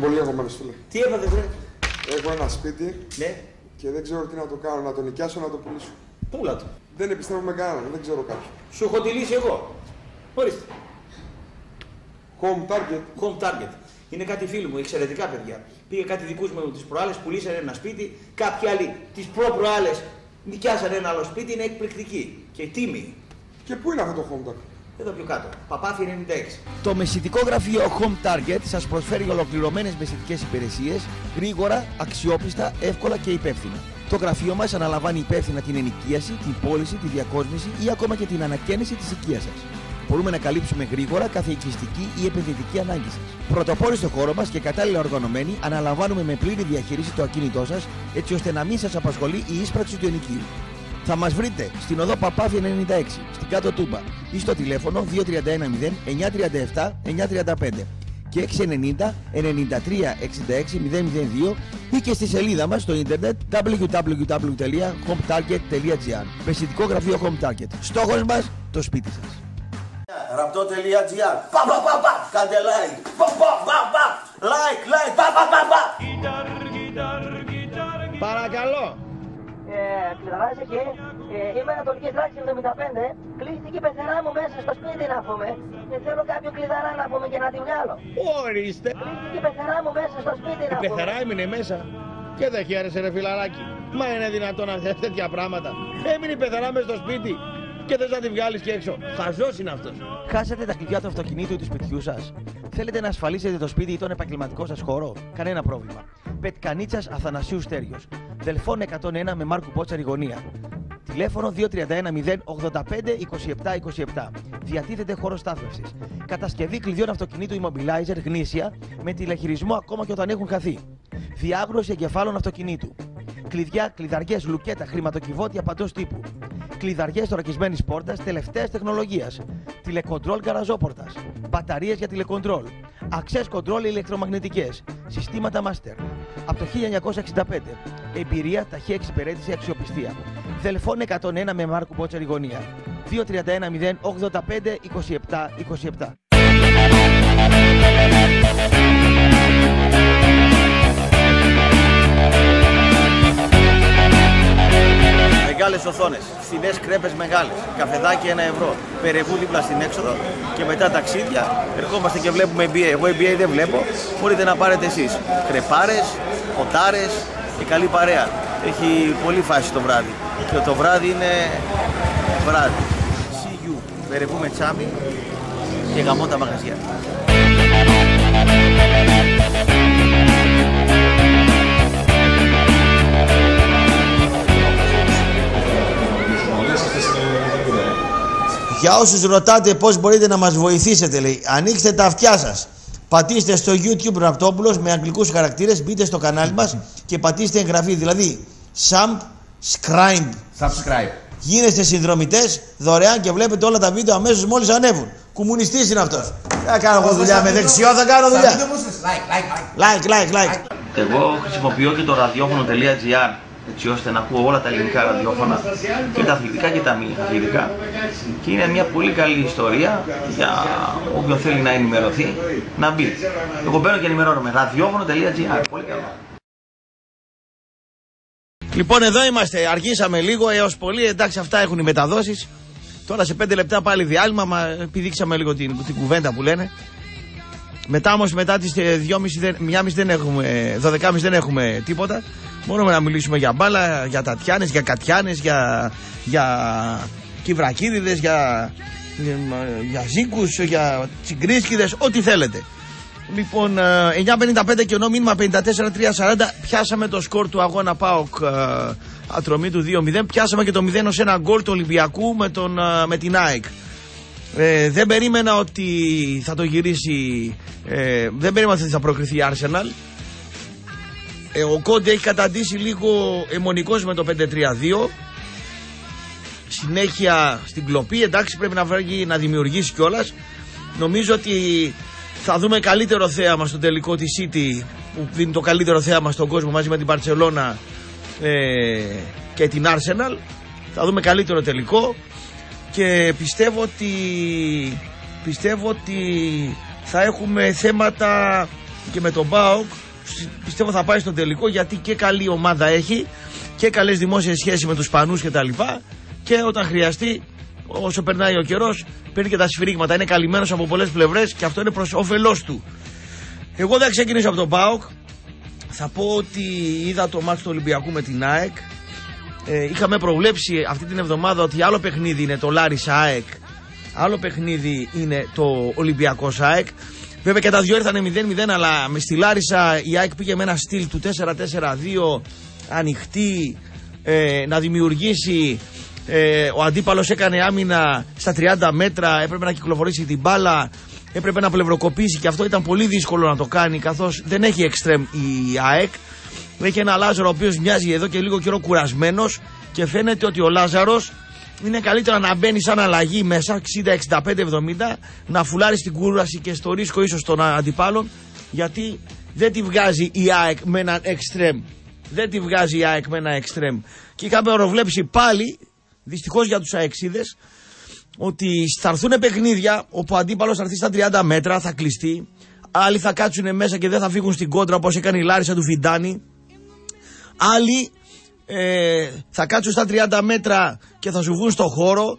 πολύ αγχωμένος, φίλε. Τι έπαθε, βρε? Έχω ένα σπίτι. Ναι. Και δεν ξέρω τι να το κάνω, να το νοικιάσω, να το πουλήσω. Πούλα το. Δεν επιστρέφω με κανέναν, δεν ξέρω κάποιον. Σου έχω τη λύση εγώ. Ορίστε. Home Target. Home Target. Είναι κάτι φίλοι μου, εξαιρετικά παιδιά. Πήγε κάτι δικούς μου τις προάλλες, πουλήσανε ένα σπίτι. Κάποιοι άλλοι τις προ-προάλλες νοικιάσανε ένα άλλο σπίτι, είναι εκπληκτική. Και τίμη. Και πού είναι αυτό το Home Target? Εδώ πιο κάτω. Παπάθη 96. Το μεσητικό γραφείο Home Target σας προσφέρει ολοκληρωμένες μεσητικές υπηρεσίες, γρήγορα, αξιόπιστα, εύκολα και υπεύθυνα. Το γραφείο μας αναλαμβάνει υπεύθυνα την ενοικίαση, την πώληση, τη διακόσμηση ή ακόμα και την ανακαίνιση της οικίας σας. Μπορούμε να καλύψουμε γρήγορα κάθε οικιστική ή επενδυτική ανάγκη σας. Πρωτοπόροι στο χώρο μας και κατάλληλα οργανωμένοι, αναλαμβάνουμε με πλήρη διαχείριση το ακίνητό σας, έτσι ώστε να μην σας απασχολεί η ίσπραξη του ενοικίου. Θα μας βρείτε στην οδό Παπάθη 96, στην Κάτω Τούμπα ή στο τηλέφωνο 2310 937 935 και 690 93 66 002 ή και στη σελίδα μας στο ίντερνετ www.hometarget.gr. Μεσητικό γραφείο Home Target. Στόχος μας, το σπίτι σας. Rapto.gr. Κάντε like. Like. Παρακαλώ. Κλειδαράς εκεί, είμαι Ανατολικής Δράξης 75, κλείστηκε η πεθερά μου μέσα στο σπίτι να πούμε και θέλω κάποιο κλειδαρά να πούμε και να τη βγάλω. Ορίστε. Κλείστηκε η πεθερά μου μέσα στο σπίτι να πούμε. Η πεθερά έμεινε μέσα και δεν χαίρεσαι ρε φιλαράκι. Μα είναι δυνατόν να θες τέτοια πράγματα? Έμεινε η πεθερά μέσα στο σπίτι και θες να τη βγάλεις και έξω. Χαζός είναι αυτός. Χάσατε τα κλειδιά του αυτοκινήτου ή του σπιτιού σας? Θέλετε να ασφαλίσετε το σπίτι ή τον επαγγελματικό σας χώρο? Κανένα πρόβλημα. Πετκανίτσας Αθανασίου Στέριος. Δελφών 101 με Μάρκου Πότσαρη γωνία. Τηλέφωνο 2310 085 27 27. Διατίθεται χώρο στάθμευσης. Κατασκευή κλειδιών αυτοκινήτου immobilizer γνήσια με τηλεχειρισμό ακόμα και όταν έχουν χαθεί. Διάγνωση εγκεφάλων αυτοκινήτου. Κλειδιά, κλειδαριές, λουκέτα, χρηματοκιβώτια παντός τύπου. Κλειδαριές θωρακισμένης πόρτας τελευταίας τεχνολογίας. Τηλεκοντρόλ γκαραζόπορτας. Μπαταρίες για τηλεκοντρόλ. Access control ηλεκτρομαγνητικές. Συστήματα master. Από το 1965. Εμπειρία, ταχεία εξυπηρέτηση, αξιοπιστία. Δελφών 101 με Μάρκου Πότσαρη γωνία. 2310 085 27 27. Μεγάλες οθόνες, φθηνές κρέπες μεγάλες, καφεδάκι 1 ευρώ, Περεβού δίπλα στην έξοδο και μετά ταξίδια. Ερχόμαστε και βλέπουμε NBA. Εγώ NBA δεν βλέπω, μπορείτε να πάρετε εσείς. Κρεπάρες, ποτάρες και καλή παρέα. Έχει πολύ φάση το βράδυ και το βράδυ είναι βράδυ. See you, Περεβού με τσάμι και γαμώ τα μαγαζιά. Για όσους ρωτάτε πώς μπορείτε να μας βοηθήσετε, λέει, ανοίξτε τα αυτιά σας. Πατήστε στο YouTube Ραπτόπουλος με αγγλικούς χαρακτήρες, μπείτε στο κανάλι μας και πατήστε εγγραφή. Δηλαδή, subscribe. Γίνεστε συνδρομητές δωρεάν και βλέπετε όλα τα βίντεο αμέσως μόλις ανέβουν. Κομμουνιστής είναι αυτός. Θα κάνω εγώ δουλειά με δεξιό, θα κάνω δουλειά. Like. Εγώ χρησιμοποιώ και το ραδιόφωνο.gr έτσι ώστε να ακούω όλα τα ελληνικά ραδιόφωνα και τα αθλητικά και τα μη αθλητικά και είναι μια πολύ καλή ιστορία για όποιον θέλει να ενημερωθεί να μπει. Εγώ μπαίνω και ενημερώνομαι. ραδιόφωνο.gr. Πολύ καλό. Λοιπόν, εδώ είμαστε. Αργήσαμε λίγο έως πολύ. Εντάξει, αυτά έχουν οι μεταδόσεις. Τώρα σε 5 λεπτά πάλι διάλειμμα. Μα επιδείξαμε λίγο την κουβέντα που λένε. Μετά όμως, μετά τις 1.30 δεν έχουμε, 12.30 δεν έχουμε τίποτα. Μπορούμε να μιλήσουμε για μπάλα, για τατιάνες, για κατιάνες, για κυβρακίδιδες, για ζήκους, για τσιγκρίσκιδες, ό,τι θέλετε. Λοιπόν, 9.55 και ενώ μήνυμα 54-340, πιάσαμε το σκορ του αγώνα ΠΑΟΚ Ατρομή του 2-0, πιάσαμε και το 0-1 γκολ του Ολυμπιακού με την ΑΕΚ. Δεν περίμενα ότι θα το γυρίσει, δεν περίμενα ότι θα προκριθεί η Arsenal. Ο Κόντε έχει καταντήσει λίγο αιμονικός με το 5-3-2. Συνέχεια στην κλοπή, εντάξει, πρέπει να δημιουργήσει κιόλας. Νομίζω ότι θα δούμε καλύτερο θέαμα στο τελικό της City, που δίνει το καλύτερο θέαμα στον κόσμο μαζί με την Μπαρτσελώνα και την Arsenal. Θα δούμε καλύτερο τελικό και πιστεύω ότι θα έχουμε θέματα και με τον ΠΑΟΚ πιστεύω θα πάει στο τελικό, γιατί και καλή ομάδα έχει και καλές δημόσιες σχέσεις με τους Ισπανούς κτλ. Και όταν χρειαστεί, όσο περνάει ο καιρός, παίρνει και τα σφυρίγματα. Είναι καλυμμένος από πολλές πλευρές και αυτό είναι προς όφελός του. Εγώ δεν ξεκινήσω από τον ΠΑΟΚ. Θα πω ότι είδα το μάτς του Ολυμπιακού με την ΑΕΚ. Είχαμε προβλέψει αυτή την εβδομάδα ότι άλλο παιχνίδι είναι το Λάρισα ΑΕΚ, άλλο παιχνίδι είναι το Ολυμπιακός ΑΕΚ. Βέβαια και τα δυο ήρθανε 0-0, αλλά με στη Λάρισα η ΑΕΚ πήγε με ένα στυλ του 4-4-2 ανοιχτή, να δημιουργήσει. Ο αντίπαλος έκανε άμυνα στα 30 μέτρα, έπρεπε να κυκλοφορήσει την μπάλα, έπρεπε να πλευροκοπήσει και αυτό ήταν πολύ δύσκολο να το κάνει, καθώς δεν έχει εξτρέμ η ΑΕΚ. Έχει ένα Λάζαρο ο οποίος μοιάζει εδώ και λίγο καιρό κουρασμένος και φαίνεται ότι ο Λάζαρος είναι καλύτερα να μπαίνει σαν αλλαγή μέσα 60, 65, 70, να φουλάρει στην κούραση και στο ρίσκο ίσως των αντιπάλων, γιατί δεν τη βγάζει η ΑΕΚ με έναν εξτρέμ. Δεν τη βγάζει η ΑΕΚ με ένα εξτρέμ. Και είχαμε προβλέψει πάλι, δυστυχώς για τους αεξίδες, ότι θα έρθουν παιχνίδια όπου ο αντίπαλος θα έρθει στα 30 μέτρα, θα κλειστεί. Άλλοι θα κάτσουν μέσα και δεν θα φύγουν στην κόντρα όπως έκανε η Λάρισα του Φιντάνη. Άλλοι θα κάτσουν στα 30 μέτρα και θα σου βγουν στο χώρο.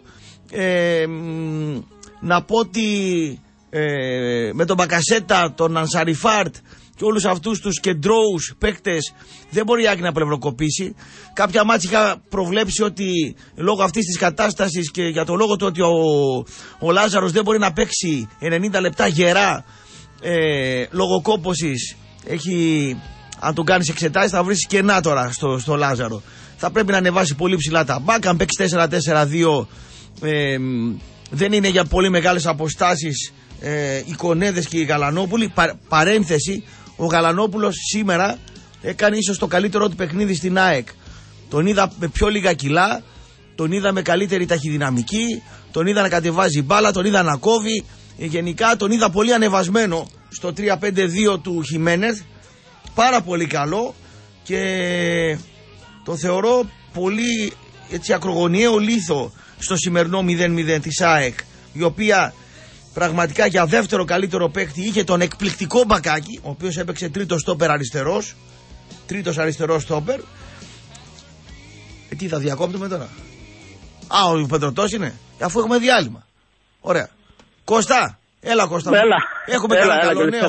Να πω ότι με τον Μπακασέτα, τον Ανσαριφάρτ και όλους αυτούς τους κεντρώους παίκτες δεν μπορεί η ΑΕΚ να πλευροκοπήσει. Κάποια μάτς είχα προβλέψει ότι λόγω αυτής της κατάστασης και για το λόγο του ότι ο Λάζαρος δεν μπορεί να παίξει 90 λεπτά γερά λόγω κόπωσης, αν τον κάνεις εξετάσεις θα βρεις κενά τώρα στο Λάζαρο. Θα πρέπει να ανεβάσει πολύ ψηλά τα μπακ. Αν παίξει 4-4-2 δεν είναι για πολύ μεγάλες αποστάσεις οι Κονέδες και οι Γαλανόπουλοι. Παρένθεση, ο Γαλανόπουλος σήμερα έκανε ίσως το καλύτερο του παιχνίδι στην ΑΕΚ. Τον είδα με πιο λίγα κιλά, τον είδα με καλύτερη ταχυδυναμική, τον είδα να κατεβάζει μπάλα, τον είδα να κόβει. Γενικά τον είδα πολύ ανεβασμένο στο 3-5-2 του Χιμένεθ. Πάρα πολύ καλό και το θεωρώ πολύ έτσι ακρογωνιαίο λίθο στο σημερινό 0-0 της ΑΕΚ, η οποία πραγματικά για δεύτερο καλύτερο παίκτη είχε τον εκπληκτικό Μπακάκη, ο οποίος έπαιξε τρίτος στόπερ αριστερός, τρίτος αριστερός στόπερ. Τι θα διακόπτουμε τώρα? Ο Πετρωτός είναι, αφού έχουμε διάλειμμα. Ωραία. Κώστα, έλα Κώστα. Έχουμε καλό νέο.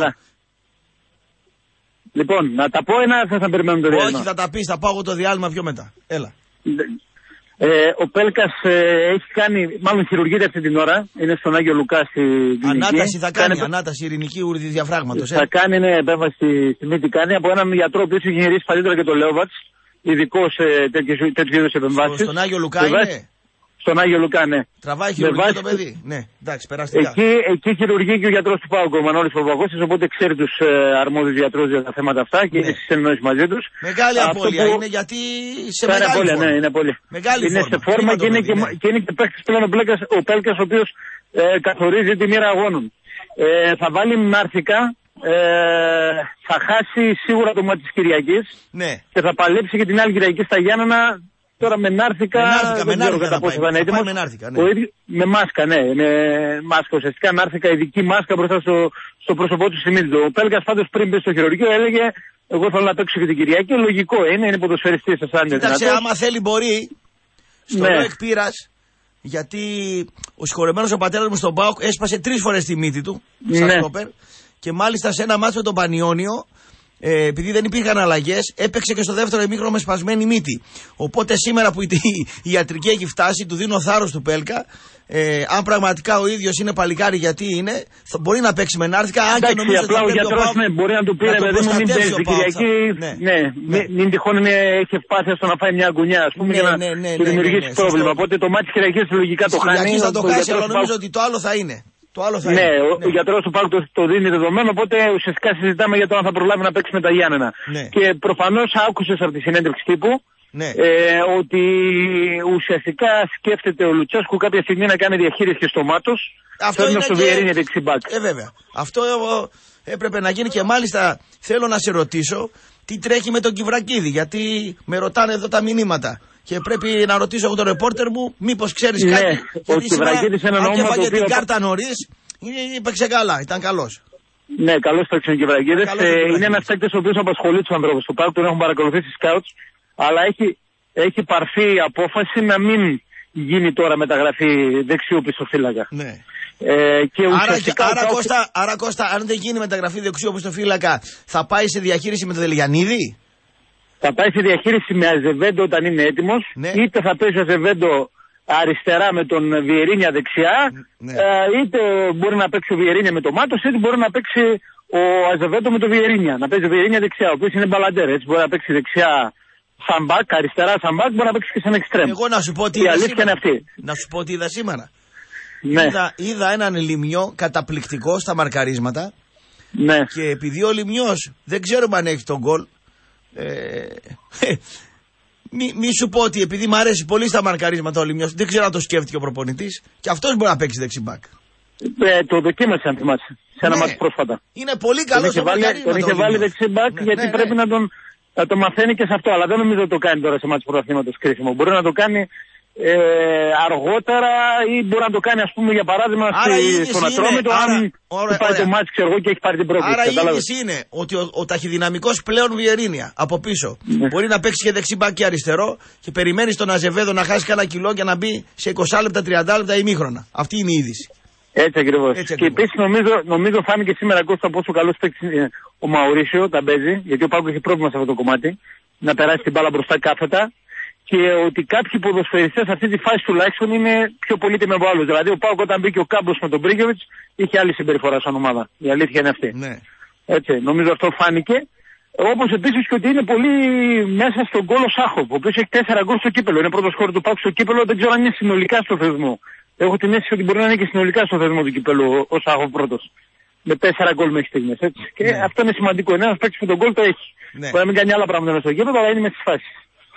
Λοιπόν, να τα πω ή θα περιμένουμε το διάλειμμα? Όχι, θα τα πεις, θα πάω εγώ το διάλειμμα πιο μετά. Έλα. Ο Πέλκας έχει κάνει, μάλλον χειρουργείται αυτή την ώρα, είναι στον Άγιο Λουκά στη κλινική. Ανάταση θα κάνει, ανάταση ειρηνική ουρδη διαφράγματος. Θα κάνει, ναι, επέμβαση στη μύτη κάνει, από έναν γιατρό που έχει γυρίσει παλιότερα και το Λέοβατς, ειδικό σε τέτοιου είδους επεμβάσεις. Στον Άγιο Λουκά είναι? Στον Άγιο Λουκά, ναι. Τραβάει χειρουργία το παιδί. Ναι, εντάξει, περαστικά. Εκεί χειρουργεί και ο γιατρός του ΠΑΟΚ, ο Μανώλης Παπακώσης, οπότε ξέρει τους αρμόδιους γιατρούς για τα θέματα αυτά και είναι στις εννοήσεις μαζί τους. Μεγάλη απώλεια είναι, γιατί σε μεγάλη φόρμα. Ναι, είναι απώλεια. Είναι σε φόρμα και είναι και παίκτης πλέον ο Πέλκας, ο οποίος καθορίζει τη μοίρα αγώνων. Θα βάλει νάρθηκα. Θα χάσει σίγουρα το μάτι της Κυριακής, ναι, και θα παλέψει και την άλλη Κυριακή στα Γιάννενα. Τώρα με νάρθηκα, με νάρθηκα, ναι. Με μάσκα, ναι, με μάσκα, ουσιαστικά νάρθηκα, ειδική μάσκα μπροστά στο πρόσωπό του στη Ο Πέλκας πάντως πριν μπει στο χειρουργείο έλεγε εγώ θέλω να παίξω και την Κυριακή, λογικό είναι ποδοσφαιριστής σας αν είναι δυνατός. Κοίταξε, άμα θέλει μπορεί, στο ΛΟΕΚ πήρας, γιατί ο συγχωρεμένος ο πατέρας μου στον ΠΑΟΚ έσπασε 3 φορές τη μύτη του, σαν στόπερ, και μάλιστα σε ένα μάτς με τον Πανιόνιο, επειδή δεν υπήρχαν αλλαγές, έπαιξε και στο δεύτερο ημίχρονο με σπασμένη μύτη. Οπότε σήμερα που η ιατρική έχει φτάσει, του δίνω θάρρος του Πέλκα. Αν πραγματικά ο ίδιος είναι παλικάρι, γιατί είναι, θα μπορεί να παίξει με νάρθηκα. Αν και νομίζω απλά ο γιατρός μπορεί να του πει ρε παιδί μου, μην παίζει την Κυριακή. Μην τυχόν έχει ευπάθεια στο να φάει μια γκουνιά, ας πούμε, για να του δημιουργήσει πρόβλημα. Οπότε το μάτι της Κυριακής λογικά το χάνει. Θα το χάσει, αλλά νομίζω ότι το άλλο θα είναι. Ναι, ο γιατρός του ΠΑΟΚ το δίνει δεδομένο, οπότε ουσιαστικά συζητάμε για το αν θα προλάβει να παίξει με τα Γιάννενα. Ναι. Και προφανώς άκουσες από τη συνέντευξη τύπου, ναι, ότι ουσιαστικά σκέφτεται ο Λουτσέσκου κάποια στιγμή να κάνει διαχείριση και στομάτος. Αυτό είναι στο Βιερίνη δεξιμπάκ. Βέβαια. Αυτό έπρεπε να γίνει και μάλιστα θέλω να σε ρωτήσω τι τρέχει με τον Κιβρακίδη, γιατί με ρωτάνε εδώ τα μηνύματα. Και πρέπει να ρωτήσω εγώ τον ρεπόρτερ μου, μήπως ξέρεις κάτι. Ο Κιβρακίδης είναι ένα όνομα το οποίο... την κάρτα νωρίς, έπαιξε καλά, ήταν καλός. Ναι, καλώς το έξω και Βραγίδες. Είναι ένας παίκτης ο οποίος απασχολεί τους ανθρώπους του ΠΑΟΚ, τον έχουν παρακολουθήσει σκάουτς, αλλά έχει πάρθει η απόφαση να μην γίνει τώρα μεταγραφή δεξιού πισωφύλακα. Ναι. Και άρα Κώστα, αν δεν γίνει μεταγραφή δεξιού πισωφύλακα, θα πάει σε διαχείριση με τον Δελιανίδη. Θα πάει σε διαχείριση με Αζεβέντο όταν είναι έτοιμος, ναι. Είτε θα παίζει ο Αζεβέντο αριστερά με τον Βιερίνια δεξιά, ναι. Είτε μπορεί να παίξει ο Βιερίνια με τον Μάτος, είτε μπορεί να παίξει ο Αζεβέντο με τον Βιερίνια. Να παίζει ο Βιερίνια δεξιά, ο οποίος είναι μπαλαντέρ, έτσι μπορεί να παίξει δεξιά σαμπάκ, αριστερά σαμπάκ, μπορεί να παίξει και σαν εξτρέμ. Εγώ να σου πω τι είδα σήμερα. Να σου πω τι είδα σήμερα. Ναι. Είδα έναν Λιμιό καταπληκτικό στα μαρκαρίσματα, ναι. Και επειδή ο Λιμιός δεν ξέρουμε αν έχει τον γκολ, μη σου πω ότι επειδή μου αρέσει πολύ στα μαρκαρίσματα ο Λιμιός, δεν ξέρω αν το σκέφτηκε ο προπονητής και αυτός μπορεί να παίξει δεξιμπάκ. Το δοκίμασε αν θυμάσαι, σε ένα μάτι πρόσφατα. Είναι πολύ καλό στο μαρκαρίσμα. Τον είχε βάλει δεξιμπάκ, γιατί πρέπει να το μαθαίνει και σε αυτό, αλλά δεν νομίζω ότι το κάνει τώρα σε μάτι πρωταθλήματος κρίσιμο. Μπορεί να το κάνει αργότερα ή μπορεί να το κάνει, ας πούμε, για παράδειγμα στον Ατρόμητο, αν του πάει το μάτι, ξέρω εγώ, και έχει πάρει την πρόκληση. Άρα η είδηση είναι ότι ο ταχυδυναμικός πλέον Βιερίνια από πίσω μπορεί να παίξει και δεξιμπάκ και αριστερό και περιμένει τον Αζεβέδο να χάσει κανένα κιλό και να μπει σε 20 λεπτά, 30 λεπτά ημίχρονα. Αυτή είναι η είδηση. Έτσι ακριβώς. Και επίσης νομίζω φάνηκε σήμερα Κώστα πόσο καλός παίκτης ο Μαουρίσιο, τα παίζει, γιατί ο Πάκος έχει πρόβλημα σε αυτό το κομμάτι, να περάσει την μπάλα μπροστά κάθετα. Και ότι κάποιοι ποδοσφαιριστές σε αυτή τη φάση τουλάχιστον είναι πιο πολύτιμοι από άλλους. Δηλαδή ο Πάοκ όταν μπήκε ο Κάμπος με τον Μπρίγκεβιτς είχε άλλη συμπεριφορά σαν ομάδα. Η αλήθεια είναι αυτή. Ναι. Έτσι, νομίζω αυτό φάνηκε. Όπως επίσης και ότι είναι πολύ μέσα στον γκολ ο Σάχοβ, ο οποίος έχει 4 γκολ στο κύπελο. Είναι πρώτος χώρος του Πάοκ στο κύπελο, δεν ξέρω αν είναι συνολικά στο θεσμό. Έχω την αίσθηση ότι μπορεί να είναι και συνολικά στο θεσμό του κύπελου ο Σάχοβ πρώτος. Με 4 γκολ μέχρι στιγμής. Και αυτό είναι σημαντικό. Είναι ένας παίκτης που τον γκολ το έχει. Ναι. Μπορεί να μην κάνει άλλα πράγματα στο κύπελο, αλλά είναι με τις φάσεις.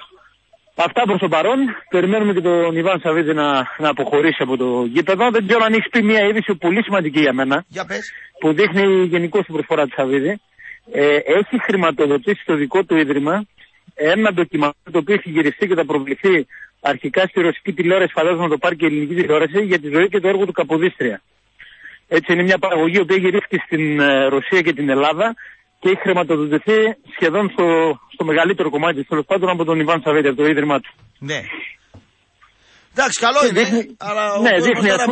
Αυτά προς το παρόν. Περιμένουμε και τον Ιβάν Σαββίδη να αποχωρήσει από το γήπεδο. Δεν ξέρω αν έχει πει μια είδηση πολύ σημαντική για μένα. Για πες. Που δείχνει γενικώς την προσφορά του Σαββίδη. Έχει χρηματοδοτήσει το δικό του ίδρυμα ένα ντοκιμαντέρ το οποίο έχει γυριστεί και θα προβληθεί αρχικά στη ρωσική τηλεόραση. Φαντάζομαι να το πάρει και η ελληνική τηλεόραση για τη ζωή και το έργο του Καποδίστρια. Έτσι είναι μια παραγωγή που γυρίστηκε στην Ρωσία και την Ελλάδα. Και έχει χρηματοδοτηθεί σχεδόν στο μεγαλύτερο κομμάτι, τέλος πάντων, από τον Ιβάν Σαββίδη, από το ίδρυμά του. Ναι. Εντάξει, καλό είναι. Αλλά δείχνει, τώρα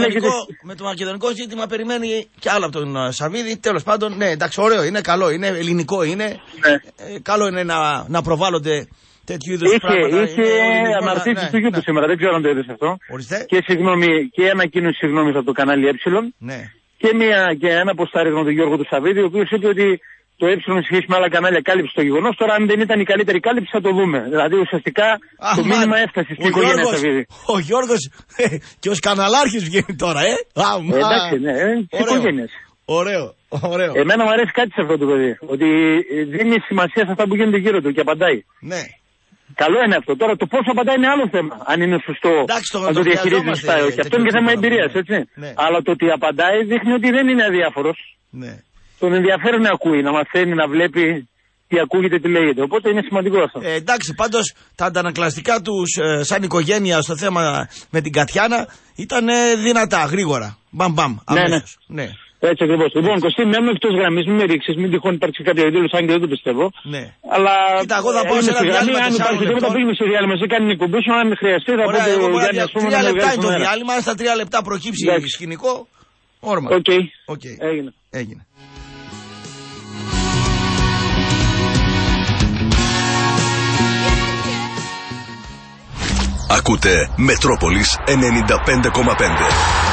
με το μακεδονικό ζήτημα περιμένει και άλλο από τον Σαββίδη. Τέλος πάντων, ναι, εντάξει, ωραίο είναι, καλό είναι, ελληνικό είναι. Ναι. Καλό είναι να προβάλλονται τέτοιου είδους πράγματα. Είχε αναρτήσεις του γιού του σήμερα, δεν ξέρω αν το είδες αυτό. Ορίστε. Και ανακοίνωση συγγνώμης από το κανάλι Ε. Ναι. Και ένα ποστάρισμα του Γιώργου του Σαββίδη, ο οποίος είπε ότι το Ε σε σχέση με άλλα κανάλια κάλυψε το γεγονός. Τώρα, αν δεν ήταν η καλύτερη κάλυψη, θα το δούμε. Δηλαδή, ουσιαστικά το μήνυμα έφτασε στην οικογένεια Σαββίδη. Ο Γιώργος και ως καναλάρχης βγαίνει τώρα, εντάξει, ναι, της οικογένειας. Ωραίο. Εμένα μου αρέσει κάτι σε αυτό το παιδί. Ότι δίνει σημασία σε αυτά που γίνονται γύρω του και απαντάει. Ναι. Καλό είναι αυτό. Τώρα το πώς απαντάει είναι άλλο θέμα. Αν είναι σωστό να το διαχειρίζει σωστά ή όχι. Αυτό είναι και θέμα εμπειρίας, έτσι. Ναι. Αλλά το ότι απαντάει δείχνει ότι δεν είναι αδιάφορος. Ναι. Τον ενδιαφέρει να ακούει, να μαθαίνει, να βλέπει τι ακούγεται, τι λέγεται. Οπότε είναι σημαντικό αυτό. Εντάξει, πάντως τα αντανακλαστικά τους σαν οικογένεια στο θέμα με την Κατιάνα ήταν δυνατά, γρήγορα. Μπαμ, αμέσως. Ναι. Έτσι ακριβώς. Λοιπόν, Κωστή, μένω εκτός γραμμής, μην με ρίξεις, μην τυχόν υπάρξει κάποια εκδήλωση, αν και δεν το πιστεύω. Ναι. Αλλά. Κοίτα, εγώ θα πάω σε ένα διάλειμμα. Αν υπάρχει τίποτα, πήγαινε στο διάλειμμα. Σε κάνει εκπομπή σου, αν χρειαστεί, θα πω. 3 λεπτά είναι το διάλειμμα. Στα 3 λεπτά προκύψει σκηνικό. Όρμα. Οκ. Έγινε. Ακούτε Μετρόπολης 95,5.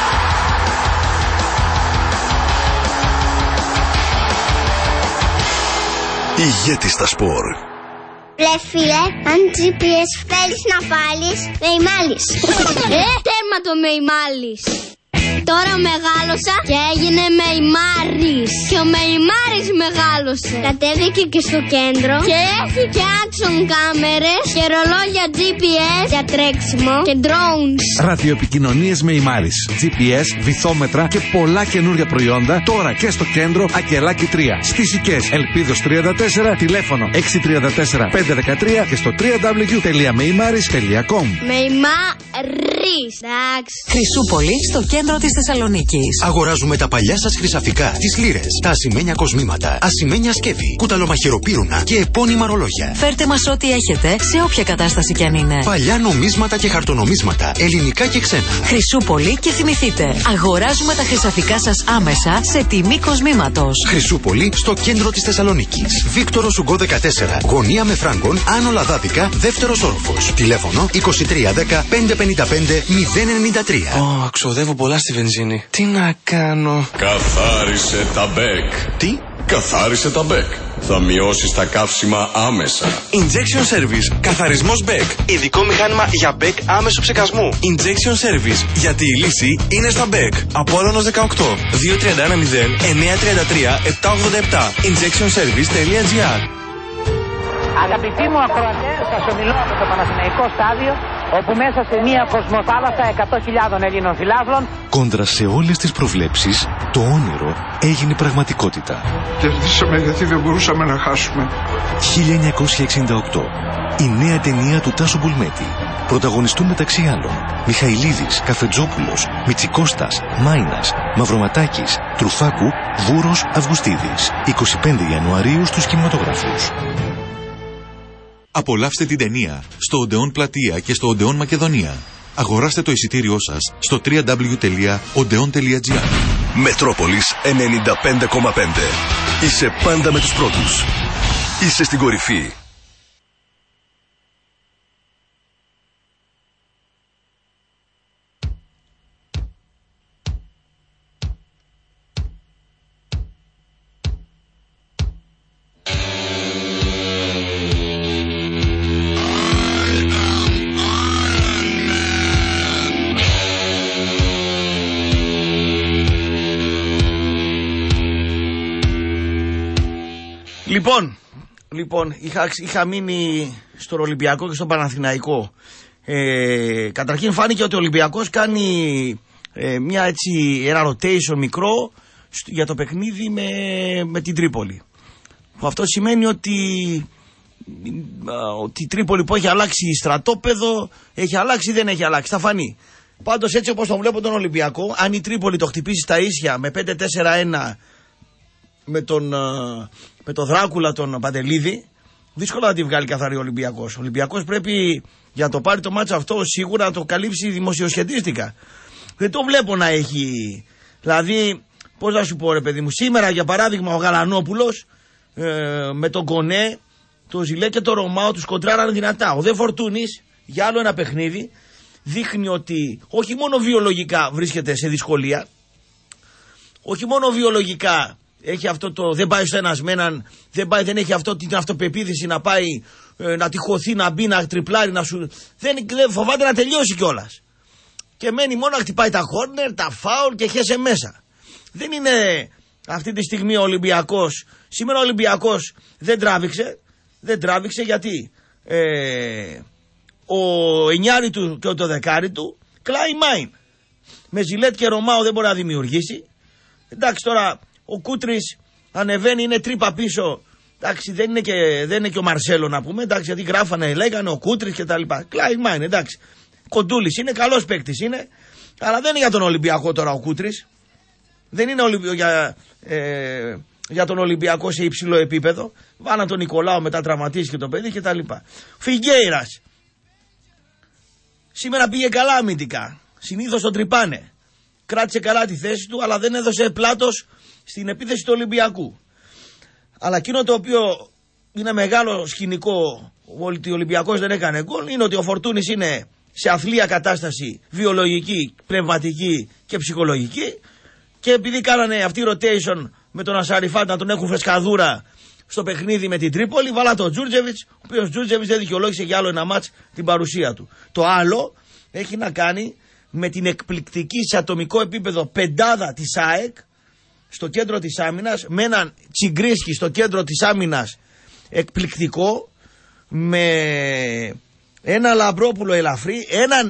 Ηγέτης στα σπορ. Ρε φίλε, αν GPS θέλεις να βάλεις, Μεϊμάλης. Τέρμα το Μεϊμάλης. Τώρα μεγάλωσα και έγινε Μεϊμάρης. Και ο Μεϊμάρης μεγάλωσε. Κατέβηκε και στο κέντρο και έχει και action κάμερες και ρολόγια GPS για τρέξιμο και drones. Ραδιοεπικοινωνίες Μεϊμάρης, GPS, βυθόμετρα και πολλά καινούργια προϊόντα τώρα και στο κέντρο Ακελάκι 3. Στις Σικές Ελπίδος 34, τηλέφωνο 634-513 και στο www.meimaris.com. Μεϊμάρης. Χρυσούπολη, στο κέντρο της της Θεσσαλονίκης. Αγοράζουμε τα παλιά σας χρυσαφικά, τις λίρες, τα ασημένια κοσμήματα, ασημένια σκεύη, κουταλομαχαιροπύρουνα και επώνυμα ρολόγια. Φέρτε μας ό,τι έχετε, σε όποια κατάσταση κι αν είναι. Παλιά νομίσματα και χαρτονομίσματα, ελληνικά και ξένα. Χρυσούπολη και θυμηθείτε, αγοράζουμε τα χρυσαφικά σας άμεσα σε τιμή κοσμήματος. Χρυσούπολη στο κέντρο της Θεσσαλονίκης. Βίκτορος Ουγκό 14, γωνία με Φράγκον, Άνω Λαδάδικα, δεύτερος όροφος. Τηλέφωνο 2310 555 093. Ξοδεύω πολλά στη βενζίνη. Τι να κάνω? Καθάρισε τα μπέκ. Τι? Καθάρισε τα μπέκ. Θα μειώσεις τα καύσιμα άμεσα. Injection Service. Καθαρισμός μπέκ. Ειδικό μηχάνημα για μπέκ άμεσου ψεκασμού. Injection Service. Γιατί η λύση είναι στα μπέκ. Απόλλωνος 18. 2310 933 787. Injectionservice.gr. Αγαπητοί μου ακροατές, σας ομιλώ από το Παναθηναϊκό στάδιο, όπου μέσα σε μια κοσμοθάλασσα 100.000 Ελλήνων φιλάθλων. Κόντρα σε όλες τις προβλέψεις, το όνειρο έγινε πραγματικότητα. Κερδίσαμε γιατί δεν μπορούσαμε να χάσουμε. 1968. Η νέα ταινία του Τάσου Μπουλμέτη. Πρωταγωνιστούν μεταξύ άλλων Μιχαηλίδης, Καφετζόπουλος, Μητσικώστας, Μάινας, Μαυροματάκης, Τρουφάκου, Βούρος, Αυγουστίδης. 25 Ιανουαρίου στους κινηματογράφους. Απολαύστε την ταινία στο Οντεόν Πλατεία και στο Οντεόν Μακεδονία. Αγοράστε το εισιτήριό σας στο www.odeon.gr. Μετρόπολης 95,5. Είσαι πάντα με τους πρώτους. Είσαι στην κορυφή. Λοιπόν, είχα μείνει στον Ολυμπιακό και στον Παναθηναϊκό. Καταρχήν φάνηκε ότι ο Ολυμπιακός κάνει ένα rotation μικρό για το παιχνίδι με την Τρίπολη. Αυτό σημαίνει ότι η Τρίπολη που έχει αλλάξει στρατόπεδο, έχει αλλάξει ή δεν έχει αλλάξει, θα φανεί. Πάντως έτσι όπως τον βλέπω τον Ολυμπιακό, αν η Τρίπολη το χτυπήσει στα ίσια με 5-4-1 με τον Δράκουλα τον Παντελίδη, δύσκολα να τη βγάλει καθαρή ο Ολυμπιακός. Ο Ολυμπιακός πρέπει για το πάρει το μάτσο αυτό σίγουρα να το καλύψει δημοσιοσχετίστικα. Δεν το βλέπω να έχει. Δηλαδή, πώς να σου πω ρε παιδί μου, σήμερα για παράδειγμα ο Γαλανόπουλος με τον Κονέ, τον Ζιλέ και τον Ρωμάο τους κοντράρανε δυνατά. Ο Δε Φορτούνης για άλλο ένα παιχνίδι δείχνει ότι όχι μόνο βιολογικά βρίσκεται σε δυσκολία, όχι μόνο βιολογικά έχει αυτό το δεν πάει στο ένας με έναν, δεν έχει αυτό την αυτοπεποίθηση να πάει να τυχωθεί, να μπει, να τριπλάρει, να σου. Δεν φοβάται να τελειώσει κιόλας. Και μένει μόνο να χτυπάει τα κόρνερ, τα φάουλ και χέσε μέσα. Δεν είναι αυτή τη στιγμή ο Ολυμπιακός. Σήμερα ο Ολυμπιακός δεν τράβηξε γιατί ο εννιάρι του και το δεκάρι του κλάει μάιν. Με Ζιλέτ και Ρωμάο δεν μπορεί να δημιουργήσει. Εντάξει τώρα ο Κούτρης ανεβαίνει, είναι τρύπα πίσω. Εντάξει, δεν είναι και ο Μαρσέλο να πούμε. Εντάξει, γιατί γράφανε, λέγανε ο Κούτρης και τα λοιπά. Κλάι μάιν, εντάξει. Κοντούλης είναι, καλός παίκτης είναι. Αλλά δεν είναι για τον Ολυμπιακό τώρα ο Κούτρης. Δεν είναι για τον Ολυμπιακό σε υψηλό επίπεδο. Βάνα τον Νικολάου μετά τραυματίστηκε το παιδί και τα λοιπά. Φιγκέιρας. Σήμερα πήγε καλά αμυντικά. Συνήθως τον τρυπάνε. Κράτησε καλά τη θέση του, αλλά δεν έδωσε πλάτος στην επίθεση του Ολυμπιακού. Αλλά εκείνο το οποίο είναι μεγάλο σκηνικό, ότι ο Ολυμπιακός δεν έκανε γκολ, είναι ότι ο Φορτούνης είναι σε αθλία κατάσταση βιολογική, πνευματική και ψυχολογική. Και επειδή κάνανε αυτή rotation με τον Ασαριφάτ να τον έχουν φρεσκαδούρα στο παιχνίδι με την Τρίπολη, βάλα τον Τζούρτζεβιτς, ο οποίος Τζούρτζεβιτς δεν δικαιολόγησε για άλλο ένα μάτς την παρουσία του. Το άλλο έχει να κάνει με την εκπληκτική σε ατομικό επίπεδο πεντάδα της ΑΕΚ στο κέντρο της άμυνας, με έναν Τσιγκρίσκι στο κέντρο της άμυνας εκπληκτικό, με ένα Λαμπρόπουλο ελαφρύ, έναν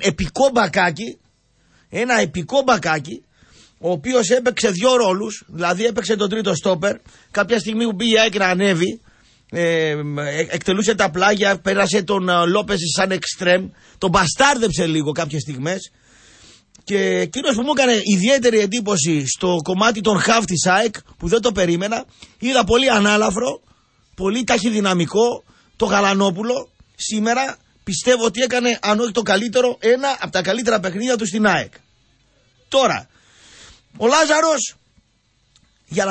επικό μπακάκι, ο οποίος έπαιξε δύο ρόλους, δηλαδή έπαιξε τον τρίτο στόπερ, κάποια στιγμή που πήγε και να ανέβει, εκτελούσε τα πλάγια, πέρασε τον Λόπες σαν εξτρέμ, τον μπαστάρδεψε λίγο κάποιες στιγμές Και εκείνος που μου έκανε ιδιαίτερη εντύπωση στο κομμάτι των χαφ της ΑΕΚ, που δεν το περίμενα, είδα πολύ ανάλαφρο, πολύ ταχυδυναμικό, το Γαλανόπουλο. Σήμερα πιστεύω ότι έκανε, αν όχι το καλύτερο, ένα από τα καλύτερα παιχνίδια του στην ΑΕΚ. Τώρα, ο Λάζαρος για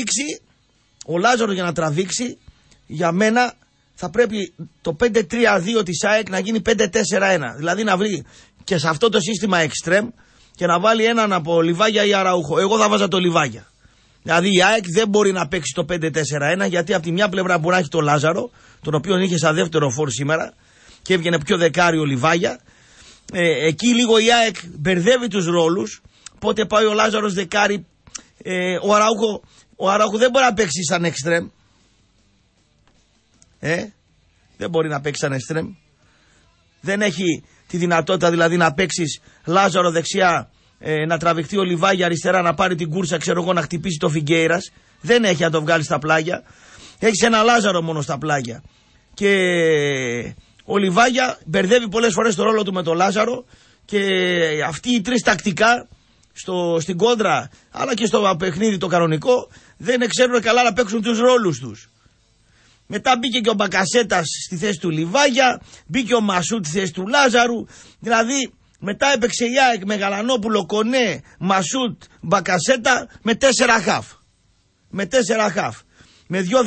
να τραβήξει, για μένα θα πρέπει το 5-3-2 της ΑΕΚ να γίνει 5-4-1. Δηλαδή να βρει και σε αυτό το σύστημα extreme και να βάλει έναν από Λιβάγια ή Αραούχο. Εγώ θα βάζα το Λιβάγια. Δηλαδή η ΑΕΚ δεν μπορεί να παίξει το 5-4-1, γιατί από τη μια πλευρά μπορεί να έχει το Λάζαρο, τον οποίο είχε σαν δεύτερο φόρ σήμερα και έβγαινε πιο δεκάριο Λιβάγια. Εκεί λίγο η ΑΕΚ μπερδεύει τους ρόλους. Πότε πάει ο Λάζαρος δεκάρι, ο Αραούχο δεν μπορεί να παίξει σαν extreme. Δεν μπορεί να παίξει σαν extreme. Δεν έχει τη δυνατότητα δηλαδή να παίξεις Λάζαρο δεξιά, να τραβηχτεί ο Λιβάγια αριστερά, να πάρει την κούρσα, ξέρω εγώ, να χτυπήσει το Φιγκέιρας. Δεν έχει να το βγάλει στα πλάγια. Έχεις ένα Λάζαρο μόνο στα πλάγια. Και ο Λιβάγια μπερδεύει πολλές φορές το ρόλο του με το Λάζαρο. Και αυτοί οι τρεις τακτικά στην κόντρα, αλλά και στο παιχνίδι το κανονικό, δεν ξέρουν καλά να παίξουν τους ρόλους τους. Μετά μπήκε και ο Μπακασέτας στη θέση του Λιβάγια, μπήκε ο Μασούτ στη θέση του Λάζαρου. Δηλαδή μετά έπαιξε η ΑΕΚ με Γαλανόπουλο, Κονέ, Μασούτ, Μπακασέτα με 4 χαφ. Με 4 χαφ. Με 2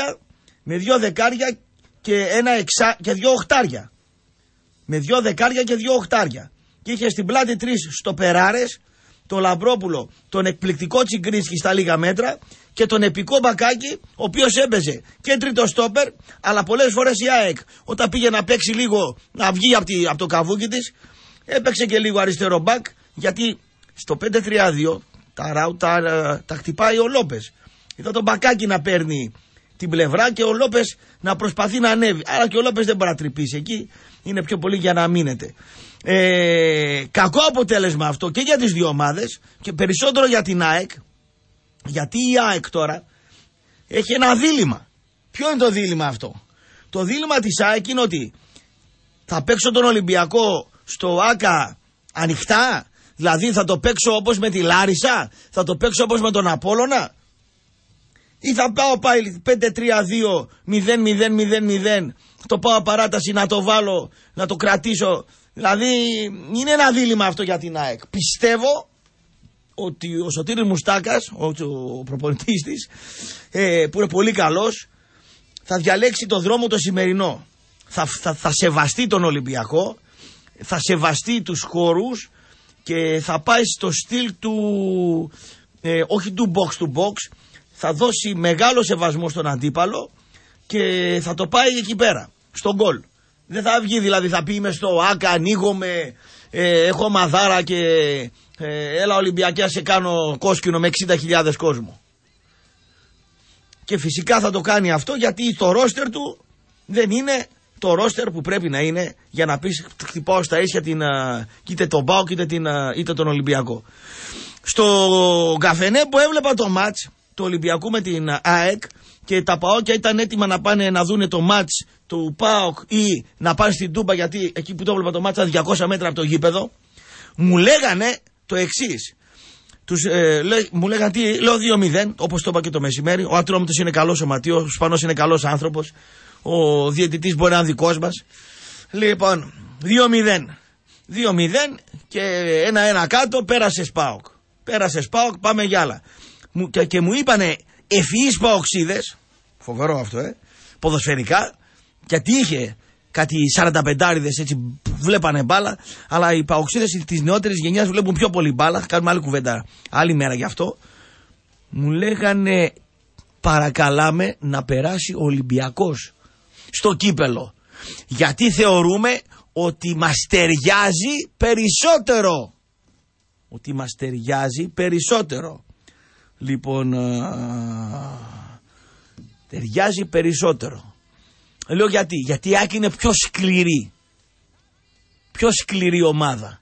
δεκάρια και και 2 οχτάρια. Με 2 δεκάρια και 2 οχτάρια. Και είχε στην πλάτη 3 στοπεράρες, τον Λαμπρόπουλο, τον εκπληκτικό Τσιγκρίσκι στα λίγα μέτρα και τον επικό Μπακάκι, ο οποίος έπαιζε και τρίτο στόπερ, αλλά πολλές φορές η ΑΕΚ όταν πήγε να παίξει λίγο, να βγει από το καβούκι της, έπαιξε και λίγο αριστερό μπακ, γιατί στο 5-3-2 τα χτυπάει ο Λόπες. Είδα τον Μπακάκι να παίρνει την πλευρά και ο Λόπες να προσπαθεί να ανέβει. Άρα και ο Λόπες δεν μπορεί να τρυπήσει εκεί, είναι πιο πολύ για να μείνετε. Κακό αποτέλεσμα αυτό και για τις δύο ομάδες και περισσότερο για την ΑΕΚ, γιατί η ΑΕΚ τώρα έχει ένα δίλημμα. Ποιο είναι το δίλημμα αυτό? Το δίλημμα της ΑΕΚ είναι ότι θα παίξω τον Ολυμπιακό στο ΆΚΑ ανοιχτά, δηλαδή θα το παίξω όπως με τη Λάρισα, θα το παίξω όπως με τον Απόλλωνα, ή θα πάω πάλι 5-3-2 0-0-0-0, το πάω παράταση να το βάλω, να το κρατήσω. Δηλαδή είναι ένα δίλημμα αυτό για την ΑΕΚ. Πιστεύω ότι ο Σωτήρης Μουστάκας, ο προπονητής της, που είναι πολύ καλός, θα διαλέξει το δρόμο το σημερινό. Θα σεβαστεί τον Ολυμπιακό, θα σεβαστεί τους χώρους και θα πάει στο στυλ του, όχι του box to box, θα δώσει μεγάλο σεβασμό στον αντίπαλο και θα το πάει εκεί πέρα, στον γκολ. Δεν θα βγει δηλαδή, θα πει είμαι στο ΆΚΑ, ανοίγομαι, έχω μαδάρα και έλα Ολυμπιακιά σε κάνω κόσκινο με 60.000 κόσμο. Και φυσικά θα το κάνει αυτό γιατί το ρόστερ του δεν είναι το ρόστερ που πρέπει να είναι για να πεις χτυπάω στα ίσια είτε τον ΠΑΟΚ είτε τον Ολυμπιακό. Στο καφενέ που έβλεπα το μάτς του Ολυμπιακού με την ΑΕΚ και τα ΠΑΟΚια ήταν έτοιμα να πάνε να δούνε το μάτς του ΠΑΟΚ ή να πάνε στην Τούμπα, γιατί εκεί που το έβλεπα το μάτς ήταν 200 μέτρα από το γήπεδο, μου λέγανε το εξής. Μου λέγανε τι, λέω 2-0, όπως το είπα και το μεσημέρι. Ο Ατρόμητος είναι καλός σωματείο, ο Σπανός είναι καλός άνθρωπος, ο διαιτητής μπορεί να είναι δικός μας. Λοιπόν, 2-0 και 1-1 κάτω, πέρασε ΠΑΟΚ. Πάμε για άλλα. Και μου είπανε ευφυείς παοξίδες, φοβερό αυτό ποδοσφαιρικά, γιατί είχε κάτι 45άριδες έτσι που βλέπανε μπάλα, αλλά οι παοξίδες της νεότερης γενιάς βλέπουν πιο πολύ μπάλα. Κάνουμε άλλη κουβέντα άλλη μέρα γι' αυτό. Μου λέγανε παρακαλάμε να περάσει ο Ολυμπιακός στο κύπελο, γιατί θεωρούμε ότι μας ταιριάζει περισσότερο. Λοιπόν, ταιριάζει περισσότερο. Λέω γιατί η ΑΕΚ είναι πιο σκληρή ομάδα.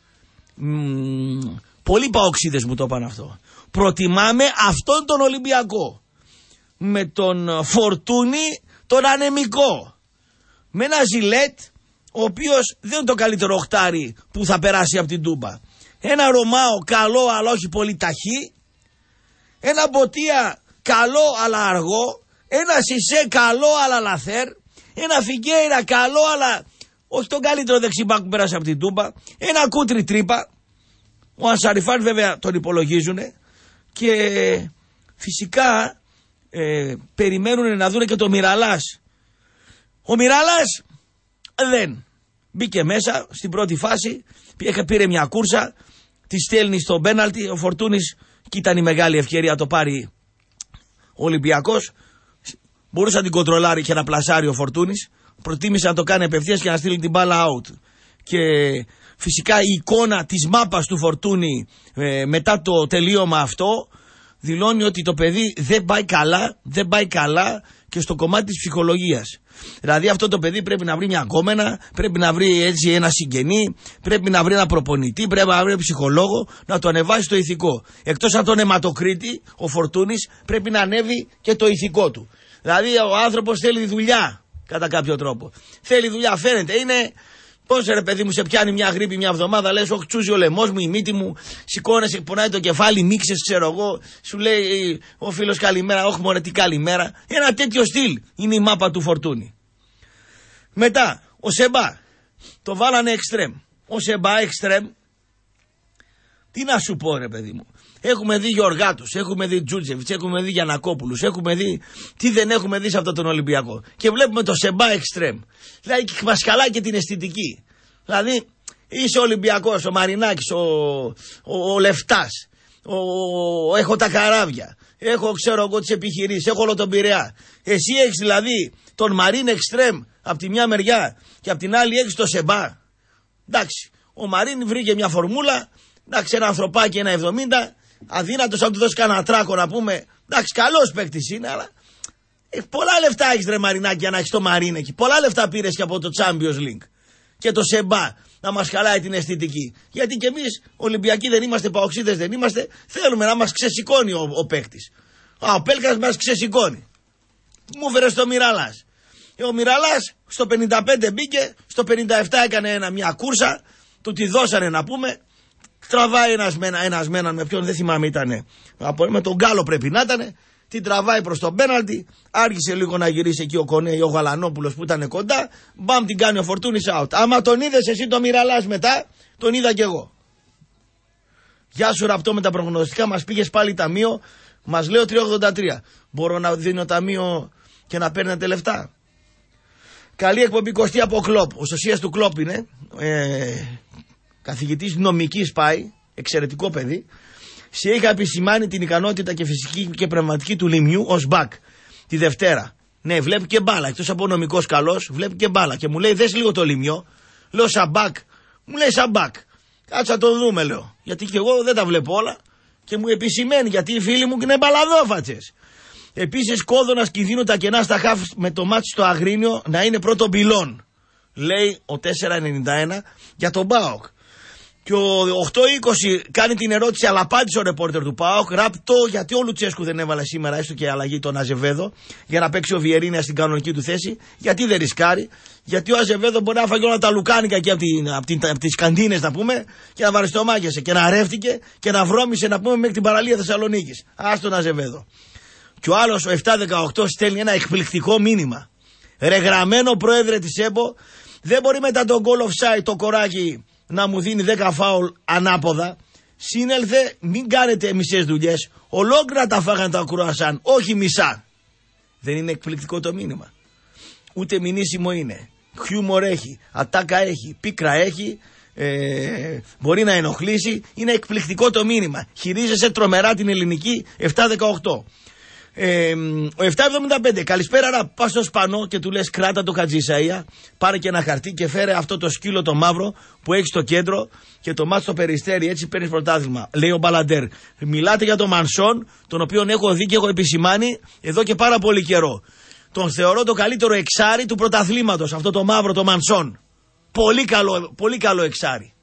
Πολλοί παοξίδες μου το είπαν αυτό. Προτιμάμε αυτόν τον Ολυμπιακό με τον Φορτούνη τον ανεμικό, με ένα Ζιλέτ ο οποίος δεν είναι το καλύτερο οχτάρι που θα περάσει από την Τούμπα. ένα Ρωμάο καλό αλλά όχι πολύ ταχύ, ένα Μποτία καλό αλλά αργό, ένα Σισέ καλό αλλά λαθέρ, ένα Φιγκέιρα καλό αλλά όχι τον καλύτερο δεξιμπάκ που πέρασε από την Τούμπα, ένα Κούτρι τρύπα. Ο Ανσαριφάν βέβαια τον υπολογίζουν και φυσικά περιμένουν να δουν και το Μιραλάς. Ο Μιραλάς δεν μπήκε μέσα στην πρώτη φάση, πήρε μια κούρσα, τη στέλνει στο πέναλτι, ο Φορτούνης, και ήταν η μεγάλη ευκαιρία να το πάρει ο Ολυμπιακός, μπορούσε να την κοντρολάρει και να πλασάρει ο Φορτούνης, προτίμησε να το κάνει απευθείας και να στείλει την μπάλα out. Και φυσικά η εικόνα της μάπας του Φορτούνη μετά το τελείωμα αυτό δηλώνει ότι το παιδί δεν πάει καλά και στο κομμάτι της ψυχολογίας. Δηλαδή αυτό το παιδί πρέπει να βρει μια γκόμενα, πρέπει να βρει έτσι ένα συγγενή, πρέπει να βρει ένα προπονητή, πρέπει να βρει ένα ψυχολόγο, να το ανεβάσει το ηθικό. Εκτός από τον αιματοκρίτη, ο Φορτούνης πρέπει να ανέβει και το ηθικό του. Δηλαδή ο άνθρωπος θέλει δουλειά κατά κάποιο τρόπο. Θέλει δουλειά, φαίνεται. Είναι πώς ρε παιδί μου, σε πιάνει μια γρίπη μια εβδομάδα, λες όχι τσούζει ο λαιμός μου, η μύτη μου, σηκώνεσαι, πονάει το κεφάλι, μίξες ξέρω εγώ, σου λέει ο φίλος καλημέρα, όχι μωρέ τι καλημέρα. Ένα τέτοιο στυλ είναι η μάπα του Φορτούνη. Μετά ο Σεμπά το βάλανε εξτρέμ. Ο Σεμπά εξτρέμ, τι να σου πω ρε παιδί μου. Έχουμε δει Γεωργάτους, έχουμε δει Τζούτζεβιτς, έχουμε δει Γιαννακόπουλους, έχουμε δει τι δεν έχουμε δει σε αυτόν τον Ολυμπιακό. Και βλέπουμε το Σεμπά εξτρέμ. Δηλαδή μας χαλάει και την αισθητική. Δηλαδή είσαι Ολυμπιακός, ο Μαρινάκης, ο Λεφτάς, έχω τα καράβια, έχω ξέρω εγώ τις επιχειρήσεις, έχω όλο τον Πειραιά. Εσύ έχεις δηλαδή τον Μαρίν εξτρέμ από τη μια μεριά και από την άλλη έχεις το Σεμπά. Εντάξει, ο Μαρίν βρήκε μια φορμούλα, εντάξει, ένα ανθρωπάκι 1,70, αδύνατος αν του δώσει κανένα τράκο να πούμε, εντάξει καλός παίκτης είναι, αλλά πολλά λεφτά έχεις ρε Μαρινάκη για να έχεις το Μαρίν εκεί, πολλά λεφτά πήρες και από το Champions League και το Σεμπά να μας χαλάει την αισθητική, γιατί και εμείς Ολυμπιακοί δεν είμαστε, Παοξίδες δεν είμαστε, θέλουμε να μας ξεσηκώνει ο παίκτης. Ο Πέλκας μας ξεσηκώνει. Μου φέρες το Μιραλάς. Ο Μιραλάς στο 55 μπήκε, στο 57 έκανε μια κούρσα, του τη δώσανε να πούμε, τραβάει ένας μέναν με ποιον δεν θυμάμαι ήτανε, με τον Γκάλο πρέπει να ήτανε, την τραβάει προς τον πέναλτι, άργησε λίγο να γυρίσει εκεί ο Κονέ ή ο Γαλανόπουλος που ήταν κοντά, μπαμ την κάνει ο Φορτούνης out. Άμα τον είδες εσύ το Μιραλάς μετά, τον είδα κι εγώ. Γεια σου Ραπτό με τα προγνωστικά, μας πήγες πάλι ταμείο, μας λέω 3,83. Μπορώ να δίνω ταμείο και να παίρνετε λεφτά. Καλή εκπομπή Κωστή από Κλόπ. Ο σωσίας του Κλόπ είναι. Καθηγητής νομικής πάει. Εξαιρετικό παιδί. Σε είχα επισημάνει την ικανότητα και φυσική και πνευματική του Λιμιού ως μπακ. Τη Δευτέρα. Ναι, βλέπει και μπάλα. Εκτός από νομικός καλός, βλέπει και μπάλα. Και μου λέει, δες λίγο το Λιμιό. Λέω σαν μπακ. Μου λέει σαν μπακ. Κάτσε να το δούμε, λέω. Γιατί και εγώ δεν τα βλέπω όλα. Και μου επισημαίνει, γιατί οι φίλοι μου είναι μπαλαδόφατσες. Επίσης κόδωνας κινδύνου τα κενά στα χαφ με το μάτι στο Αγρίνιο να είναι πρώτο πυλόν. Λέει ο 491 για τον ΠΑΟΚ. Και ο 820 κάνει την ερώτηση, αλλά απάντησε ο ρεπόρτερ του ΠΑΟΚ. Ράπτο, γιατί ο Λουτσέσκου δεν έβαλε σήμερα έστω και αλλαγή τον Αζεβέδο για να παίξει ο Βιερίνια στην κανονική του θέση. Γιατί δεν ρισκάρει. Γιατί ο Αζεβέδο μπορεί να φάγει όλα τα λουκάνικα και από τις καντίνες να πούμε και να βαριστομάγεσαι και να ρεύτηκε και να βρώμησε να πούμε μέχρι την παραλία Θεσσαλονίκης. Ας τον Αζεβέδο. Και ο άλλος, ο 718, στέλνει ένα εκπληκτικό μήνυμα. Ρε γραμμένο πρόεδρε της ΕΠΟ, δεν μπορεί μετά τον goal offside το κοράκι να μου δίνει 10 φάουλ ανάποδα. Σύνελθε, μην κάνετε μισές δουλειές. Ολόκληρα τα φάγανε τα κρουασάν, όχι μισά. Δεν είναι εκπληκτικό το μήνυμα. Ούτε μηνύσιμο είναι. Χιούμορ έχει, ατάκα έχει, πίκρα έχει, μπορεί να ενοχλήσει. Είναι εκπληκτικό το μήνυμα. Χειρίζεσαι τρομερά την ελληνική 718. Ο 775, καλησπέρα να πας στο Σπανό και του λες κράτα το Χατζησαΐα, πάρε και ένα χαρτί και φέρε αυτό το σκύλο το μαύρο που έχει στο κέντρο και το μάτς στο Περιστέρι, έτσι παίρνεις πρωτάθλημα. Λέει ο Μπαλαντέρ. Μιλάτε για τον Μανσόν, τον οποίον έχω δει και έχω επισημάνει εδώ και πάρα πολύ καιρό. Τον θεωρώ το καλύτερο εξάρι του πρωταθλήματος, αυτό το μαύρο το Μανσόν. Πολύ καλό εξάρι.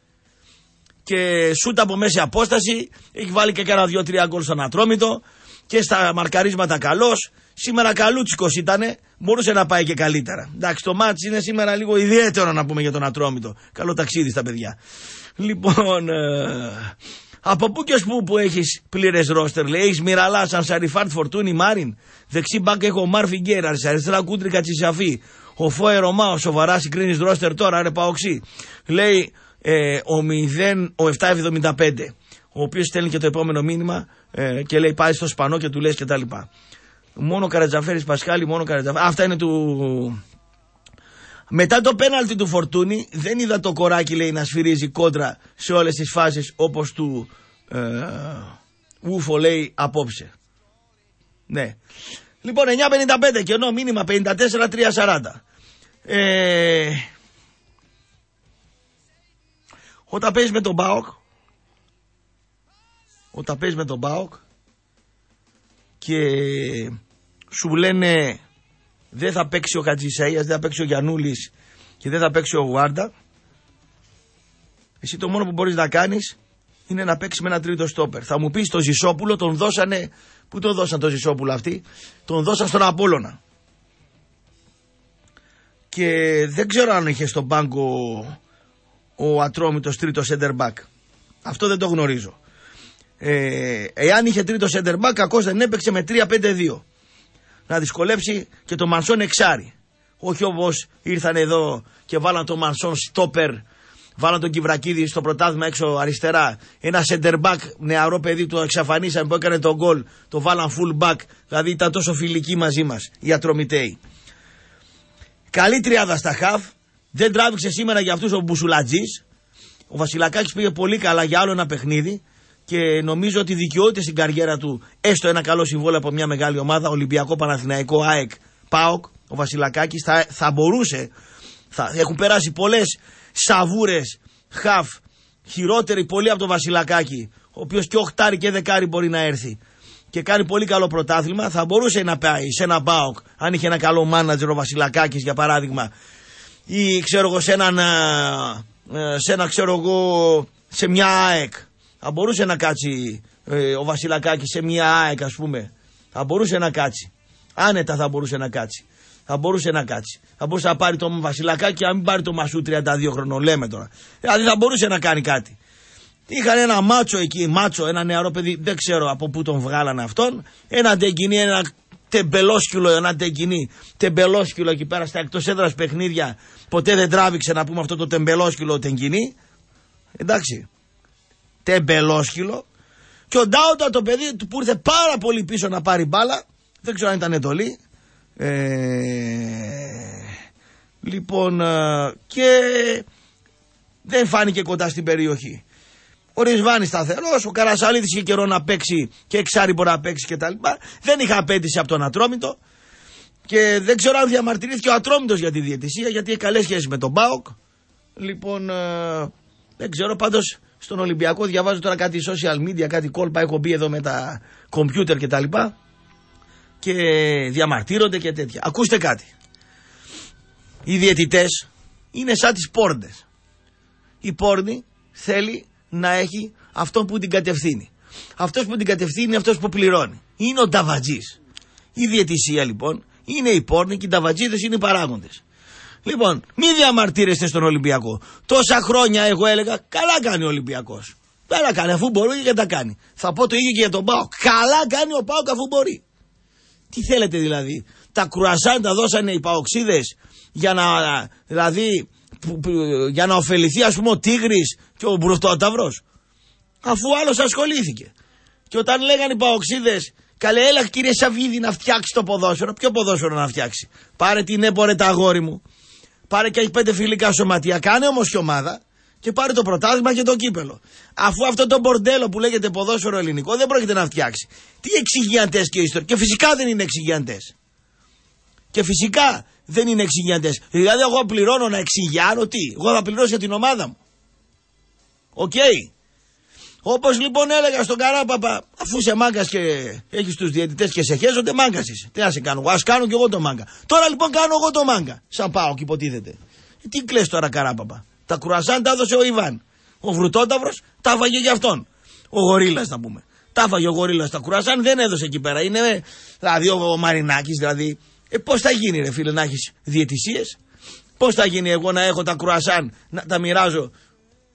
Και σούτα από μέση απόσταση, έχει βάλει και κάνα 2-3 γκολ στον Ατρόμητο. Και στα μαρκαρίσματα καλός. Σήμερα καλούτσικος ήτανε. Μπορούσε να πάει και καλύτερα. Εντάξει, το μάτς είναι σήμερα λίγο ιδιαίτερο να πούμε για τον Ατρόμητο. Καλό ταξίδι στα παιδιά. Λοιπόν, από πού και ως πού που έχεις πλήρες ρόστερ, λέει, έχεις Μιραλά, Σανσαριφάρτ, Φορτούνι, Μάριν, δεξί μπακ έχω Μάρφι Γκέρα, αριστερά Κούντρικα, Τσισαφή, ο Φόε Ρωμάο, σοβαρά συγκρίνεις ρόστερ τώρα, ρε Παοξή. Λέει ο 775, ο οποίος στέλνει και το επόμενο μήνυμα και λέει πάει στο Σπανό και του λες και τα λοιπά. Μόνο Καρατζαφέρης Πασχάλη, μόνο Καρατζαφέρης. Αυτά είναι του... Μετά το πέναλτι του Φορτούνι δεν είδα το κοράκι, λέει, να σφυρίζει κόντρα σε όλες τις φάσεις όπως του Ούφο, λέει, απόψε. Ναι. Λοιπόν, 9.55 και ενώ μήνυμα 54.340. Όταν παίζεις με τον ΠΑΟΚ και σου λένε δεν θα παίξει ο Χατζησαΐας, δεν θα παίξει ο Γιαννούλης και δεν θα παίξει ο Γουάρντα, εσύ το μόνο που μπορείς να κάνεις είναι να παίξεις με ένα τρίτο στόπερ. Θα μου πεις το Ζησόπουλο τον δώσανε, πού τον δώσαν το Ζησόπουλο αυτοί, τον δώσαν στον Απόλλωνα. Και δεν ξέρω αν είχε στον πάγκο ο Ατρόμητος τρίτο center back. Αυτό δεν το γνωρίζω. Εάν είχε τρίτο center back, κακώς δεν έπαιξε με 3-5-2. Να δυσκολέψει και το Μανσόν εξάρι. Όχι όπως ήρθαν εδώ και βάλαν το Μανσόν στόπερ, βάλαν τον Κιβρακίδη στο πρωτάθλημα έξω αριστερά. Ένα center back, νεαρό παιδί, το εξαφανίσαν που έκανε τον γκολ, το βάλαν full back. Δηλαδή ήταν τόσο φιλικοί μαζί μας οι Ατρομητέοι. Καλή τριάδα στα χαφ. Δεν τράβηξε σήμερα για αυτούς ο Μπουσουλατζής. Ο Βασιλακάκης πήγε πολύ καλά για άλλο ένα παιχνίδι και νομίζω ότι δικαιούται στην καριέρα του έστω ένα καλό συμβόλαιο από μια μεγάλη ομάδα, Ολυμπιακό, Παναθηναϊκό, ΑΕΚ, ΠΑΟΚ. Ο Βασιλακάκης θα μπορούσε, έχουν περάσει πολλές σαβούρες χαφ χειρότεροι πολύ από τον Βασιλακάκη, ο οποίος και οχτάρι και δεκάρι μπορεί να έρθει και κάνει πολύ καλό πρωτάθλημα. Θα μπορούσε να πάει σε ένα ΠΑΟΚ αν είχε ένα καλό μάνατζερ ο Βασιλακάκης για παράδειγμα, ή ξέρω εγώ σε μια ΑΕΚ. Θα μπορούσε να κάτσει ο Βασιλακάκης σε μια ΑΕΚ, ας πούμε. Θα μπορούσε να κάτσει. Άνετα θα μπορούσε να κάτσει. Θα μπορούσε να πάρει το Βασιλακάκη, αν μην πάρει το Μασού 32 χρονών, λέμε τώρα. Δηλαδή θα μπορούσε να κάνει κάτι. Είχαν ένα μάτσο εκεί, ένα νεαρό παιδί, δεν ξέρω από πού τον βγάλανε αυτόν. Ένα τεγκινί, ένα τεμπελόσκυλο εκεί πέρα στα εκτός έδρας παιχνίδια. Ποτέ δεν τράβηξε, να πούμε, αυτό το τεμπελόσκυλο τεγκινί. Εντάξει. Τεμπελόσκυλο. Και ο Ντάουτα, το παιδί του που ήρθε πάρα πολύ πίσω να πάρει μπάλα, δεν ξέρω αν ήταν εντολή. Λοιπόν, και δεν φάνηκε κοντά στην περιοχή. Ο Ρισβάνης σταθερός, ο Καρασαλίδης είχε καιρό να παίξει και εξάρι μπορεί να παίξει κτλ. Δεν είχα απέτηση από τον Ατρόμητο και δεν ξέρω αν διαμαρτυρήθηκε ο Ατρόμητος για τη διαιτησία, γιατί έχει καλές σχέσεις με τον ΠΑΟΚ. Λοιπόν, δεν ξέρω, πάντως στον Ολυμπιακό διαβάζω τώρα κάτι social media, κάτι κόλπα, έχω μπει εδώ με τα κομπιούτερ κτλ. Και διαμαρτύρονται και τέτοια. Ακούστε κάτι. Οι διαιτητές είναι σαν τις πόρνες. Η πόρνη θέλει να έχει αυτόν που την κατευθύνει. Αυτός που την κατευθύνει είναι αυτός που πληρώνει. Είναι ο νταβατζής. Η διαιτησία λοιπόν είναι η πόρνη και οι νταβατζίδες είναι οι παράγοντες. Λοιπόν, μην διαμαρτύρεστε στον Ολυμπιακό. Τόσα χρόνια εγώ έλεγα καλά κάνει ο Ολυμπιακός. Καλά κάνει, αφού μπορεί και τα κάνει. Θα πω το ίδιο και για τον ΠΑΟΚ. Καλά κάνει ο ΠΑΟΚ αφού μπορεί. Τι θέλετε δηλαδή, τα κρουασάν τα δώσανε οι παοξίδες για να, δηλαδή, για να ωφεληθεί ας πούμε ο Τίγρης και ο Μπρουτόταυρος, αφού άλλος ασχολήθηκε. Και όταν λέγανε οι παοξίδες, καλέ έλα κύριε Σαββίδη να φτιάξει το ποδόσφαιρο, ποιο ποδόσφαιρο να φτιάξει? Πάρε την έπορε τα αγόρι μου, πάρε και έχει 5 φιλικά σωματεία, κάνε όμως και ομάδα και πάρε το πρωτάθλημα και το κύπελο. Αφού αυτό το μπορντέλο που λέγεται ποδόσφαιρο ελληνικό δεν πρόκειται να φτιάξει. Τι εξηγιαντές και ιστορίες. Και φυσικά δεν είναι εξηγιαντές. Και φυσικά δεν είναι εξηγιαντές. Δηλαδή, εγώ πληρώνω να εξηγιάνω τι? Εγώ θα πληρώσω για την ομάδα μου. Οκ. Όπως λοιπόν έλεγα στον Καράπαπα, αφού είσαι μάγκας και έχεις τους διαιτητές και σε χέζονται, μάγκας είσαι. Τι να σε κάνω, ας κάνω κι εγώ το μάγκα. Τώρα λοιπόν κάνω εγώ το μάγκα. Σαν πάω και υποτίθεται. Τι κλαις τώρα, Καράπαπα? Τα κρουασάν τα έδωσε ο Ιβάν. Ο Βρουτόταυρος τα έφαγε για αυτόν. Ο Γορίλας, να πούμε. Τα έφαγε ο Γορίλας. Τα κρουασάν δεν έδωσε εκεί πέρα. Είναι δηλαδή ο Μαρινάκης, δηλαδή. Πώς θα γίνει, ρε φίλε, να έχεις διαιτησίες? Πώς θα γίνει εγώ να έχω τα κρουασάν, να τα μοιράζω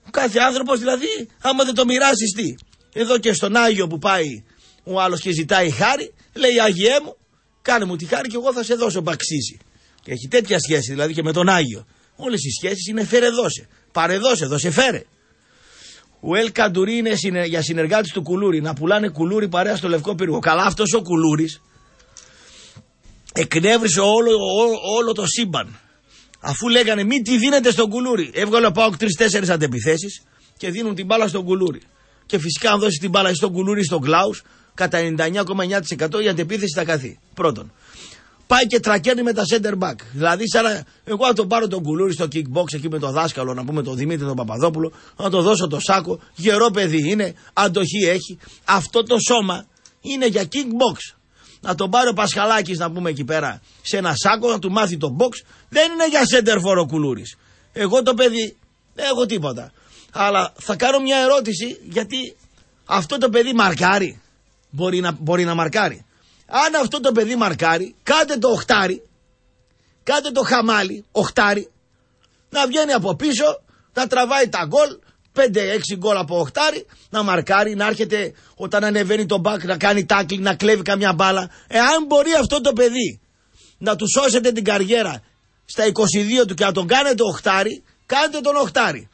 Κάθε άνθρωπος δηλαδή, άμα δεν το μοιράσεις τι. Εδώ και στον Άγιο που πάει ο άλλος και ζητάει χάρη, λέει Άγιέ μου, κάνε μου τη χάρη και εγώ θα σε δώσω μπαξίζει. Και έχει τέτοια σχέση δηλαδή και με τον Άγιο. Όλες οι σχέσεις είναι φέρε δώσε. Πάρε δώσε, δώσε φέρε. Ο Ελ Καντουρί είναι για συνεργάτης του Κουλούρη. Να πουλάνε κουλούρι παρέα στο Λευκό Πύργο. Καλά, αυτός ο Κουλούρης εκνεύρισε όλο το σύμπαν. Αφού λέγανε μην τη δίνετε στον Κουλούρη. Έβγαλε ο ΠΑΟΚ 3-4 αντεπιθέσεις και δίνουν την μπάλα στον Κουλούρη. Και φυσικά αν δώσει την μπάλα στον Κουλούρη ή στον Κλάους, κατά 99,9% η αντεπίθεση θα καθεί. Πρώτον. Πάει και τρακέρνει με τα center back. Δηλαδή, εγώ να τον πάρω τον Κουλούρη στο kickbox εκεί με τον δάσκαλο, να πούμε τον Δημήτρη τον Παπαδόπουλο, να τον δώσω το σάκο. Γερό παιδί είναι, αντοχή έχει. Αυτό το σώμα είναι για kickbox. Να τον πάρει ο Πασχαλάκης να πούμε εκεί πέρα σε ένα σάκο, να του μάθει το box. Δεν είναι για center for ο Κουλούρης. Εγώ το παιδί δεν έχω τίποτα. Αλλά θα κάνω μια ερώτηση, γιατί αυτό το παιδί μαρκάρει. Μπορεί να μαρκάρει. Αν αυτό το παιδί μαρκάρει, κάντε το οχτάρι, κάντε το χαμάλι, οχτάρι, να βγαίνει από πίσω, να τραβάει τα γκολ, 5-6 γκολ από οχτάρι, να μαρκάρει, να έρχεται όταν ανεβαίνει το μπακ, να κάνει τάκλι, να κλέβει καμιά μπάλα. Εάν μπορεί αυτό το παιδί να του σώσετε την καριέρα στα 22 του και να τον κάνετε οχτάρι, κάντε τον οχτάρι.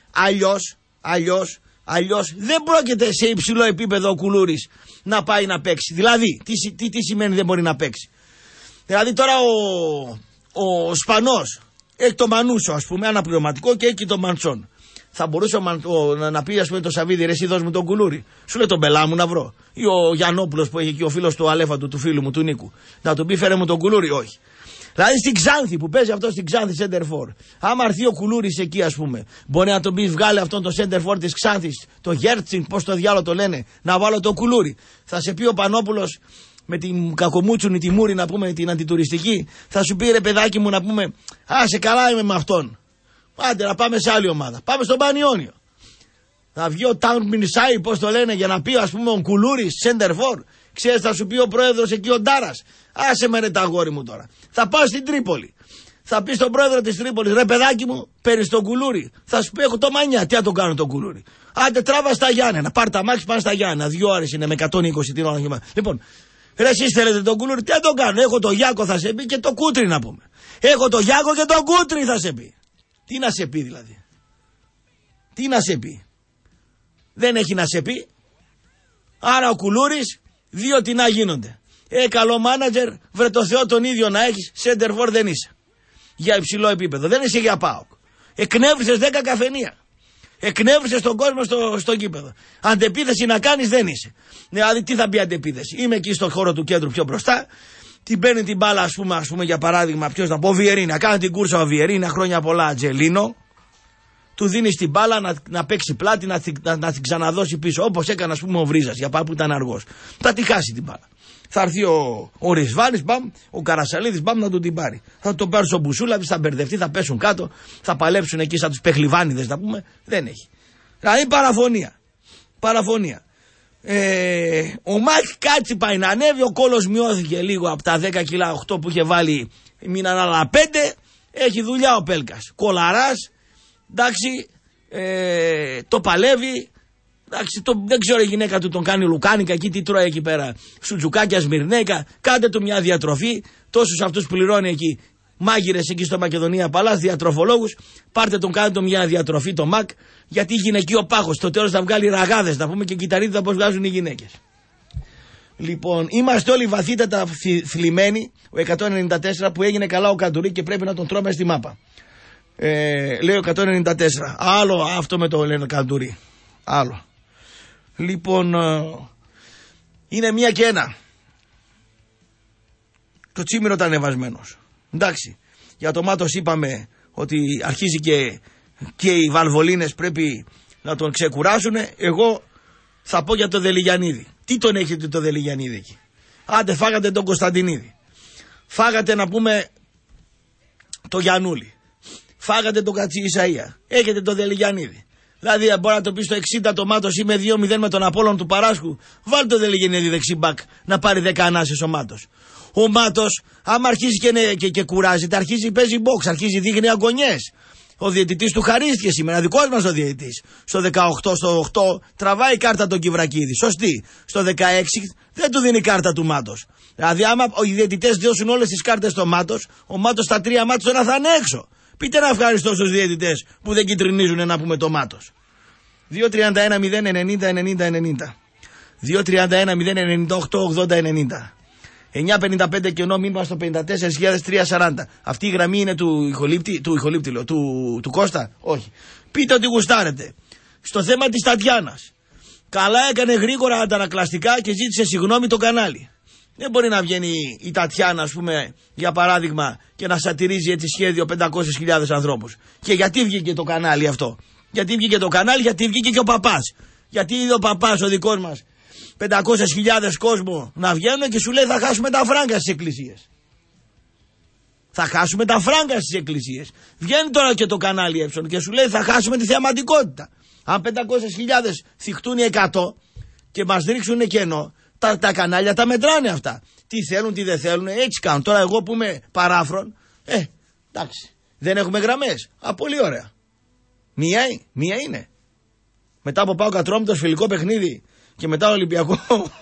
Αλλιώς δεν πρόκειται σε υψηλό επίπεδο ο Κουλούρης να πάει να παίξει. Δηλαδή, τι σημαίνει δεν μπορεί να παίξει. Δηλαδή τώρα ο Σπανός έχει το Μανούσο, ας πούμε, αναπληρωματικό και έχει και το Μαντσόν. Θα μπορούσε να πει, ας πούμε, το Σαββίδι, ρε εσύ δώσ' μου τον Κουλούρη. Σου λέει τον πελά μου να βρω. Ή ο Γιαννόπουλος που έχει εκεί, ο φίλος του Αλέφαντου, του φίλου μου, του Νίκου. Να του πει φέρε μου τον Κουλούρη, όχι. Δηλαδή στην Ξάνθη που παίζει αυτό στην Ξάνθη center for. Άμα έρθει ο Κουλούρης εκεί, ας πούμε, μπορεί να τον πει βγάλε αυτόν το center for της Ξάνθης, το Γέρτσιν, πώς το διάλογο το λένε, να βάλω το Κουλούρη. Θα σε πει ο Πανόπουλος με την κακομούτσουνη τη Μούρη, να πούμε, την αντιτουριστική, θα σου πει ρε παιδάκι μου να πούμε, άσε καλά είμαι με αυτόν. Άντε να πάμε σε άλλη ομάδα. Πάμε στον Πανιόνιο. Θα βγει ο Τάουν Μινσάι, πώς το λένε, για να πει ας πούμε ο Κουλούρης center for. Ξέρεις, θα σου πει ο πρόεδρος εκεί ο Ντάρας. Άσε με ρε τα αγόρι μου τώρα. Θα πάω στην Τρίπολη. Θα πει στον πρόεδρο της Τρίπολης, ρε παιδάκι μου, παίρνεις τον Κουλούρη. Θα σου πει έχω το Μανιά, τι να τον κάνω τον Κουλούρη. Άντε τράβα στα Γιάννενα, πάρ' τα μάξι πάνε στα Γιάννενα. 2 ώρες είναι με 120 την ώρα. Λοιπόν, ρε εσείς θέλετε τον Κουλούρη, τι να τον κάνω. Έχω το Γιάκο θα σε πει και το Κούτρι να πούμε. Έχω το Γιάκο και το Κούτρι θα σε πει. Τι να σε πει δηλαδή. Τι να σε πει. Δεν έχει να σε πει. Άρα ο Κουλούρης, 2 τι να γίνονται. Καλό μάνατζερ, βρε το Θεό τον ίδιο να έχεις, center for δεν είσαι. Για υψηλό επίπεδο, δεν είσαι για ΠΑΟΚ. Εκνεύρισες 10 καφενεία. Εκνεύρισες τον κόσμο στο γήπεδο. Αντεπίθεση να κάνεις δεν είσαι. Δηλαδή τι θα πει αντεπίθεση. Είμαι εκεί στο χώρο του κέντρου πιο μπροστά. Την παίρνει την μπάλα, ας πούμε για παράδειγμα, ποιος να πω, Βιερίνα. Κάνει την κούρσα ο Βιερίνα, χρόνια πολλά Ατζελίνο. Του δίνεις την μπάλα να παίξει πλάτη, να την ξαναδώσει πίσω. Όπως έκανε, ας πούμε, ο Βρίζας, για πάνω που ήταν αργός. Θα τη χάσει την μπάλα. Θα έρθει ο Ρισβάνης, ο Καρασαλίδης, να του την πάρει. Θα τον πάρει στον Μπουσούλαβης, θα μπερδευτεί, θα πέσουν κάτω, θα παλέψουν εκεί σαν τους Πεχλιβάνιδες, να πούμε. Δεν έχει. Δηλαδή παραφωνία. Ο Μάκη Κάτσι πάει να ανέβει, ο Κόλος μειώθηκε λίγο από τα 10 κιλά 8 που είχε βάλει, μείναν άλλα 5. Έχει δουλειά ο Πέλκας. Κολαράς, εντάξει, το παλεύει. Εντάξει, δεν ξέρω η γυναίκα του τον κάνει λουκάνικα εκεί, τι τρώει εκεί πέρα. Σουτζουκάκια, σμυρνέκα. Κάντε του μια διατροφή. Τόσους αυτούς πληρώνει εκεί. Μάγειρες εκεί στο Μακεδονία Παλάς, διατροφολόγους. Πάρτε τον, κάντε του μια διατροφή το ΜΑΚ. Γιατί γυναικείο πάχος. Στο τέλος θα βγάλει ραγάδες, να πούμε, και κυταρίδα πώς βγάζουν οι γυναίκες. Λοιπόν, είμαστε όλοι βαθύτατα θλιμμένοι. Ο 194 που έγινε καλά ο Καντουρί και πρέπει να τον τρώμε στη μάπα. Λέει ο 194. Άλλο αυτό με το λένε Καντουρί. Άλλο. Λοιπόν, είναι 1 και 1. Το Τσίμηρο ήταν ανεβασμένος. Εντάξει, για το Μάτος είπαμε ότι αρχίζει και οι βαλβολίνες πρέπει να τον ξεκουράσουν. Εγώ θα πω για το Δελιγιαννίδη. Τι τον έχετε το Δελιγιαννίδη εκεί. Άντε φάγατε τον Κωνσταντινίδη. Φάγατε να πούμε το Γιαννούλη. Φάγατε τον Κατσί Ισαΐα. Έχετε το Δελιγιαννίδη. Δηλαδή, μπορεί να το πει στο 60 το Μάτος ή με 2-0 με τον Απόλλων του Παράσκου. Βάλτε το Δελιγιαννίδη δεξιμπακ να πάρει 10 ανάσες ο Μάτος. Ο Μάτος, άμα αρχίζει και κουράζεται, αρχίζει παίζει box, αρχίζει δείχνει αγωνιές. Ο διαιτητής του χαρίστηκε σήμερα, δικός μας ο διαιτητής. Στο 18, στο 8 τραβάει κάρτα τον Κιβρακίδη. Σωστή. Στο 16 δεν του δίνει κάρτα του Μάτος. Δηλαδή, άμα οι διαιτητές δώσουν όλες τις κάρτες στο Μάτος, ο Μάτος στα 3 μάτς τώρα θα είναι έξω. Πείτε ένα ευχαριστώ στους διαιτητές που δεν κυτρινίζουν να πούμε το Μάτος. 2-31-0-90-90-90. 2-31-0-98-80-90. 9.55 κενό μήνυμα στο 54.340. Αυτή η γραμμή είναι του του Κώστα. Όχι. Πείτε ότι γουστάρετε. Στο θέμα της Τατιάνας. Καλά έκανε γρήγορα αντανακλαστικά και ζήτησε συγγνώμη το κανάλι. Δεν μπορεί να βγαίνει η Τατιάνα, ας πούμε, για παράδειγμα, και να σατυρίζει έτσι σχέδιο 500.000 ανθρώπους. Και γιατί βγήκε το κανάλι αυτό? Γιατί βγήκε το κανάλι, γιατί βγήκε και ο παπάς. Γιατί είδε ο παπάς ο δικός μας 500.000 κόσμο να βγαίνουν και σου λέει θα χάσουμε τα φράγκα στις εκκλησίες. Θα χάσουμε τα φράγκα στις εκκλησίες. Βγαίνει τώρα και το κανάλι έψον και σου λέει θα χάσουμε τη θεαματικότητα. Αν 500.000 θυχτούν οι 100 και μας ρίξουν κενό, τα κανάλια τα μετράνε αυτά. Τι θέλουν, τι δεν θέλουν, έτσι κάνουν. Τώρα εγώ που είμαι παράφρον, εντάξει, δεν έχουμε γραμμές. Πολύ ωραία. Μία είναι. Μετά από ΠΑΟΚ Ατρόμητος φιλικό παιχνίδι και μετά Ολυμπιακό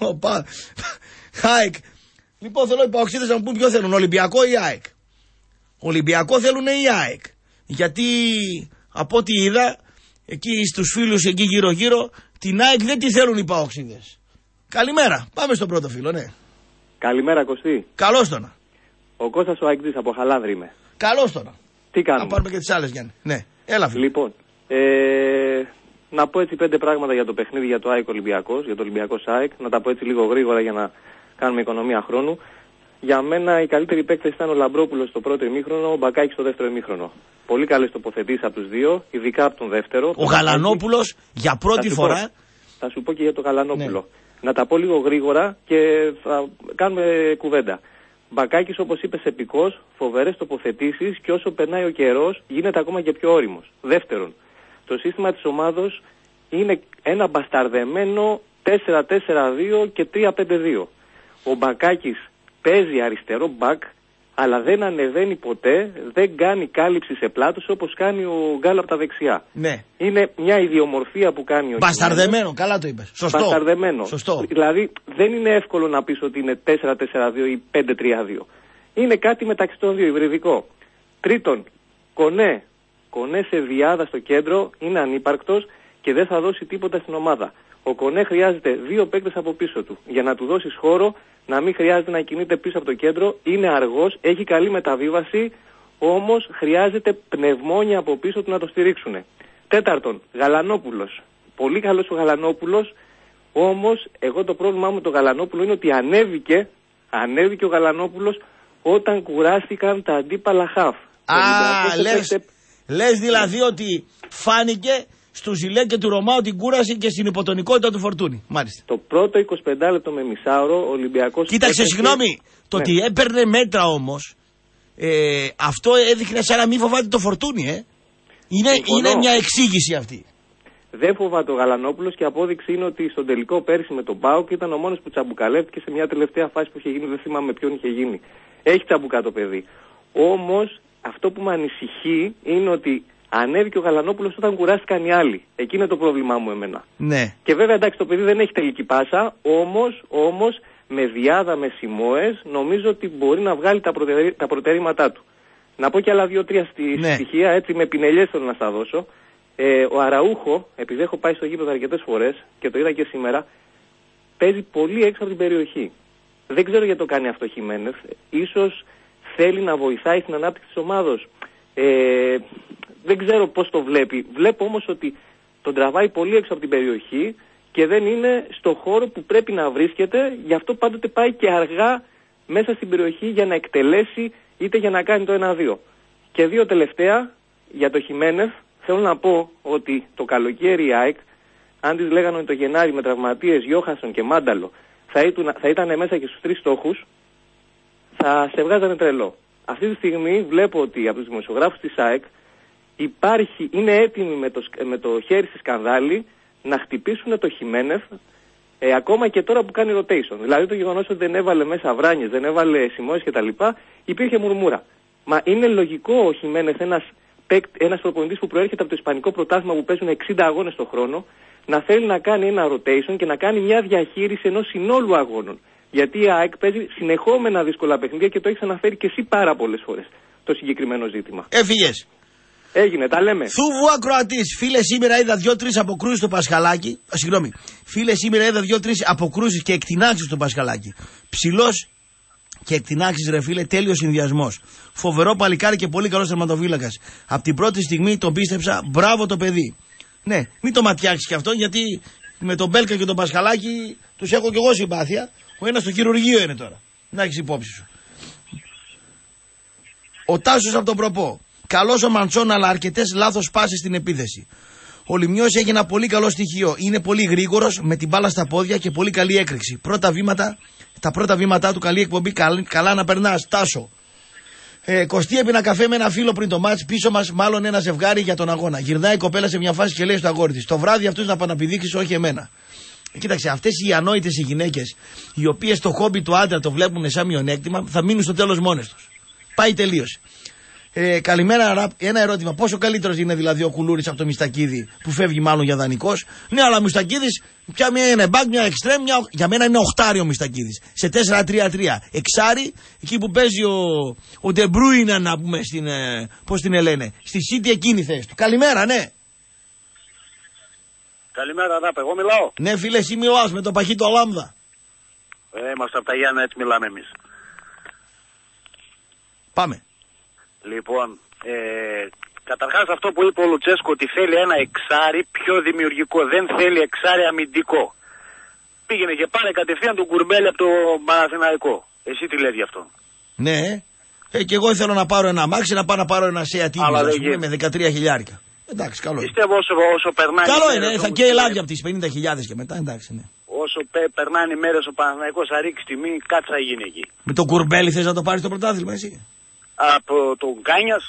ΑΕΚ. Λοιπόν, θέλω οι παοξίδες να μου πούν ποιο θέλουν, Ολυμπιακό ή ΑΕΚ. Ολυμπιακό θέλουν ή ΑΕΚ. Γιατί από ό,τι είδα εκεί στους φίλους εκεί γύρω-γύρω, την ΑΕΚ δεν τη θέλουν οι παοξίδες. Καλημέρα. Πάμε στον πρώτο φίλο, ναι. Καλημέρα, Κωστή. Καλώς τον. Ο Κώστας ο Αεκτής από Χαλάνδρη είμαι. Καλώς τον. Τι κάνουμε? Να πάρουμε και τις άλλες, Γιάννη. Ναι, έλα φίλε. Λοιπόν, να πω έτσι 5 πράγματα για το παιχνίδι για το ΑΕΚ Ολυμπιακός, για το Ολυμπιακός ΑΕΚ. Να τα πω έτσι λίγο γρήγορα για να κάνουμε οικονομία χρόνου. Για μένα οι καλύτεροι παίκτες ήταν ο Λαμπρόπουλος στο πρώτο ημίχρονο, ο Μπακάκης στο δεύτερο ημίχρονο. Πολύ καλές τοποθετήσεις από τους δύο, ειδικά από τον δεύτερο. Ο Γαλανόπουλος για πρώτη φορά. Θα σου πω και για το Γαλανόπουλο. Ναι. Να τα πω λίγο γρήγορα και θα κάνουμε κουβέντα. Μπακάκης, όπως είπες, επικός, φοβερές τοποθετήσεις και όσο περνάει ο καιρός γίνεται ακόμα και πιο όριμος. Δεύτερον, το σύστημα της ομάδος είναι ένα μπασταρδεμένο 4-4-2 και 3-5-2. Ο Μπακάκης παίζει αριστερό μπακ, αλλά δεν ανεβαίνει ποτέ, δεν κάνει κάλυψη σε πλάτους όπως κάνει ο Γκάλο από τα δεξιά. Ναι. Είναι μια ιδιομορφία που κάνει ο μπασταρδεμένο, καλά το είπες. Σωστό. Μπασταρδεμένο. Σωστό. Δηλαδή δεν είναι εύκολο να πεις ότι είναι 4-4-2 ή 5-3-2. Είναι κάτι μεταξύ των δύο, υβριδικό. Τρίτον, Κονέ. Κονέ σε διάδα στο κέντρο είναι ανύπαρκτος και δεν θα δώσει τίποτα στην ομάδα. Ο Κονέ χρειάζεται 2 παίκτες από πίσω του για να του δώσεις χώρο, να μην χρειάζεται να κινείται πίσω από το κέντρο. Είναι αργός, έχει καλή μεταβίβαση, όμως χρειάζεται πνευμόνια από πίσω του να το στηρίξουν. Τέταρτον, Γαλανόπουλος. Πολύ καλός ο Γαλανόπουλος, όμως εγώ το πρόβλημά μου με τον Γαλανόπουλο είναι ότι ανέβηκε ο Γαλανόπουλος όταν κουράστηκαν τα αντίπαλα χαφ. Λες δηλαδή ότι φάνηκε στου Ζιλέ και του Ρωμάου την κούραση και στην υποτονικότητα του Φορτούνη. Μάλιστα. Το πρώτο 25 λεπτό με μισάωρο ο Ολυμπιακός. Κοίταξε, συγγνώμη. Το ότι έπαιρνε μέτρα όμως, αυτό έδειχνε σαν να μην φοβάται το Φορτούνη, Είναι μια εξήγηση αυτή. Δεν φοβάται ο Γαλανόπουλος και απόδειξη είναι ότι στον τελικό πέρσι με τον ΠΑΟΚ ήταν ο μόνος που τσαμπουκαλεύτηκε σε μια τελευταία φάση που είχε γίνει. Δεν θυμάμαι ποιον είχε γίνει. Έχει τσαμπουκά το παιδί. Όμως αυτό που με ανησυχεί είναι ότι ανέβηκε ο Γαλανόπουλος όταν κουράστηκαν οι άλλοι. Εκεί είναι το πρόβλημά μου εμένα. Ναι. Και βέβαια εντάξει το παιδί δεν έχει τελική πάσα, όμως με Διάδα, με Σιμόες νομίζω ότι μπορεί να βγάλει τα προτερήματά του. Να πω και άλλα 2-3 στοιχεία, έτσι με πινελιές θέλω να στα δώσω. Ο Αραούχο, επειδή έχω πάει στο γήπεδο αρκετές φορές και το είδα και σήμερα, παίζει πολύ έξω από την περιοχή. Δεν ξέρω γιατί το κάνει αυτό ο Χιμένεθ. Ίσως θέλει να βοηθάει στην ανάπτυξη της ομάδος. Δεν ξέρω πώς το βλέπει. Βλέπω όμως ότι τον τραβάει πολύ έξω από την περιοχή και δεν είναι στο χώρο που πρέπει να βρίσκεται. Γι' αυτό πάντοτε πάει και αργά μέσα στην περιοχή για να εκτελέσει είτε για να κάνει το 1-2. Και 2 τελευταία για το Χιμένεθ. Θέλω να πω ότι το καλοκαίρι η ΑΕΚ, αν της λέγανε ότι το Γενάρη με τραυματίες Γιόχανσον και Μάνταλο θα ήταν μέσα και στους 3 στόχους, θα σε βγάζανε τρελό. Αυτή τη στιγμή βλέπω ότι από τους δημοσιογράφους της ΑΕΚ είναι έτοιμοι με το χέρι στη σκανδάλη να χτυπήσουν το Χιμένεθ ακόμα και τώρα που κάνει rotation. Δηλαδή το γεγονός ότι δεν έβαλε μέσα Βράνιες, δεν έβαλε Σιμόες κτλ. Υπήρχε μουρμούρα. Μα είναι λογικό ο Χιμένεθ, ένας ένας προπονητής που προέρχεται από το Ισπανικό πρωτάθλημα που παίζουν 60 αγώνες το χρόνο, να θέλει να κάνει ένα rotation και να κάνει μια διαχείριση ενός συνόλου αγώνων. Γιατί η ΑΕΚ παίζει συνεχόμενα δύσκολα παιχνίδια και το έχεις αναφέρει και εσύ πάρα πολλές φορές το συγκεκριμένο ζήτημα. Έφυγες. Έγινε, τα λέμε. Θούβου ακροατής. Φίλε, σήμερα είδα 2-3 αποκρούσεις στο Πασχαλάκι. Συγγνώμη. Φίλε, σήμερα είδα 2-3 αποκρούσεις και εκτινάξεις στο Πασχαλάκι. Ψηλός και εκτινάξεις, ρε φίλε, τέλειος συνδυασμός. Φοβερό παλικάρι και πολύ καλός τερματοφύλακας. Από την πρώτη στιγμή τον πίστεψα. Μπράβο το παιδί. Ναι, μην το ματιάξεις κι αυτό, γιατί με τον Μπέλκα και τον Πασχαλάκι τους έχω κι εγώ συμπάθεια. Ο ένας στο χειρουργείο είναι τώρα. Να έχεις υπόψη σου. Ο Τάσος από τον Προπό. Καλός ο Μαντσόν, αλλά αρκετές λάθος πάσες στην επίθεση. Ο Λιμιός έχει ένα πολύ καλό στοιχείο. Είναι πολύ γρήγορος, με την μπάλα στα πόδια και πολύ καλή έκρηξη. Τα πρώτα βήματά του, καλή εκπομπή, καλά να περνάς. Τάσο. Κωστή έπινα καφέ με ένα φίλο πριν το μάτς. Πίσω μας, μάλλον ένα ζευγάρι για τον αγώνα. Γυρνάει η κοπέλα σε μια φάση και λέει στο αγόρι της: το βράδυ αυτούς να παναπηδήξεις, όχι εμένα. Κοίταξε, αυτές οι ανόητες οι γυναίκες, οι οποίες το χόμπι του άντρα το βλέπουν σαν μειονέκτημα, θα μείνουν στο τέλος μόνες τους. Πάει, τελείωσε. Καλημέρα, ένα ερώτημα. Πόσο καλύτερος είναι δηλαδή ο Κουλούρης από το Μιστακίδη που φεύγει μάλλον για δανεικός? Ναι, αλλά ο Μιστακίδης πια μία είναι back, μια εξτρέμ, για μένα είναι οχτάρι ο Μιστακίδης. Σε 4-3-3. Εξάρι, εκεί που παίζει ο Ντεμπρούινα, να πούμε, πώς την λένε, στη City, εκείνη η θέση του. Καλημέρα, ναι. Καλημέρα, Ράπ, εγώ μιλάω. Ναι, φίλε, εσύ μιλάς με το Παχύτο Λάμδα. Είμαστε από τα Γιάννα, έτσι μιλάμε εμείς. Πάμε. Λοιπόν, καταρχάς αυτό που είπε ο Λουτσέσκο, ότι θέλει ένα εξάρι πιο δημιουργικό, δεν θέλει εξάρι αμυντικό. Πήγαινε και πάρε κατευθείαν τον Κουρμπέλη από το Παναθηναϊκό. Εσύ τι λες γι' αυτό? Ναι, και εγώ θέλω να πάρω ένα αμάξι, να πάω να πάρω ένα Seat Ibiza, με 13 χιλιάρικα. Εντάξει, καλό. Πιστεύω όσο περνάει. Καλό είναι, θα και ελάβει από τις 50.000 και μετά, εντάξει, ναι. Όσο περνάνε οι μέρες ο Παναθηναϊκός θα ρίξει τιμή, κάτι θα γίνει εκεί. Με τον Κουρμπέλη θες να το πάρεις το πρωτάθλημα, εσύ? Από τον Κάνιας.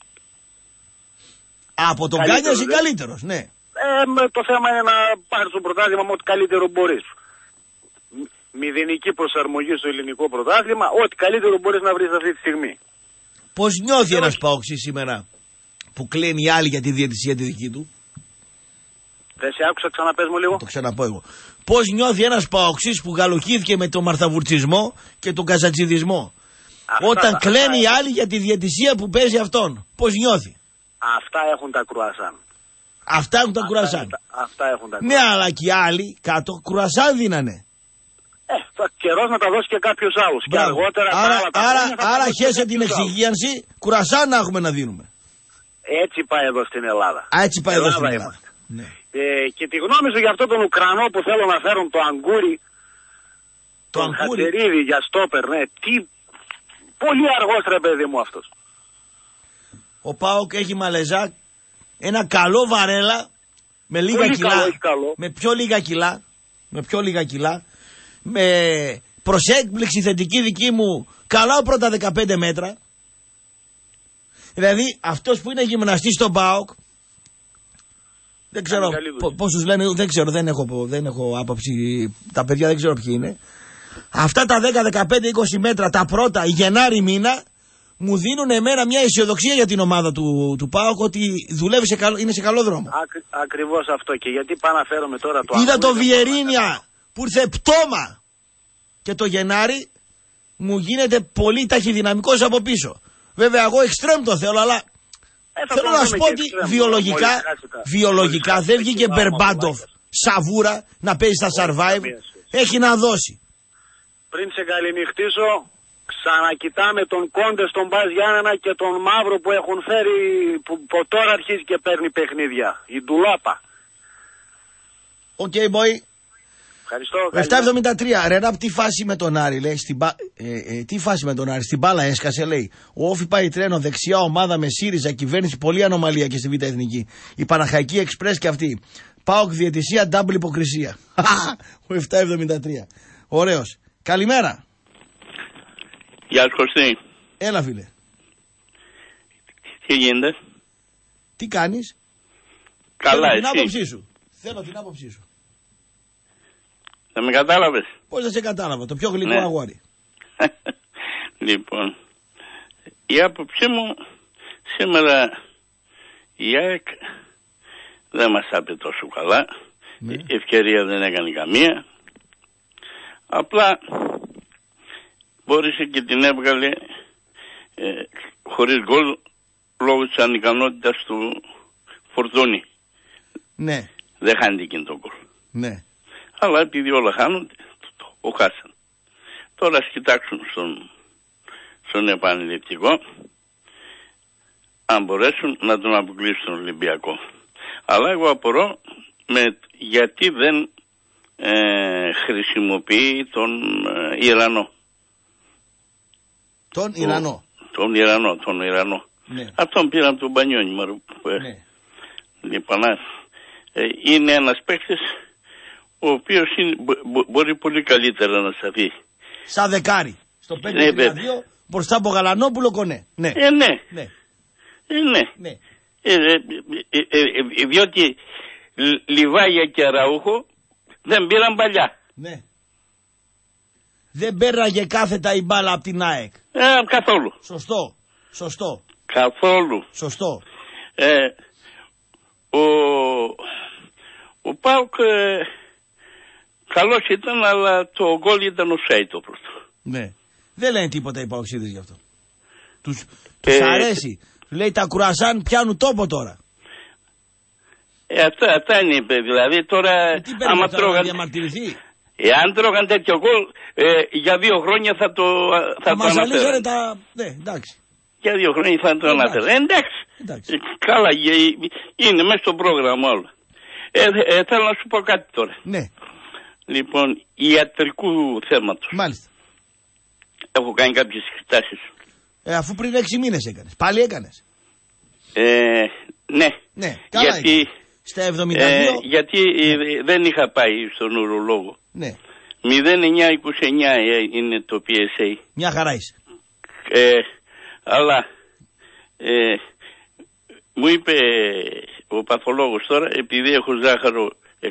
Από τον Κάνιας ή καλύτερος, ναι. Το θέμα είναι να πάρεις το πρωτάθλημα με ό,τι καλύτερο μπορείς. Μηδενική προσαρμογή στο ελληνικό πρωτάθλημα, ό,τι καλύτερο μπορείς να βρεις αυτή τη στιγμή. Πώς νιώθει ένας Παοξής σήμερα που κλαίνει οι άλλοι για τη διαιτησία τη δική του? Δεν σε άκουσα, ξαναπες μου λίγο. Το ξαναπώ εγώ. Πώς νιώθει ένας Παοξής που γαλοκύθηκε με τον μαρθαβουρτσισμό και τον καζατσιδισμό? Όταν κλαίνει οι άλλοι για τη διαιτησία που παίζει αυτόν. Πώς νιώθει? Αυτά έχουν τα κρουασάν. Αυτά έχουν τα κρουασάν. Αυτά έχουν τα κρουασάν. Ναι, αλλά και οι άλλοι κάτω κρουασάν δίνανε. Καιρός να τα δώσει και κάποιος άλλος. Και αργότερα άρα χέσε την εξυγίανση, κρουασάν να έχουμε να δίνουμε. Έτσι πάει εδώ στην Ελλάδα. Έτσι πάει εδώ στην Ελλάδα. Ναι. Και τη γνώμη σου για αυτόν τον Ουκρανό που θέλω να φέρουν, το Αγκούρι. Τον Χατσερίδη για στόπερ, ναι. Τι πολύ αργός, ρε παιδί μου, αυτός. Ο ΠΑΟΚ έχει Μαλεζάκ, ένα καλό Βαρέλα με λίγα πολύ κιλά. Καλό. Με πιο λίγα κιλά. Με προς έκπληξη θετική δική μου, καλά πρώτα 15 μέτρα. Δηλαδή αυτός που είναι γυμναστής στον ΠΑΟΚ, δεν ξέρω πώς τους λένε, δεν ξέρω, δεν έχω άποψη, τα παιδιά δεν ξέρω ποιοι είναι. Αυτά τα 10, 15, 20 μέτρα τα πρώτα Γενάρη μήνα μου δίνουν εμένα μια αισιοδοξία για την ομάδα του ΠΑΟΚ, ότι δουλεύει είναι σε καλό δρόμο. Ακριβώς αυτό. Και γιατί πάω να φέρουμε τώρα το Είδα το Βιερίνια που ήρθε πτώμα και το Γενάρη μου γίνεται πολύ ταχυδυναμικός από πίσω. Βέβαια εγώ εξτρέμ το θέλω, αλλά θέλω να σου πω ότι βιολογικά δεν βγήκε Μπερμπάντοφ Σαβούρα να παίζει στα Survive. Έχει να δώσει. Πριν σε καληνυχτήσω, ξανακοιτάμε τον Κόντε, τον Μπάζ Γιάννενα και τον Μαύρο που έχουν φέρει, που τώρα αρχίζει και παίρνει παιχνίδια. Η Ντουλάπα. Οκ, boy. Ευχαριστώ. 773. Ρενάπ, τι φάση με τον Άρη, λέει. Τι φάση με τον Άρη? Στην μπάλα έσκασε, λέει. Ο Όφη πάει τρένο, δεξιά ομάδα με ΣΥΡΙΖΑ, κυβέρνηση, πολλή ανομαλία και στη Β' Εθνική. Η Παναχαϊκή Εξπρές και αυτή. ΠΑΟΚ διαιτησία, double υποκρισία. Ο 773. Ωραίος. Καλημέρα. Γεια σου, Κωστή. Έλα, φίλε. Τι γίνεται? Τι κάνεις? Καλά, Θέλω εσύ? την άποψή σου. Θέλω την άποψή σου. Δεν με κατάλαβες? Πώς δεν σε κατάλαβα? Το πιο γλυκό αγόρι. Λοιπόν, η άποψή μου σήμερα Η ΑΕΚ δεν μας τα είπε τόσο καλά. Ναι. Ευκαιρία δεν έκανε καμία. Απλά μπόρεσε και την έβγαλε χωρίς γκολ λόγω της ανικανότητας του Φορτούνη. Ναι. Δεν χάνει εκείνο το γκολ. Ναι. Αλλά επειδή όλα χάνονται, το χάσαν. Τώρα ας κοιτάξουν στον επανειληπτικό αν μπορέσουν να τον αποκλείσουν τον Ολυμπιακό. Αλλά εγώ απορώ γιατί δεν χρησιμοποιεί τον Ιρανό. Τον Ιρανό. Ναι. Αυτόν πήραν τον Μπανιόνι. Ναι. Λοιπόν, είναι ένας παίκτης ο οποίος μπορεί πολύ καλύτερα να σταθεί. Σαν δεκάρι. Στο 5-3-2 μπροστά από Γαλανόπουλο Κονέ. Ναι. Ναι. Διότι Λιβάγια και Αραούχο δεν πήραν παλιά. Ναι. Δεν πέραγε κάθετα η μπάλα από την ΑΕΚ. Καθόλου. Σωστό. Καθόλου. Σωστό. Ο ΠΑΟΚ καλός ήταν, αλλά το γκολ ήταν offside το πρώτο. Ναι. Δεν λένε τίποτα οι ΠΑΟΚσίδες γι' αυτό. Τους αρέσει. Λέει τα κουρασάν πιάνουν τόπο τώρα. Αυτά είναι, δηλαδή τώρα άμα τρώγαν... διαμαρτυρηθεί. Εάν τρώγαν τέτοιο γκολ, για 2 χρόνια θα το αναφέραν. Ναι, εντάξει. Για 2 χρόνια θα το αναφέραν. Εντάξει. Καλά, είναι μέσα στο πρόγραμμα όλα. Θέλω να σου πω κάτι τώρα. Ναι. Λοιπόν, ιατρικού θέματος. Μάλιστα. Έχω κάνει κάποιες εξετάσεις. Αφού πριν 6 μήνες έκανες. Πάλι έκανες. Ναι. Καλά γιατί, έκανες. Στα 72. Γιατί δεν είχα πάει στον ουρολόγο. Ναι. 0929 είναι το PSA. Μια χαρά είσαι. Αλλά μου είπε ο παθολόγος τώρα, επειδή έχω ζάχαρο 140,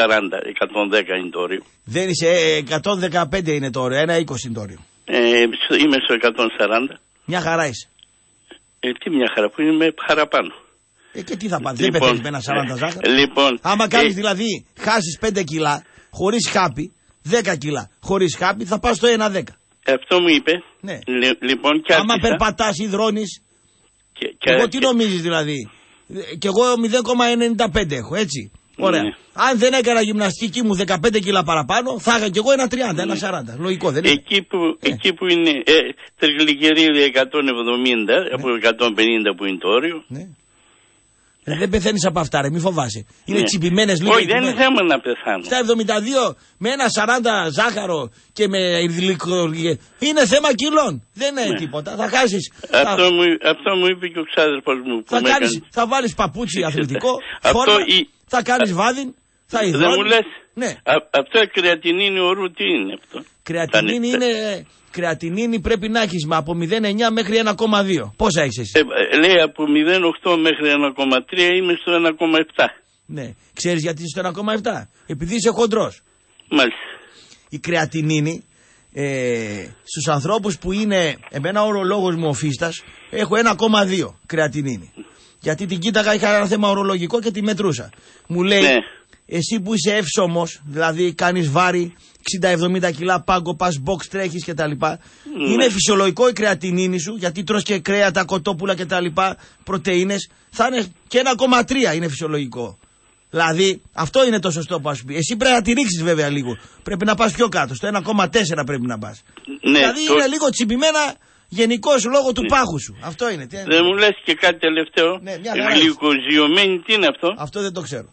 110 είναι το όριο. Δεν είσαι, 115 είναι το όριο, 1,20 είναι το όριο. Είμαι στο 140. Μια χαρά είσαι. Τι μια χαρά, που είμαι παραπάνω. Και τι θα πάθεις, δεν πεθαίνεις με ένα 40 ζάχαρο. Λοιπόν, άμα κάνεις δηλαδή, χάσεις 5 κιλά χωρίς χάπι, 10 κιλά χωρίς χάπι, θα πας στο 1,10. Αυτό μου είπε. Ναι. Λοιπόν, και άμα περπατάς υδρώνεις, εγώ τι νομίζεις δηλαδή. Κι εγώ 0,95 έχω, έτσι. Ωραία. Ναι. Αν δεν έκανα γυμναστική μου 15 κιλά παραπάνω, θα είχα κι εγώ 1,30, 1,40. Λογικό δεν είναι. Εκεί που είναι τριγλικερίδια 170, από 150 που είναι το όριο. Ναι. Δεν πεθαίνεις από αυτά, ρε, μη φοβάσαι. Είναι τσιπημένες λίγο. Όχι, δεν είναι θέμα να πεθάνω. Στα 72 με 1,40 ζάχαρο και με γλυκορία. Είναι θέμα κιλών. Δεν είναι τίποτα. Θα χάσεις. Αυτό μου είπε και ο ξάδερφος μου. Θα βάλεις παπούτσι αθλητικό. Φόρμα, θα κάνεις βάδιν. Θα υδρώνεις. Δεν μου λες. Ναι. Αυτό κρεατινίνη ορού τι είναι αυτό. Κρεατινίνη είναι. Κρεατινίνη πρέπει να έχεις από 0,9 μέχρι 1,2. Πόσα έχεις εσύ? Λέει από 0,8 μέχρι 1,3 είμαι στο 1,7. Ναι. Ξέρεις γιατί είσαι στο 1,7? Επειδή είσαι χοντρός. Μάλιστα. Η κρεατινίνη στους ανθρώπους που είναι, εμένα ο ορολόγος μου ο Φίστας, έχω 1,2 κρεατινίνη. Γιατί την κοίταγα, είχα ένα θέμα ορολογικό και τη μετρούσα. Μου λέει, ναι. Εσύ που είσαι εύσωμος, δηλαδή κάνεις βάρη 60-70 κιλά, πάγκο, πας box, τρέχεις κτλ. Είναι φυσιολογικό η κρεατινίνη σου, γιατί τρως και κρέατα, κοτόπουλα κτλ. Πρωτεΐνες, θα είναι και 1,3 είναι φυσιολογικό. Δηλαδή αυτό είναι το σωστό που ας πει. Εσύ πρέπει να τη ρίξεις βέβαια λίγο. Πρέπει να πας πιο κάτω, στο 1,4 πρέπει να πας. Ναι, δηλαδή είναι λίγο τσιμπημένα γενικώς λόγω του πάχου σου. Αυτό είναι. Δεν μου λες και κάτι τελευταίο. Ναι, γλυκοζιωμένη, τι είναι αυτό? Αυτό δεν το ξέρω.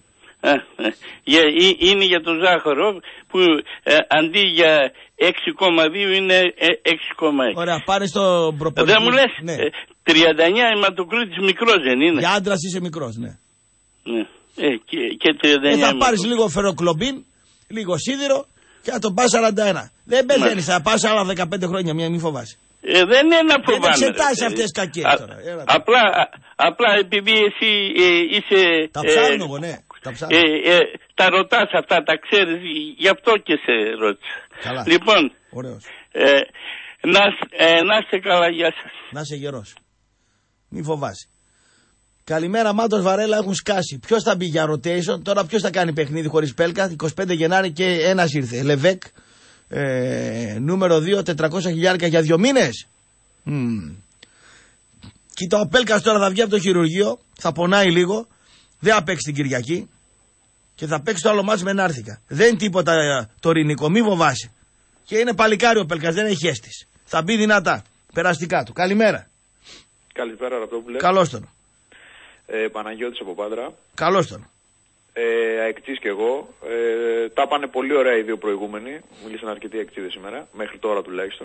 Είναι για το ζάχαρο που αντί για 6,2 είναι 6,6. Ωραία, πάρε στο προπονητή. Δεν μου λες, ναι. 39 αιματοκρίτης μικρός δεν είναι? Για άντρας είσαι μικρός, ναι. Και 39 θα πάρεις λίγο φεροκλομπίν, λίγο σίδηρο και θα τον πας 41. Δεν πεθαίνεις, θα πας άλλα 15 χρόνια, μη φοβάσαι. Δεν είναι να φοβάμαι. Δεν εξετάσεις αυτές κακές τώρα. Απλά επειδή εσύ είσαι... Τα ψάχνω εγώ, ναι. Τα ρωτάς αυτά, τα ξέρεις, γι' αυτό και σε ρώτησα. Καλά. Λοιπόν, να είστε καλά, γεια σας. Να είσαι γερός. Μη φοβάσαι. Καλημέρα, Μάτος Βαρέλα, έχουν σκάσει. Ποιος θα μπει για rotation, τώρα ποιος θα κάνει παιχνίδι χωρίς Πέλκα? 25 Γενάρη και ένας ήρθε. Λεβέκ, νούμερο 2, 400.000 για 2 μήνες. Κοίτα, ο Πέλκας τώρα θα βγει από το χειρουργείο, θα πονάει λίγο, δεν θα παίξει την Κυριακή και θα παίξει το άλλο μάτς με Νάρθηκα. Δεν είναι τίποτα το ρινικό, μη φοβάσαι. Και είναι παλικάρι ο Πέλκας, δεν έχει αίσθηση. Θα μπει δυνατά, περαστικά του. Καλημέρα. Καλησπέρα, Ραπτόπουλε. Καλώς τον. Παναγιώτης από Πάτρα. Καλώς τον. Αεκτής και εγώ. Τα πάνε πολύ ωραία οι δύο προηγούμενοι. Μίλησαν αρκετοί αεκτήδες σήμερα, μέχρι τώρα τουλάχιστον.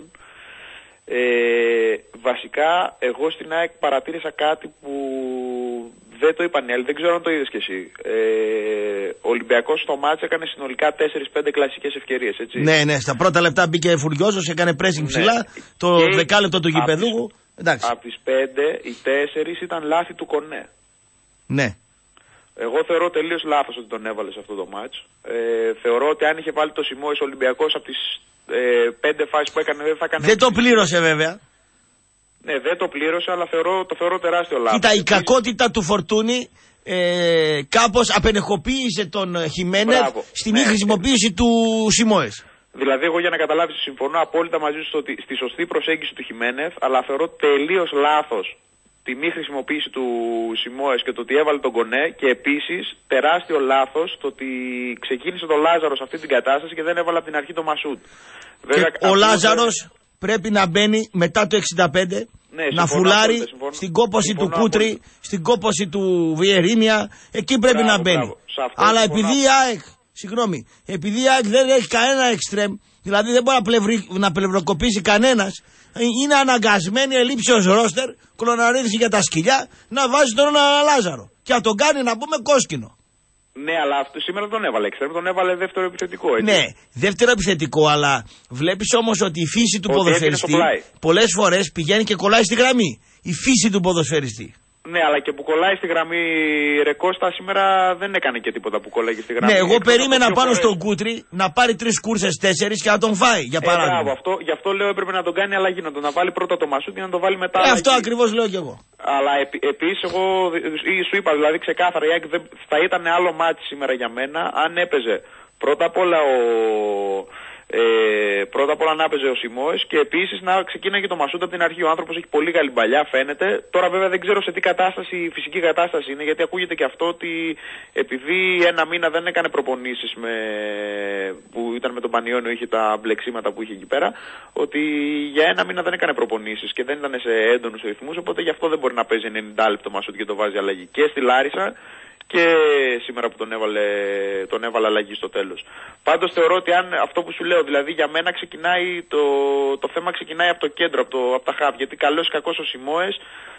Βασικά, εγώ στην ΑΕΚ παρατήρησα κάτι που δεν το είπαν οι άλλοι, δεν ξέρω αν το είδες κι εσύ. Ο Ολυμπιακός στο μάτς έκανε συνολικά 4-5 κλασικές ευκαιρίες, έτσι. Ναι, στα πρώτα λεπτά μπήκε φουριόζος, έκανε pressing ψηλά, το δεκάλεπτο του γηπεδούχου. Από τις 5, οι 4 ήταν λάθη του Κονέ. Ναι. Εγώ θεωρώ τελείως λάθος ότι τον έβαλε σε αυτό το μάτς. Θεωρώ ότι αν είχε βάλει το Σιμόης ο Ολυμπιακός από τις 5 φάσεις που έκανε δεν θα έκανε. Δεν το πλήρωσε βέβαια. Ναι, δεν το πλήρωσε, αλλά το θεωρώ τεράστιο λάθος. Κοίτα, η κακότητα του Φορτούνη κάπως απενεχοποίησε τον Χιμένεθ στη μη χρησιμοποίηση του Σιμόης. Δηλαδή, εγώ για να καταλάβεις, συμφωνώ απόλυτα μαζί σου στη σωστή προσέγγιση του Χιμένεθ, αλλά θεωρώ τελείως λάθος τη μη χρησιμοποίηση του Σιμόες και το ότι έβαλε τον Κονέ, και επίσης τεράστιο λάθος το ότι ξεκίνησε τον Λάζαρο σε αυτή την κατάσταση και δεν έβαλε από την αρχή τον Μασούτ. Ο Λάζαρος πρέπει να μπαίνει μετά το 65, να φουλάρει στην κόπωση του Κούτρι, στην κόπωση του Βιερίνια, εκεί πρέπει να μπαίνει. Αλλά επειδή η ΑΕΚ, επειδή η ΑΕΚ δεν έχει κανένα εξτρέμ, δηλαδή δεν μπορεί να πλευροκοπήσει κανένας, είναι αναγκασμένη ελήψεως ρόστερ, κλωναρίδηση για τα σκυλιά, να βάζει τον Λάζαρο. Και να τον κάνει, να πούμε, κόσκινο. Ναι, αλλά αυτό σήμερα τον έβαλε εξτρέμ, τον έβαλε δεύτερο επιθετικό, έτσι. Ναι, δεύτερο επιθετικό, αλλά βλέπεις όμως ότι η φύση του ποδοσφαιριστή πολλές φορές πηγαίνει και κολλάει στη γραμμή. Η φύση του ποδοσφαιριστή. Ναι, αλλά και που κολλάει στη γραμμή Ρεκώστα σήμερα δεν έκανε και τίποτα που κολλάει στη γραμμή. Ναι, εγώ περίμενα πάνω στον Κούτρι να πάρει 3 κούρσες, 4 και να τον φάει, για παράδειγμα. Γι' αυτό λέω έπρεπε να τον κάνει αλλαγή, να τον βάλει πρώτα το Μασούτ και να τον βάλει μετά. Αυτό ακριβώς λέω κι εγώ. Αλλά επίσης εγώ σου είπα, δηλαδή ξεκάθαρα, θα ήταν άλλο μάτι σήμερα για μένα αν έπαιζε πρώτα απ' όλα να έπαιζε ο Σιμόες και επίσης να ξεκίναγε το Μασούτα από την αρχή. Ο άνθρωπος έχει πολύ καλή παλιά, φαίνεται. Τώρα βέβαια δεν ξέρω σε τι κατάσταση, φυσική κατάσταση είναι, γιατί ακούγεται και αυτό ότι επειδή ένα μήνα δεν έκανε προπονήσεις που ήταν με τον Πανιόνιο, είχε τα μπλεξίματα που είχε εκεί πέρα, ότι για ένα μήνα δεν έκανε προπονήσεις και δεν ήταν σε έντονους ρυθμούς, οπότε γι' αυτό δεν μπορεί να παίζει 90 λεπτό Μασούτα και το βάζει αλλαγή και στη Λάρισα και σήμερα που τον έβαλε αλλαγή στο τέλος. Πάντως θεωρώ ότι αν αυτό που σου λέω, δηλαδή για μένα ξεκινάει το θέμα ξεκινάει από το κέντρο, από τα χαβ, γιατί καλός ή κακός ο Σιμόες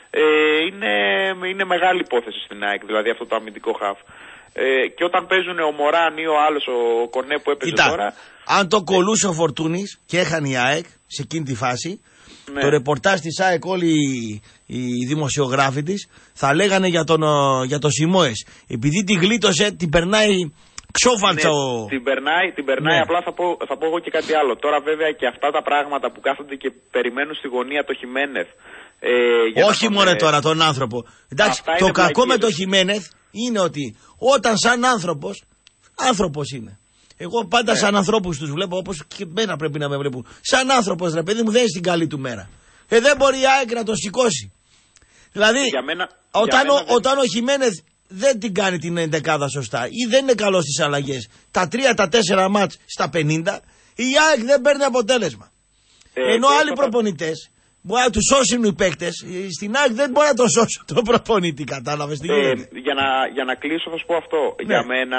είναι μεγάλη υπόθεση στην ΑΕΚ, δηλαδή αυτό το αμυντικό χαβ. Και όταν παίζουν ο Μωράν ή ο άλλος ο Κονέ που έπαιζε τώρα. Αν το κολούσε ο Φορτούνης και έχανε η ΑΕΚ σε εκείνη τη φάση, ναι, το ρεπορτάζ της ΑΕΚ όλοι οι δημοσιογράφοι της θα λέγανε για το Σιμόες. Επειδή την γλίτωσε, την περνάει ξόφαλτσα. Ναι, την περνάει, ναι. Απλά θα πω εγώ και κάτι άλλο. Τώρα βέβαια και αυτά τα πράγματα που κάθονται και περιμένουν στη γωνία το Χιμένεθ. Όχι μωρέ τώρα τον άνθρωπο. Εντάξει, το κακό με το Χιμένεθ είναι ότι όταν σαν άνθρωπος είναι. Εγώ πάντα σαν ανθρώπους τους βλέπω, όπως και εμένα πρέπει να με βλέπουν. Σαν άνθρωπος, ρε παιδί μου, δεν είναι στην καλή του μέρα. Δεν μπορεί η ΑΕΚ να το σηκώσει. Δηλαδή, όταν ο Χιμένεθ δεν την κάνει την 11 σωστά ή δεν είναι καλός στις αλλαγές, τα 3-4 μάτς στα 50, η ΑΕΚ δεν παίρνει αποτέλεσμα. Ενώ άλλοι προπονητές μπορεί να του σώσουν οι παίκτες, στην ΑΕΚ δεν μπορεί να τον σώσουν τον προπονητή, κατάλαβες τι γίνεται. Για να κλείσω θα σου πω αυτό. Ναι. Για μένα,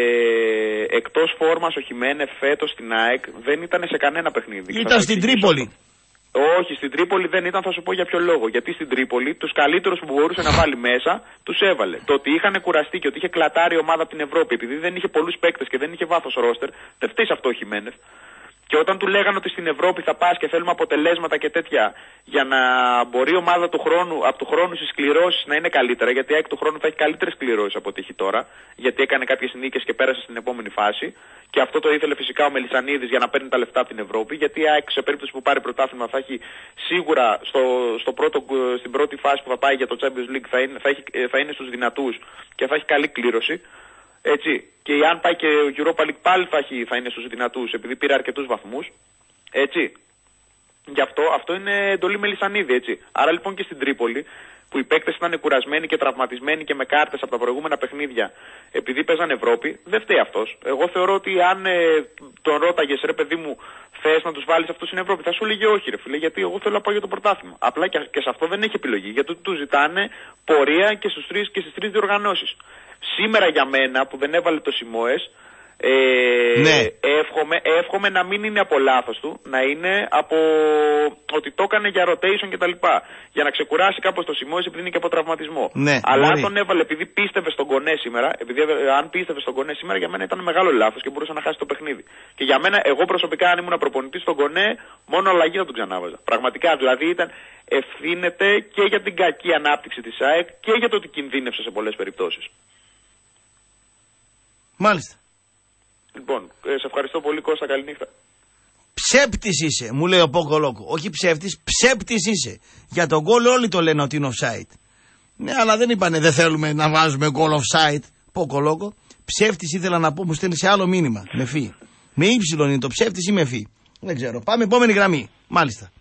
εκτός φόρμας ο Χιμένεθ φέτος στην ΑΕΚ δεν ήταν σε κανένα παιχνίδι. Ήταν στην Τρίπολη. Όχι, στην Τρίπολη δεν ήταν, θα σου πω για ποιο λόγο. Γιατί στην Τρίπολη τους καλύτερους που μπορούσε να βάλει μέσα τους έβαλε. Το ότι είχαν κουραστεί και ότι είχε κλατάρει η ομάδα από την Ευρώπη, επειδή δεν είχε πολλούς παίκτες και δεν είχε βάθος ρόστερ, δεν φταίει αυτό ο Χιμένεθ. Και όταν του λέγανε ότι στην Ευρώπη θα πας και θέλουμε αποτελέσματα και τέτοια, για να μπορεί η ομάδα του χρόνου, από του χρόνου στις κληρώσεις να είναι καλύτερα, γιατί η ΑΕΚ του χρόνου θα έχει καλύτερες κληρώσεις από ό,τι έχει τώρα, γιατί έκανε κάποιες νίκες και πέρασε στην επόμενη φάση. Και αυτό το ήθελε φυσικά ο Μελισσανίδης για να παίρνει τα λεφτά από την Ευρώπη, γιατί η ΑΕΚ σε περίπτωση που πάρει πρωτάθλημα θα έχει σίγουρα στην πρώτη φάση που θα πάει για το Champions League θα είναι στους δυνατούς και θα έχει καλή κλήρωση. Έτσι. Και αν πάει και ο Europa League πάλι θα είναι στους δυνατούς, επειδή πήρε αρκετούς βαθμούς. Έτσι. Γι' αυτό είναι εντολή Μελισσανίδη, έτσι. Άρα λοιπόν και στην Τρίπολη, που οι παίκτες ήταν κουρασμένοι και τραυματισμένοι και με κάρτες από τα προηγούμενα παιχνίδια, επειδή παίζαν Ευρώπη, δεν φταίει αυτός. Εγώ θεωρώ ότι αν τον ρώταγες, ρε παιδί μου, θες να τους βάλεις αυτούς στην Ευρώπη, θα σου λέγε όχι, ρε φίλε, γιατί εγώ θέλω να πάω για το πρωτάθλημα. Απλά και σε αυτό δεν έχει επιλογή, γιατί του ζητάνε πορεία και στις τρεις διοργανώσεις. Σήμερα για μένα που δεν έβαλε το Σιμόες, εύχομαι να μην είναι από λάθος του, να είναι από ότι το έκανε για rotation κτλ. Για να ξεκουράσει κάπως το Σιμόες, επειδή είναι και από τραυματισμό. Ναι, αλλά αν τον έβαλε επειδή πίστευε στον Κονέ σήμερα, αν πίστευε στον Κονέ σήμερα, για μένα ήταν μεγάλο λάθος και μπορούσε να χάσει το παιχνίδι. Και για μένα, εγώ προσωπικά, αν ήμουν προπονητής στον Κονέ, μόνο αλλαγή θα τον ξανάβαζα. Πραγματικά, δηλαδή ευθύνεται και για την κακή ανάπτυξη της ΑΕΚ και για το ότι κινδύνευσε σε πολλές περιπτώσεις. Μάλιστα. Λοιπόν, σε ευχαριστώ πολύ, Κώστα, καληνύχτα. Ψεύτης είσαι, μου λέει ο Ποκολόκο. Όχι ψεύτης, ψεύτης είσαι. Για τον γκολ όλοι το λένε ότι είναι offside. Ναι, αλλά δεν είπανε δεν θέλουμε να βάζουμε γκολ offside. Ποκολόκο. Ψεύτης ήθελα να πω, μου στέλνει σε άλλο μήνυμα. Με φύ. Με ύψιλον είναι το ψεύτης ή με φύ. Δεν ξέρω. Πάμε επόμενη γραμμή. Μάλιστα.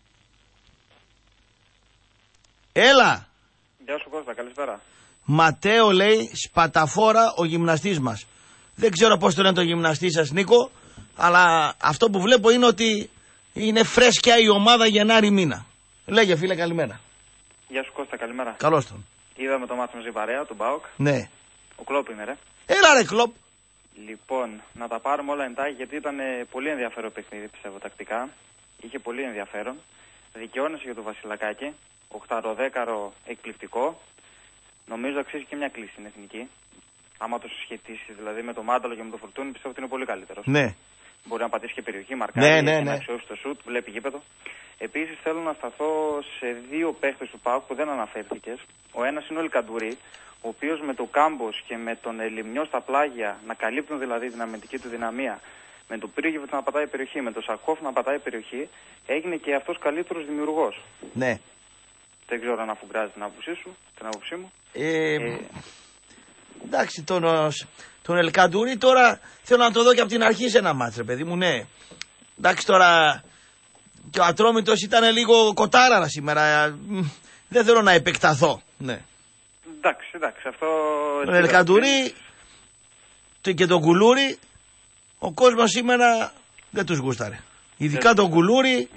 Έλα. Γεια σου Κώστα, καλησπέρα. Ματέο λέει σπαταφόρα ο γυμναστής μας. Δεν ξέρω πώς το λένε το γυμναστή σας, Νίκο, αλλά αυτό που βλέπω είναι ότι είναι φρέσκια η ομάδα Γενάρη μήνα. Λέγε φίλε, καλημέρα. Γεια σου Κώστα, καλημέρα. Καλώς τον. Είδαμε το μάτι μαζί παρέα, τον ΠΑΟΚ. Ναι. Ο Κλόπ είναι, ρε. Έλα ρε Κλόπ. Λοιπόν, να τα πάρουμε όλα εντάχει, γιατί ήταν πολύ ενδιαφέρον παιχνίδι, πιστεύω, τακτικά. Είχε πολύ ενδιαφέρον. Δικαιώνεσαι για τον Βασιλακάκη. 8-10 εκπληκτικό. Νομίζω αξίζει και μια κλίση στην εθνική. Άμα το συσχετίσει δηλαδή με το Μάνταλο και με το Φορτούνι, πιστεύω ότι είναι πολύ καλύτερο. Ναι. Μπορεί να πατήσει και περιοχή, μαρκάρει, να αξιώσει το σουτ, βλέπει γήπεδο. Επίσης θέλω να σταθώ σε δύο παίχτες του ΠΑΟΚ που δεν αναφέρθηκες. Ο ένας είναι ο Ελκαντουρί, ο οποίος με το Κάμπος και με τον Λιμνιό στα πλάγια να καλύπτουν δηλαδή την αμυντική του δυναμία, με τον Πύργεβιτ να πατάει περιοχή, με τον Σακόφ να πατάει περιοχή, έγινε και αυτός καλύτερος δημιουργός. Ναι. Δεν ξέρω αν αφουγκράζει την άποψή μου. Εντάξει, τον Ελκαντουρί τώρα θέλω να το δω και από την αρχή σε ένα μάτς, ρε παιδί μου, ναι. Εντάξει, τώρα και ο Ατρόμητος ήταν λίγο κοτάραρα σήμερα. Δεν θέλω να επεκταθώ, ναι. Εντάξει, αυτό... Τον Ελκαντουρί και τον Κουλούρι, ο κόσμος σήμερα δεν τους γούσταρε. Ειδικά τον Κουλούρι,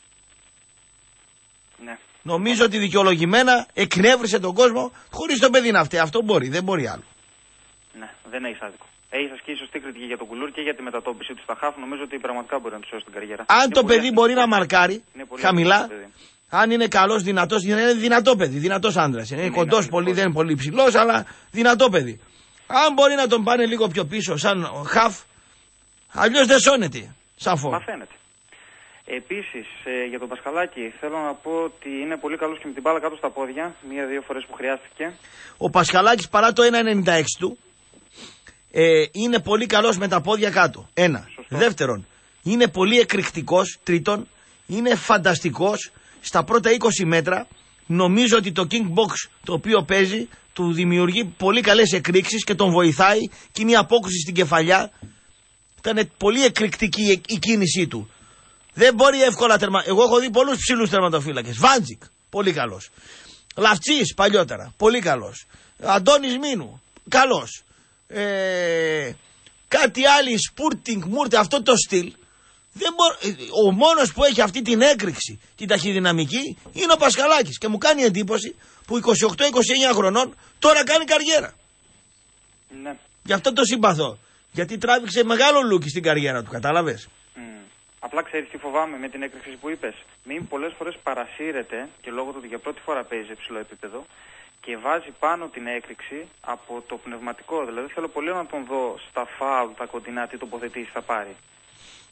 ναι. Νομίζω ότι δικαιολογημένα εκνεύρισε τον κόσμο, χωρίς το παιδί να φταίει. Αυτό μπορεί, δεν μπορεί άλλο. Ναι, δεν έχει άδικο. Έχει ασκήσει σωστή κριτική για τον Κουλούρ και για τη μετατόπιση του στα χάφ. Νομίζω ότι πραγματικά μπορεί να του σώσει την καριέρα. Αν το παιδί μπορεί να μαρκάρει χαμηλά, αν είναι καλός, δυνατός, είναι δυνατό παιδί, δυνατός άντρας. Είναι κοντός πολύ, δεν είναι πολύ ψηλός, αλλά δυνατό παιδί. Αν μπορεί να τον πάνε λίγο πιο πίσω, σαν χαφ, αλλιώς δεν σώνεται. Σαν φόρ. Μαθαίνεται. Επίσης, για τον Πασχαλάκη, θέλω να πω ότι είναι πολύ καλός και με την μπάλα κάτω στα πόδια, μία-δύο φορές που χρειάστηκε. Ο Πασχαλάκης παρά το 1,96 του, είναι πολύ καλός με τα πόδια κάτω. Ένα. Σωστό. Δεύτερον, είναι πολύ εκρηκτικός. Τρίτον, είναι φανταστικός στα πρώτα 20 μέτρα. Νομίζω ότι το King Box το οποίο παίζει του δημιουργεί πολύ καλές εκρήξεις και τον βοηθάει και είναι η απόκρουση στην κεφαλιά. Ήταν πολύ εκρηκτική η κίνησή του. Δεν μπορεί εύκολα Εγώ έχω δει πολλούς ψηλούς τερματοφύλακες. Βάντζικ, πολύ καλός. Λαφτσής παλιότερα, πολύ καλός. Αντώνης Μίνου, καλός. Κάτι άλλη, Σπουρτινγκ, Μούρτε, αυτό το στυλ. Ο μόνος που έχει αυτή την έκρηξη, την ταχυδυναμική, είναι ο Πασχαλάκης. Και μου κάνει εντύπωση που 28-29 χρονών τώρα κάνει καριέρα. Ναι. Γι' αυτό το συμπαθώ. Γιατί τράβηξε μεγάλο λούκι στην καριέρα του, κατάλαβες. Απλά ξέρεις τι φοβάμαι με την έκρηξη που είπες. Μην πολλές φορές παρασύρεται και λόγω του ότι για πρώτη φορά παίζει σε ψηλό επίπεδο και βάζει πάνω την έκρηξη από το πνευματικό. Δηλαδή θέλω πολύ να τον δω στα φάουλ, τα κοντινά, τι τοποθετήσει θα πάρει.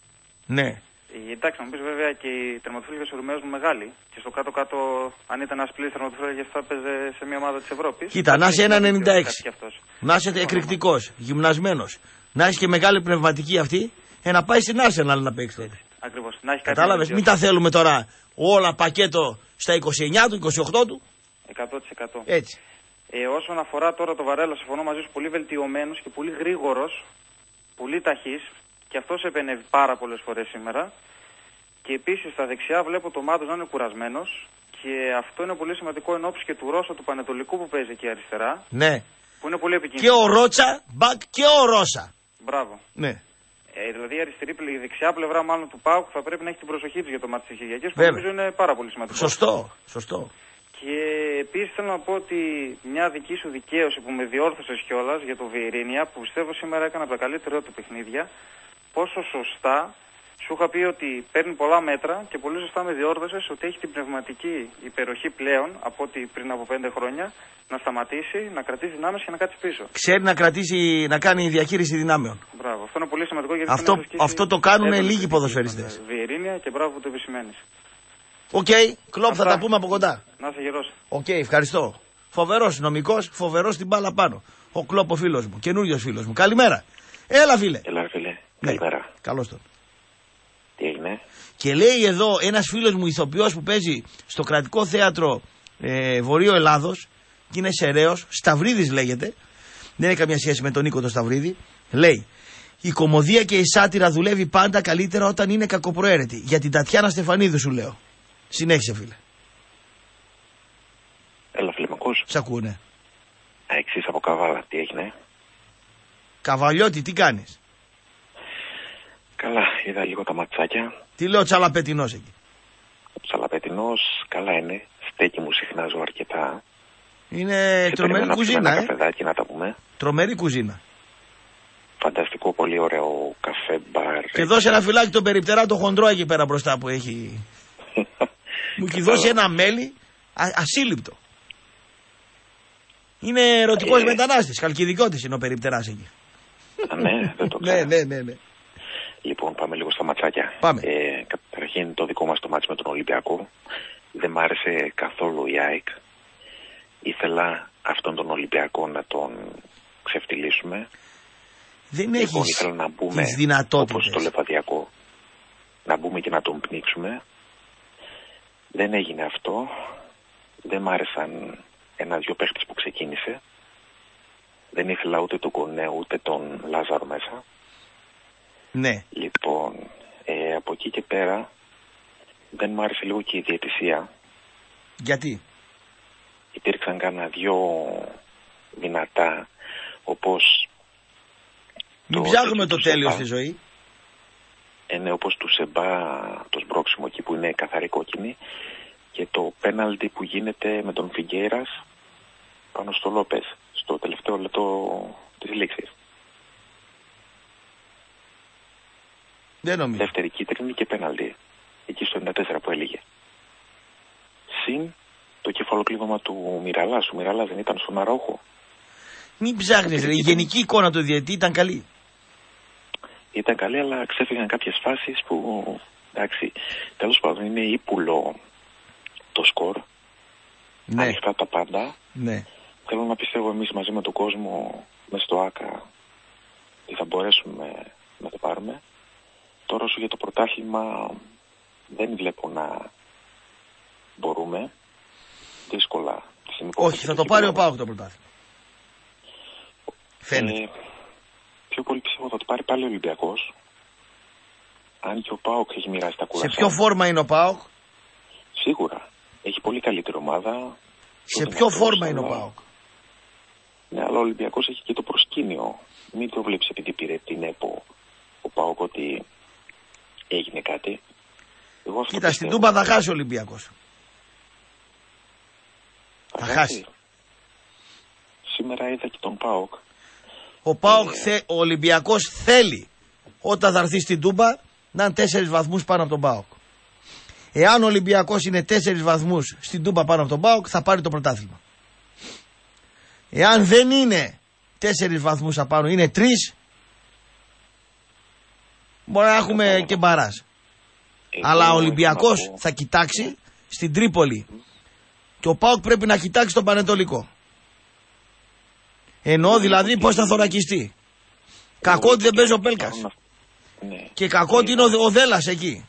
Ναι. Εντάξει, να μου πεις βέβαια και η τερματοφύλακες ο Ρουμαίος μου μεγάλη. Και στο κάτω-κάτω, αν ήταν ένας πλήρης τερματοφύλακες, θα έπαιζε σε μια ομάδα της Ευρώπης. Κοίτα, να είσαι 1,96. Να είσαι εκρηκτικός, γυμνασμένος. Να έχει και μεγάλη πνευματική αυτή. Να πάει στην Arsenal να παίξει τότε. Ακριβώς. Κατάλαβες, μην τα θέλουμε τώρα όλα πακέτο στα 29 του, 28 του. 100%. Έτσι. Όσον αφορά τώρα το Βαρέλα, συμφωνώ μαζί σου, πολύ βελτιωμένος και πολύ γρήγορος, πολύ ταχύς. Και αυτός επενεύει πάρα πολλές φορές σήμερα. Και επίσης στα δεξιά βλέπω το Μάντος να είναι κουρασμένος. Και αυτό είναι πολύ σημαντικό εν ώψη και του Ρώσα του Πανετολικού που παίζει εκεί αριστερά. Ναι. Που είναι πολύ επικίνδυνο. Και ο Ρότσα, μπακ και ο Ρώσα. Μπράβο. Ναι. Δηλαδή η δεξιά πλευρά μάλλον του ΠΑΟΚ θα πρέπει να έχει την προσοχή της για το μάτι της Κυριακής, που νομίζω είναι πάρα πολύ σημαντικό. Σωστό. Και επίσης θέλω να πω ότι μια δική σου δικαίωση που με διόρθωσες κιόλας για το Βιερίνια, που πιστεύω σήμερα έκανε από τα καλύτερα του παιχνίδια, πόσο σωστά σου είχα πει ότι παίρνει πολλά μέτρα και πολύ σωστά με διόρθωσες ότι έχει την πνευματική υπεροχή πλέον από ότι πριν από 5 χρόνια να σταματήσει, να κρατήσει δυνάμεις και να κάτσει πίσω. Ξέρει να κρατήσει, να κάνει διαχείριση δυνάμεων. Μπράβο. Αυτό είναι πολύ σημαντικό γιατί αυτό το κάνουν λίγοι ποδοσφαιριστές. Βιερίνια και μπράβο που το επισημαίνεις. Οκ, Κλοπ, θα τα πούμε από κοντά. Να είσαι γερός. Οκ, ευχαριστώ. Φοβερός νομικός, φοβερός στην μπάλα πάνω. Ο Κλοπ ο φίλος μου, καινούριος φίλος μου. Καλημέρα. Έλα φίλε. Καλημέρα. Καλώς τον. Τι έγινε? Και λέει εδώ ένας φίλος μου ηθοποιός που παίζει στο Κρατικό Θέατρο Βορείο Ελλάδος και είναι Σεραίος, Σταυρίδης λέγεται, δεν έχει καμία σχέση με τον Νίκο τον Σταυρίδη, λέει: η κωμωδία και η σάτυρα δουλεύει πάντα καλύτερα όταν είναι κακοπροαίρετη. Για την Τατιάνα Στεφανίδου σου λέω. Συνέχισε φίλε. Έλα φίλε, μ' ακούς? Σ' ακούνε. Εξής από Καβάλα, τι έγινε? Καβαλιώτη, τι κάνεις? Καλά, είδα λίγο τα ματσάκια. Τι λέω τσαλαπετινός εκεί? Ο τσαλαπετινός καλά είναι. Στέκι μου συχνά ζω αρκετά. Είναι τρομερή κουζίνα, ένα καφεδάκι να τα πούμε. Τρομερή κουζίνα. Φανταστικό, πολύ ωραίο καφέ μπαρ. Και δώσε ένα φυλάκι τον περιπτερά το χοντρό εκεί πέρα μπροστά που έχει. Μου έχει δώσει ένα μέλι ασύλληπτο. Είναι ερωτικός μετανάστης, χαλκιδικότης είναι ο περιπτεράς εκεί. Ναι, δεν το ξέρω. Ναι. Λοιπόν, πάμε λίγο στα ματσάκια. Πάμε. Καταρχήν το δικό μας το μάτς με τον Ολυμπιακό. Δεν μ' άρεσε καθόλου η ΑΕΚ. Ήθελα αυτόν τον Ολυμπιακό να τον ξεφτυλίσουμε. Δεν έχεις ήθελα να μπούμε τις δυνατότητες. Όπως το Λεβαδιακό. Να μπούμε και να τον πνίξουμε. Δεν έγινε αυτό. Δεν μ' άρεσαν ένα-δυο παίχτες που ξεκίνησε. Δεν ήθελα ούτε τον Κονέ ούτε τον Λάζαρο μέσα. Ναι. Λοιπόν, από εκεί και πέρα δεν μ' άρεσε λίγο και η διαιτησία. Γιατί? Υπήρξαν κάνα δυο δυνατά, όπως... Μην ψάχνουμε το τέλειο στη ζωή. Ναι, όπως του Σεμπά, το σμπρόξιμο εκεί που είναι καθαρή κόκκινη, και το πέναλτι που γίνεται με τον Φιγκέρας πάνω στο Λόπες, στο τελευταίο λεπτό της λήξης. Δεν νομίζω. Δεύτερη κίτρινη και πέναλτι. Εκεί στο 94 που έλεγε. Συν το κεφαλοκλείδωμα του Μιραλάς. Ο Μιραλάς δεν ήταν στον Αραούχο. Μην ψάχνεις, η γενική εικόνα του διαιτητή ήταν καλή. Ήταν καλή, αλλά ξέφυγαν κάποιες φάσεις που, εντάξει, τέλος πάντων είναι ύπουλο το σκορ. Ναι. Ανοιχτά τα πάντα. Ναι. Θέλω να πιστεύω εμείς μαζί με τον κόσμο μες στο ΆΚΑ ότι θα μπορέσουμε να το πάρουμε. Τώρα όσο για το πρωτάθλημα δεν βλέπω να μπορούμε. Δύσκολα. Όχι, θα το πάρει ο ΠΑΟΚ το πρωτάθλημα. Φαίνεται. Πιο πολύ πιστεύω θα το πάρει πάλι ο Ολυμπιακός. Αν και ο ΠΑΟΚ έχει μοιράσει τα κουρασιά. Σε ποιο φόρμα είναι ο ΠΑΟΚ? Σίγουρα. Έχει πολύ καλύτερη ομάδα. Σε ποιο φόρμα είναι ο ΠΑΟΚ? Ναι, αλλά ο Ολυμπιακός έχει και το προσκήνιο. Μην το βλέπεις επειδή πήρε την ΕΠΟ ο ΠΑΟΚ ότι έγινε κάτι. Κοίτα, στην Τούμπα θα χάσει ο Ολυμπιακός. Θα χάσει. Σήμερα είδα και τον ΠΑΟΚ. Ο Ολυμπιακός θέλει όταν θα έρθει στην Τούμπα να είναι 4 βαθμούς πάνω από τον ΠΑΟΚ. Εάν ο Ολυμπιακός είναι 4 βαθμούς στην Τούμπα πάνω από τον ΠΑΟΚ, θα πάρει το πρωτάθλημα. Εάν δεν είναι 4 βαθμούς απάνω, είναι 3, Μπορεί να έχουμε και μπαράζ. Αλλά ο Ολυμπιακός θα κοιτάξει στην Τρίπολη. Και ο ΠΑΟΚ πρέπει να κοιτάξει τον Πανετολικό. Εννοώ δηλαδή πώς θα θωρακιστεί. Κακό ότι δεν παίζει ο Πέλκας. Ναι. Και κακό ότι είναι ο Δέλλας εκεί.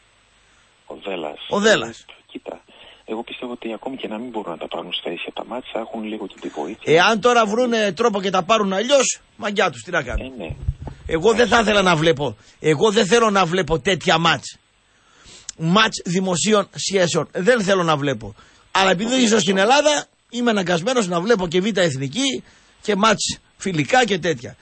Ο Δέλλας. Κοίτα, εγώ πιστεύω ότι ακόμη και να μην μπορούν να τα πάρουν στα ίσια τα μάτσα, έχουν λίγο και τη βοήθεια. Εάν τώρα βρούνε τρόπο και τα πάρουν αλλιώς, μαγκιά τους, τι να κάνουν. Ναι. Εγώ δεν θα ήθελα να βλέπω. Εγώ δεν θέλω να βλέπω τέτοια μάτς. Μάτς δημοσίων σχέσεων. Δεν θέλω να βλέπω. Αλλά επειδή ζω στην Ελλάδα, είμαι αναγκασμένος να βλέπω και Β' Εθνική και μάτς φιλικά και τέτοια.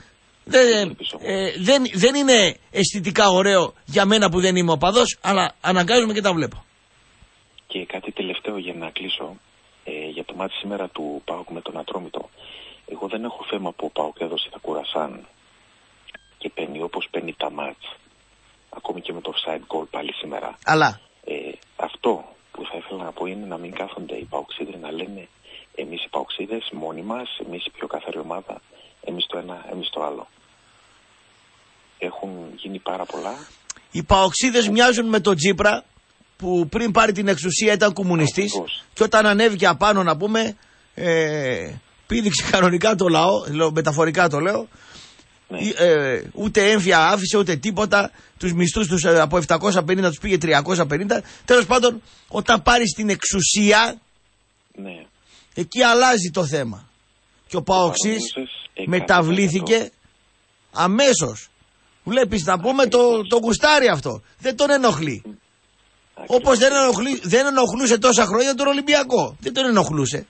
Δεν είναι αισθητικά ωραίο για μένα που δεν είμαι οπαδός, αλλά αναγκάζομαι και τα βλέπω. Και κάτι τελευταίο για να κλείσω, για το μάτι σήμερα του ΠΑΟΚ με τον Ατρόμητο. Εγώ δεν έχω θέμα που ο ΠΑΟΚ έδωσε τα κουρασάν και παίρνει όπως παίρνει τα μάτς, ακόμη και με το offside goal πάλι σήμερα. Αλλά αυτό που θα ήθελα να πω είναι να μην κάθονται οι παοξίδες να λένε εμείς οι παοξίδες μόνοι μας, εμείς η πιο καθαρή ομάδα, εμείς το ένα, εμείς το άλλο. Έχουν γίνει πάρα πολλά. Οι παοξίδες μοιάζουν με τον Τσίπρα που πριν πάρει την εξουσία ήταν κομμουνιστής και όταν ανέβηκε απάνω να πούμε πήδηξε κανονικά το λαό, μεταφορικά το λέω. Ναι. Ούτε έμφυα άφησε ούτε τίποτα. Τους μισθούς τους από 750 τους πήγε 350. Τέλος πάντων, όταν πάρεις την εξουσία, ναι, εκεί αλλάζει το θέμα. Και ο Παοξής μεταβλήθηκε αμέσως. Βλέπεις να πούμε το γουστάρι αυτό. Δεν τον ενοχλεί. Όπως δεν ενοχλούσε τόσα χρόνια τον Ολυμπιακό. Δεν τον ενοχλούσε.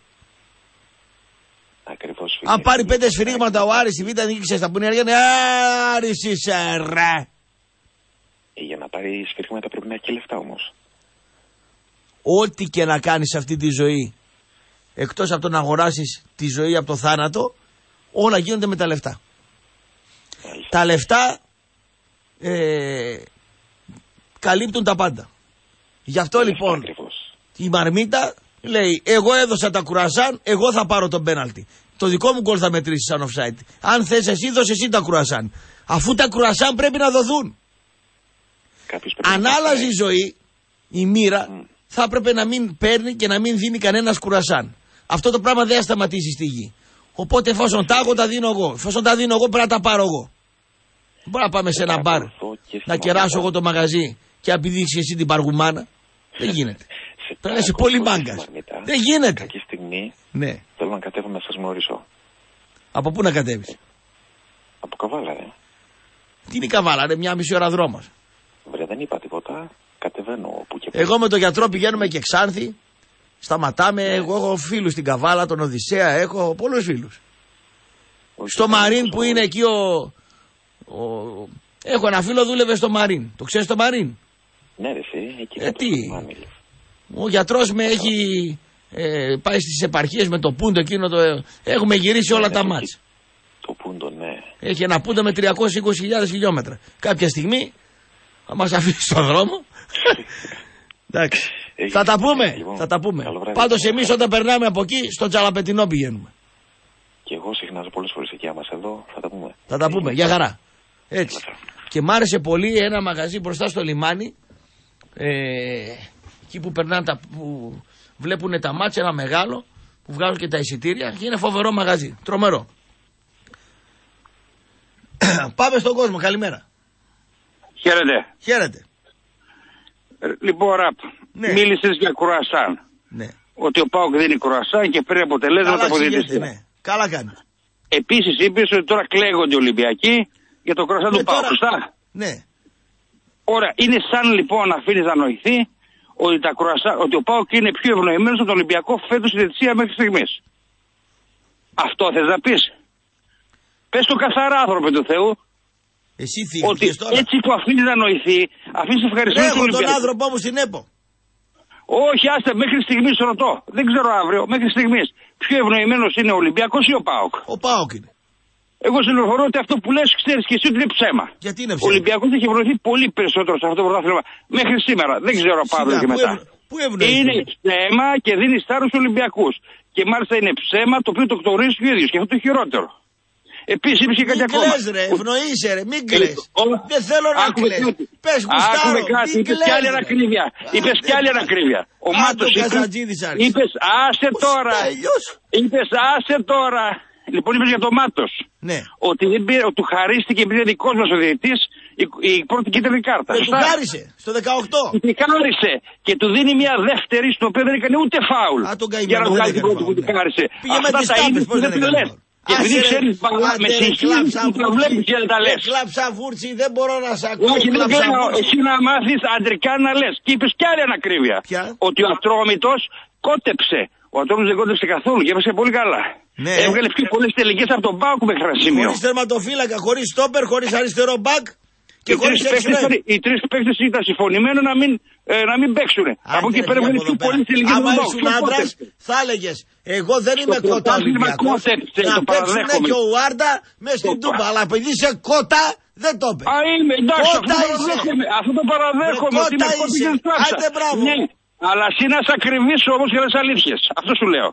Ακριβώς, αν πάρει 5 σφυρίγματα ο Άρης, η Β' Εθνική ξέρεις τα που είναι Άρης είσαι ρε. Για να πάρει σφυρίγματα πρέπει να έχει και λεφτά όμως. Ό,τι και να κάνεις αυτή τη ζωή, εκτός από το να αγοράσεις τη ζωή από το θάνατο, όλα γίνονται με τα λεφτά. Τα λεφτά καλύπτουν τα πάντα. Γι' αυτό λοιπόν η Μαρμίτα λέει εγώ έδωσα τα κουρασάν, εγώ θα πάρω τον πέναλτι. Το δικό μου γκολ θα μετρήσει σαν offside. Αν θες εσύ δώσε εσύ τα κουρασάν. Αφού τα κουρασάν πρέπει να δοθούν. Αν άλλαζε η ζωή, η μοίρα θα έπρεπε να μην παίρνει και να μην δίνει κανένας κουρασάν. Αυτό το πράγμα δεν θα σταματήσει στη γη. Οπότε εφόσον τα έχω τα δίνω εγώ. Εφόσον τα δίνω εγώ πρέπει να τα πάρω εγώ. Δεν μπορώ να πάμε σε ένα μπαρ να κεράσω εγώ το μαγαζί και να πηδήξει εσύ την παργουμάνα. Δεν γίνεται. Πρέπει να είσαι πολύ μάγκας. Δεν γίνεται. Κακή στιγμή ναι. Θέλω να κατέβω να σας γνωρίσω. Από πού να κατέβεις? Από Καβάλα, ρε. Τι είναι η Καβάλα, ρε, μια μισή ώρα δρόμος. Βρε, δεν είπα τίποτα. Κατεβαίνω που και εγώ με τον γιατρό πηγαίνουμε και Ξάνθη. Σταματάμε. Εγώ έχω φίλους στην Καβάλα, τον Οδυσσέα, έχω πολλούς φίλους. Στο Μαρίν που είναι εκεί έχω ένα φίλο δούλευε στο Μαρίν. Το ξέρεις το Μαρίν? Ναι, ρε, εκεί τι. Ο γιατρός με έχει πάει στις επαρχίες με το πούντο εκείνο έχουμε γυρίσει όλα τα μάτς. Το πούντο, ναι. Έχει ένα πούντο με 320.000 χιλιόμετρα. Κάποια στιγμή θα μας αφήσει στον δρόμο. Εντάξει. Θα τα πούμε. Λοιπόν, θα τα πούμε. Πάντως εμείς όταν περνάμε από εκεί στο Τσαλαπετινό πηγαίνουμε. Και εγώ συχνάζω πολλές φορές εκεί άμα εδώ. Θα τα πούμε. Θα τα πούμε. Για χαρά. Έτσι. Και μ' άρεσε πολύ ένα μαγαζί μπροστά στο λιμάνι. Εκεί που περνάνε που βλέπουν τα μάτια, ένα μεγάλο που βγάζουν και τα εισιτήρια και είναι φοβερό μαγαζί, τρομερό. Πάμε στον κόσμο, καλημέρα. Χαίρετε. Χαίρετε. Λοιπόν, Ραπ, ναι. Μίλησες για κουρασάν. Ναι. Ότι ο ΠΑΟΚ δίνει κουρασάν και παίρνει αποτελέσματα από διαιτησία. Ναι. Καλά κάνει. Επίσης είπες ότι τώρα κλαίγονται οι Ολυμπιακοί για το κουρασάν του ΠΑΟΚ, σωστά? Ναι. Ωραία, είναι σαν λοιπόν να αφήνεις να νοηθεί ότι ο ΠΑΟΚ είναι πιο ευνοημένος από τον Ολυμπιακό φέτος στη διαιτησία μέχρι στιγμής. Αυτό θες να πεις? Πες το καθαρά, άνθρωπε του Θεού. Εσύ ότι τώρα. Έτσι που αφήνεις να νοηθεί, αφήνεις ευχαριστήσεις τον Ολυμπιακό. Έχω τον άνθρωπό μου στην ΕΠΟ. Όχι, άστε, μέχρι στιγμής ρωτώ. Δεν ξέρω αύριο, μέχρι στιγμής. Πιο ευνοημένος είναι ο Ολυμπιακός ή ο ΠΑΟΚ? Ο ΠΑΟΚ είναι. Εγώ συλλογωρώ ότι αυτό που λες ξέρεις και εσύ ότι είναι ψέμα. Γιατί είναι ψέμα? Ο Ολυμπιακός έχει ευνοηθεί πολύ περισσότερο σε αυτό το πρωτάθλημα μέχρι σήμερα. Δεν ξέρω από αύριο και μετά. Είναι ψέμα και δίνει στάρους στους Ολυμπιακούς. Και μάλιστα είναι ψέμα το οποίο το γνωρίζει ο ίδιος και αυτό το χειρότερο. Επίσης είπες και κάτι ακόμα. Μην κλαις ρε, ευνοείσαι ρε, μην κλαις. Δεν θέλω να κλαις. Πες Γουστάρο, μην κλαις. Είπες κι άλλη ανακρίβεια. Είπες κι άλλη ανακρίβεια. Ο Μάτος είπες άσε τώρα. Είπες άσε τώρα. Λοιπόν, είπες για το Μάτος. Ναι. Ότι του χαρίστηκε επειδή είναι δικός μας ο διαιτητής η πρώτη κίτρινη κάρτα. Του χάρισε στο 18. Του χάρισε και του δίνει μια δεύτερη στο οποίο δεν έκανε ούτε φάουλ. Για να βγάλει την πρώτη που του χάρισε. Πήγε με τις τάπες, πώς δεν έκανε. Και επειδή ξέρεις με συγχύλεις που τα βλέπεις και δεν τα λες. Κλάψα βούρτσι, δεν μπορώ να σ' ακούω. Όχι, δεν θέλω εσύ να μάθεις αντρικά να λες. Και είπες κι άλλη ανακρίβεια. Ότι ο Ατρόμητος κότεψε. Ο Ατρόμητος δεν κότεψε καθόλου και έπεσε πολύ καλά. Ναι. Έβγαλε πιο πολλές τελικές από τον Πάοκ μέχρι ένα σημείο. Χωρίς τερματοφύλακα, χωρίς στόπερ, χωρίς αριστερό μπακ και χωρίς εξτρέμ. Οι τρεις παίκτες ήταν συμφωνημένοι να μην παίξουν. Από εκεί πέρα έβγαλε πιο πολλές τελικές από τον Πάοκ. Άμα ήσουν άντρας θα έλεγες εγώ δεν είμαι κότα Ολυμπιακός. Να παίξουνε και ο Ουάρντα μες στην Τούμπα. Αλλά επειδή είσαι κότα δεν το είπε. Α, είμαι εντάξει, αυτό το παραδέχομαι. Κότα είσαι, άντε μπράβο. Αλλά εσύ να σ' ακριβείς όμως για τις αλήθειες. Αυτό σου λέω.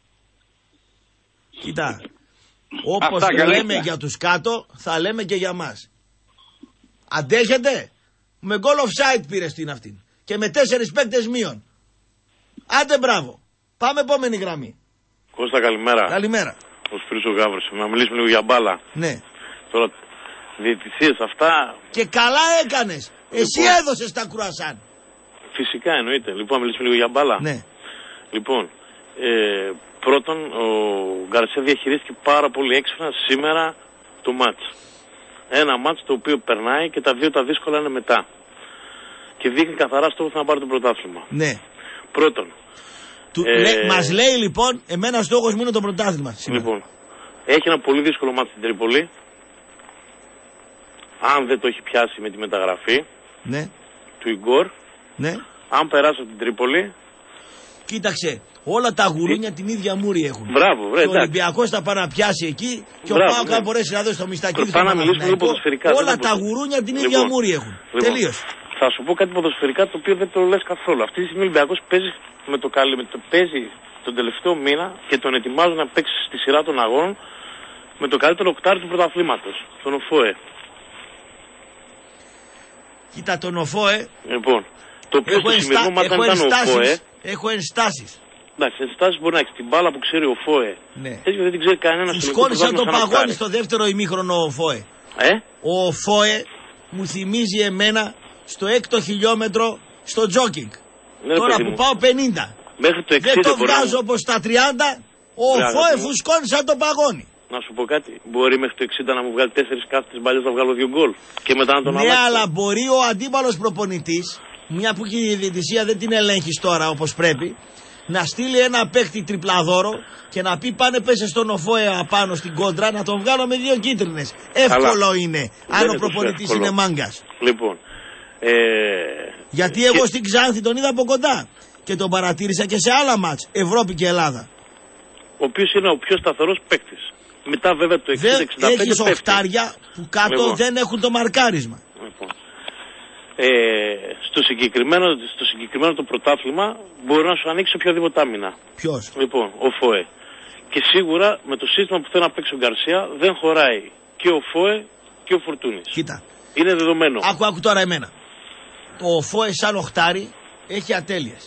Κοίτα, όπως λέμε για τους κάτω, θα λέμε και για μας. Αντέχετε? Με goal offside πήρες την αυτήν. Και με 4 παίκτες μείον. Άντε μπράβο. Πάμε επόμενη γραμμή. Κώστα, καλημέρα. Καλημέρα. Ο Σπύρος ο Γάβρος. Να μιλήσουμε λίγο για μπάλα. Ναι. Τώρα, διαιτησίες αυτά... Και καλά έκανες. Εσύ έδωσες τα κρουασάν. Φυσικά εννοείται. Λοιπόν, να μιλήσουμε λίγο για μπάλα. Ναι. Λοιπόν, πρώτον, ο Γκαρσία διαχειρίστηκε πάρα πολύ έξυπνα σήμερα το μάτς. Ένα μάτς το οποίο περνάει και τα δύο τα δύσκολα είναι μετά. Και δείχνει καθαρά στόχο να πάρει το πρωτάθλημα. Ναι. Πρώτον. Μας λέει λοιπόν, εμένα στόχος μου είναι το πρωτάθλημα. Λοιπόν, έχει ένα πολύ δύσκολο μάτς στην Τρίπολη. Αν δεν το έχει πιάσει με τη μεταγραφή του Ιγκόρ. Ναι. Αν περάσει από την Τρίπολη. Κοίταξε, όλα τα γουρούνια την ίδια μούρη έχουν. Μπράβο, βρε, ο Ολυμπιακός θα πάει να πιάσει εκεί και ο ΠΑΟΚ θα μπορέσει να δώσει το μιστακίδι στο Παναθηναϊκό. Όλα τα γουρούνια την ίδια μούρη έχουν. Τελείως. Θα σου πω κάτι ποδοσφαιρικά το οποίο δεν το λες καθόλου. Αυτή τη στιγμή ο Ολυμπιακός παίζει παίζει τον τελευταίο μήνα και τον ετοιμάζουν να παίξει στη σειρά των αγώνων με το καλύτερο οκτάρι του πρωταθλήματος, τον ΟΦΟΕ. Κοίτα τον ΟΦΟΕ. Λοιπόν, το οποίο στο σημερινό μάτι ήταν ο ΟΦΟΕ. Έχω ενστάσεις. Εντάξει, ενστάσεις μπορεί να έχει την μπάλα που ξέρει ο ΟΦΟΕ. Ναι. Έτσι δεν την ξέρει κανένα. Φουσκώνει σαν το παγόνι στο δεύτερο ημίχρονο ο ΟΦΟΕ. Ο ΟΦΟΕ μου θυμίζει εμένα στο 6ο χιλιόμετρο στο τζόκινγκ. Ναι, τώρα που πάω 50. Μέχρι το 60 δεν το βγάζω όπως στα 30. Ο ΟΦΟΕ φουσκώνει σαν το παγόνι. Να σου πω κάτι. Μπορεί μέχρι το 60 να μου βγάλει 4 κάθετες μπάλες να βγάλω 2 γκολ. Και μετά να τον αλλάξω. Ναι, αλλά μπορεί ο αντίπαλος προπονητής, μια που και η διαιτησία δεν την ελέγχεις τώρα όπως πρέπει, να στείλει ένα παίκτη τριπλαδόρο και να πει πάνε πέσε στον ΟΦΟΕ απάνω στην κόντρα να τον βγάλω με 2 κίτρινες. Εύκολο είναι, αν ο προπονητής είναι μάγκας. Λοιπόν. Γιατί εγώ στην Ξάνθη τον είδα από κοντά και τον παρατήρησα και σε άλλα μάτς, Ευρώπη και Ελλάδα. Ο οποίος είναι ο πιο σταθερός παίκτης. Μετά βέβαια το 60-65 έχεις οχτάρια που κάτω δεν έχουν το μαρκάρισμα. Λοιπόν. Στο συγκεκριμένο το πρωτάθλημα μπορεί να σου ανοίξει οποιαδήποτε άμυνα. Ποιος? Λοιπόν, ο ΦΟΕ. Και σίγουρα με το σύστημα που θέλει να παίξει ο Γκαρσία δεν χωράει και ο ΦΟΕ και ο Φορτούνης. Κοίτα. Είναι δεδομένο. Άκου τώρα εμένα. Το ΦΟΕ σαν οχτάρι έχει ατέλειες.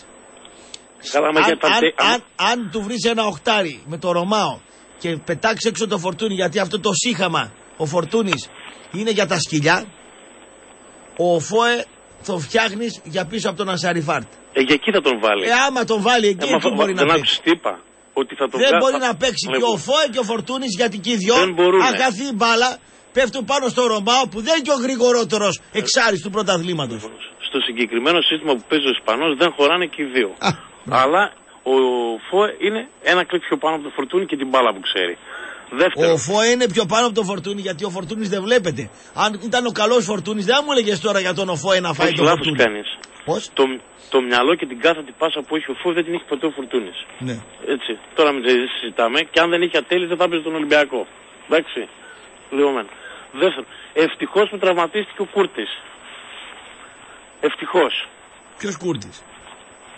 Αν του βρεις ένα οχτάρι με το Ρωμάο και πετάξει έξω το Φορτούνι, γιατί αυτό το σύγχαμα ο Φορτούνης είναι για τα σκυλιά, ο ΦΟΕ το φτιάχνεις για πίσω από τον Ασαριφάρτ. Για εκεί θα τον βάλει. Άμα τον βάλει εκεί, εκεί μπορεί να παίξει. Δεν μπορεί να παίξει και ο ΦΟΕ και ο Φορτούνης, γιατί και οι δυο αγαθή μπάλα πέφτουν πάνω στο Ρωμάο που δεν είναι και ο γρηγορότερος εξάρις του πρωταθλήματος. Στο συγκεκριμένο σύστημα που παίζει ο Ισπανός δεν χωράνε και οι δύο. Αλλά ο ΦΟΕ είναι ένα κλικ πιο πάνω από το Φορτούνι και την μπάλα που ξέρει. Δεύτερο. Ο ΦΟΕ είναι πιο πάνω από το Φορτούνι γιατί ο Φορτούνις δεν βλέπετε. Αν ήταν ο καλός Φορτούνις δεν μου έλεγες τώρα για τον ΦΟΕ να φάει τον Φορτούνι. Κάνεις. Πώς? Το μυαλό και την κάθετη πάσα που έχει ο ΦΟΕ δεν την έχει ποτέ ο Φορτούνις. Ναι. Έτσι. Τώρα μην συζητάμε και αν δεν είχε ατέλειες δεν θα παίζει τον Ολυμπιακό. Εντάξει. Λιγόμενο. Δεύτερο. Ευτυχώς που τραυματίστηκε ο Κούρτης. Ευτυχώς. Ποιος Κούρτης?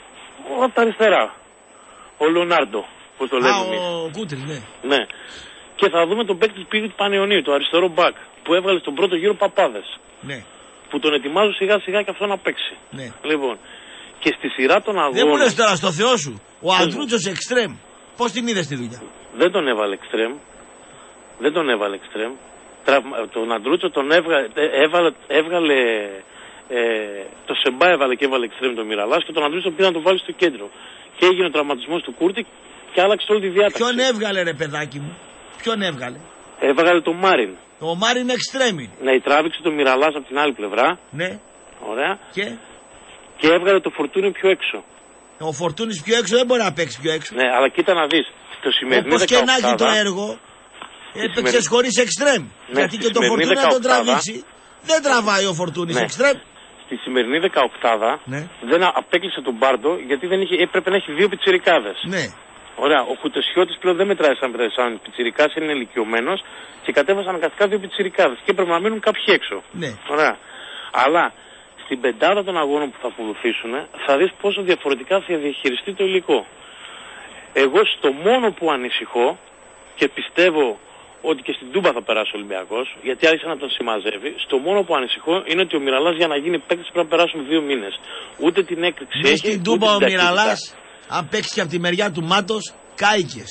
Από τα αριστερά. Ο Λεωνάρντο. Πώς το λέμε εμείς. Ο Κούρτης, ναι. Ναι. Και θα δούμε τον παίκτη του Πύργου του Πανιωνίου, το αριστερό μπακ, που έβγαλε στον πρώτο γύρο Παπάδες. Ναι. Που τον ετοιμάζουν σιγά σιγά και αυτό να παίξει. Ναι. Λοιπόν, και στη σειρά των αγώνων. Δεν μου λες τώρα στο Θεό σου, ο Αντρούτσος εξτρέμ, πώς την είδες τη δουλειά? Δεν τον έβαλε εξτρέμ. Δεν τον έβαλε εξτρέμ. Τον Αντρούτσο τον έβγαλε. Το Σεμπά έβαλε και έβαλε εξτρέμ τον Μιραλάς και τον Αντρούτσο πήγε να τον βάλει στο κέντρο. Και έγινε ο τραυματισμός του Κούρτη και άλλαξε όλη τη διάταξη. Ποιον έβγαλε, ρε παιδάκι μου? Ποιον έβγαλε? Έβγαλε τον Μάριν. Ο Μάριν εξτρέμι. Ναι, τράβηξε τον Μιραλάς από την άλλη πλευρά. Ναι. Ωραία. Και έβγαλε το Φορτούνι πιο έξω. Ο Φορτούνης πιο έξω δεν μπορεί να παίξει πιο έξω. Ναι, αλλά κοίτα να δεις. Όπως και να έχει το έργο, έπαιξες χωρίς εξτρέμ. Ναι, γιατί και το Φορτούνι να τον τραβήξει, δεν τραβάει ο Φορτούνης εξτρέμ. Στη σημερινή 18 δεν απέκλεισε τον Μπάρντο γιατί έπρεπε να έχει 2 πιτσιρικάδες. Ναι. Ωραία, ο Χουτεσιώτης πλέον δεν μετράει σαν πιτσιρικάς, είναι ηλικιωμένος και κατέβασαν αναγκαστικά 2 πιτσιρικάδες και έπρεπε να μείνουν κάποιοι έξω. Ναι. Ωραία. Αλλά στην πεντάδα των αγώνων που θα ακολουθήσουν θα δεις πόσο διαφορετικά θα διαχειριστεί το υλικό. Εγώ στο μόνο που ανησυχώ και πιστεύω ότι και στην Τούμπα θα περάσει ο Ολυμπιακός, γιατί άρχισε να τον συμμαζεύει, στο μόνο που ανησυχώ είναι ότι ο Μιραλάς για να γίνει παίκτης πρέπει να περάσουν 2 μήνες. Ούτε την έκρηξη έχει. Στην Τούμπα ο Μιραλάς, αν παίξει και από τη μεριά του Μάτος, κάηκες.